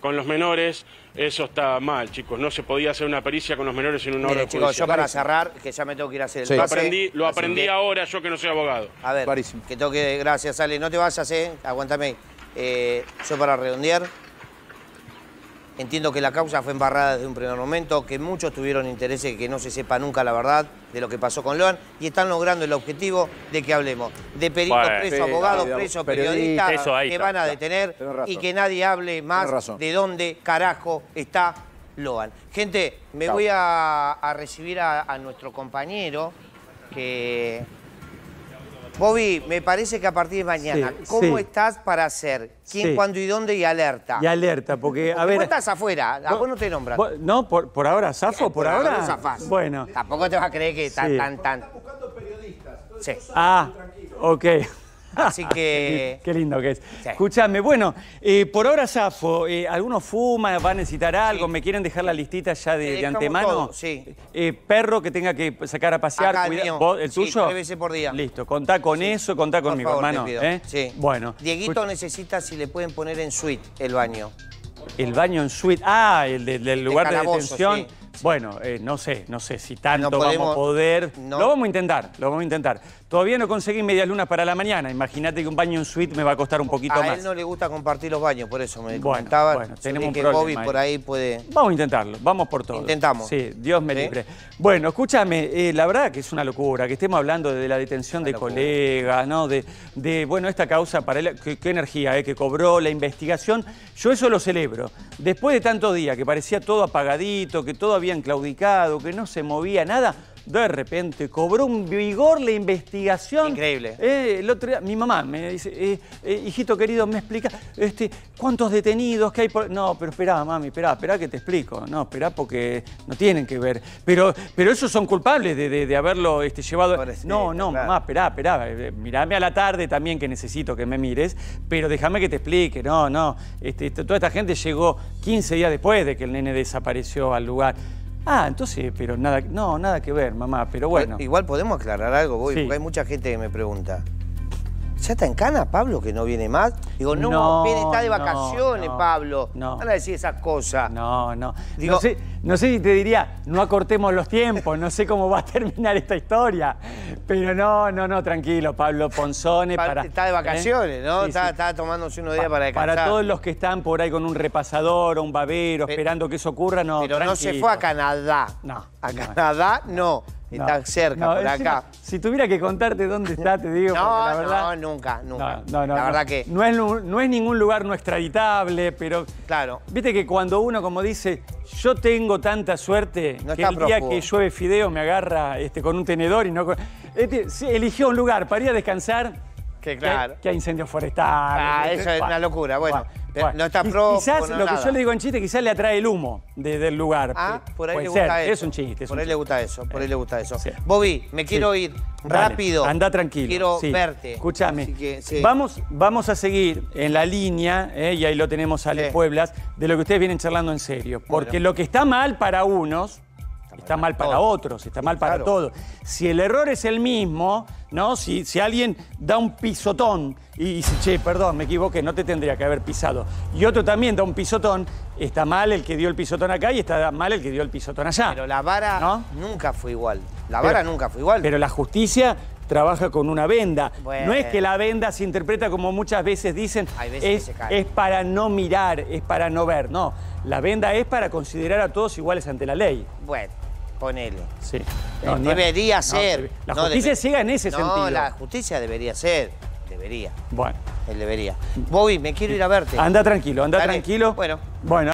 con los menores, eso está mal, chicos. No se podía hacer una pericia con los menores en una hora Mire, chicos, judicial. yo para cerrar, que ya me tengo que ir a hacer el Sí. Lo pase. aprendí, lo Así aprendí que- ahora, yo que no soy abogado. A ver, Clarísimo. que toque, gracias, Ale. No te vayas, eh. Aguántame. Eh, yo para redondear, entiendo que la causa fue embarrada desde un primer momento, que muchos tuvieron interés en que no se sepa nunca la verdad de lo que pasó con Loan y están logrando el objetivo de que hablemos de peritos Bueno, presos, sí, abogados sí, presos, periodistas, periodistas eso ahí que está, van a está. detener Tenés razón. y que nadie hable más Tenés razón. de dónde carajo está Loan. Gente, me Chau. voy a, a recibir a, a nuestro compañero que... Bobby, me parece que a partir de mañana, Sí, ¿cómo sí. estás para hacer? ¿Quién, Sí. cuándo y dónde? Y alerta. Y alerta, porque, a Porque ver... vos estás afuera, a vos no te nombran. vos- No, por, por ahora, ¿zafo? ¿Por, ahora? no zafás. Bueno. Tampoco te vas a creer que tan, Sí. tan, tan... Sí. Ah, ok. Así que... Qué lindo que es. Sí. Escúchame, bueno, eh, por ahora zafo. Eh, ¿Algunos fuman? ¿Va a necesitar algo? ¿Me quieren dejar la listita ya Te de, de dejamos antemano? todo, sí. Eh, perro que tenga que sacar a pasear. Acá el cuida- mío. ¿Vos, ¿El Sí, tuyo? tres veces por día. Listo, contá con eso, contá Por conmigo, favor, te hermano. pido. ¿eh? Sí. Bueno. Dieguito escuch- necesita si le pueden poner en suite el baño. El baño en suite. Ah, el de- del lugar de, calabozo, detención. sí. Bueno, eh, no sé, no sé si tanto No podemos- vamos a poder. no. Lo vamos a intentar, lo vamos a intentar. Todavía no conseguí medias lunas para la mañana. Imagínate que un baño en suite me va a costar un poquito A más. él no le gusta compartir los baños, por eso me Bueno, comentaba. bueno, Yo tenemos dije un que Bobby problema por ahí. ahí puede... Vamos a intentarlo, vamos por todo. Intentamos. Sí, Dios me ¿Sí? libre. Bueno, escúchame, eh, la verdad que es una locura que estemos hablando de la detención de locura. colegas, ¿no? De, de, bueno, esta causa paralela, qué, qué energía, eh, que cobró la investigación. Yo eso lo celebro. Después de tantos días que parecía todo apagadito, que todo habían claudicado, que no se movía nada, de repente cobró un vigor la investigación. Increíble. Eh, el otro día, mi mamá me dice, eh, eh, hijito querido, me explica, este, ¿cuántos detenidos que hay por...? No, pero esperá, mami, esperá, esperá que te explico. No, esperá porque no tienen que ver. Pero, pero esos son culpables de, de, de haberlo este, llevado... Pobrecito, No, no, claro. mamá, esperá, esperá. eh, Mirame a la tarde también que necesito que me mires, pero déjame que te explique. No, no, este, toda esta gente llegó quince días después de que el nene desapareció al lugar. Ah, entonces, pero nada, no, nada que ver, mamá, pero bueno. Igual podemos aclarar algo, Bobby, Sí. porque hay mucha gente que me pregunta. ¿Ya está en cana, Pablo, que no viene más? Digo, no, No, viene, está de no, vacaciones, no, Pablo. no. Van a decir esas cosas. No, no. Digo- no, sé, no sé si te diría, no acortemos los tiempos, no sé cómo va a terminar esta historia. Pero no, no, no, tranquilo, Pablo Ponzone. Pa- para, está de vacaciones, ¿eh? ¿no? Sí, está, sí. está tomándose unos días Pa- para descansar. Para todos los que están por ahí con un repasador o un babero, Pero- esperando que eso ocurra, no, Pero no se tranquilo. fue a Canadá. No, A no. Canadá, no. Está No, cerca, no, por encima, acá. Si tuviera que contarte dónde está, te digo, No, porque la verdad... no, nunca, nunca. No, no, no, La no. verdad que... No es, nu- no es ningún lugar no extraditable, pero... Claro. Viste que cuando uno, como dice, yo tengo tanta suerte No que está el día prófugo. que llueve fideo me agarra este, con un tenedor y no con... Este, sí, eligió un lugar para ir a descansar. Que claro. Que, que hay incendios forestales. Ah, ¿viste? eso es Bueno, una locura. Bueno, bueno, pero bueno. no está Qui- prófugo, Quizás no lo que nada. yo le digo en chiste, quizás le atrae el humo de- del lugar. Ah, por ahí Puede le ser, gusta eso. Es un chiste. es Por un ahí le chiste. gusta eso, por ahí le gusta eso. Sí. Bobby, me quiero Sí. ir Dale, rápido. Anda tranquilo. Quiero sí. verte. Escúchame. Así que, sí. Vamos, vamos a seguir en la línea, eh, y ahí lo tenemos a Ale Sí. Pueblas, de lo que ustedes vienen charlando en serio. Porque lo que está mal para unos, está mal para todos. otros, está mal para Claro. todos. Si el error es el mismo, ¿no? Si, si alguien da un pisotón y dice, che, perdón, me equivoqué, no te tendría que haber pisado. Y otro también da un pisotón, está mal el que dio el pisotón acá y está mal el que dio el pisotón allá. Pero la vara ¿no? nunca fue igual. La Pero- vara nunca fue igual. Pero la justicia trabaja con una venda. Bueno. No es que la venda se interpreta como muchas veces dicen, Hay veces que es, se cae. es para no mirar, es para no ver. No, la venda es para considerar a todos iguales ante la ley. Bueno, ponele. Sí. No, debería no, ser. debe- La No, justicia debe- ciega en ese no, sentido. la justicia debería ser. Debería. Bueno, Él debería. Bobby, me quiero ir a verte. anda tranquilo, anda Dale. tranquilo. Bueno. Bueno.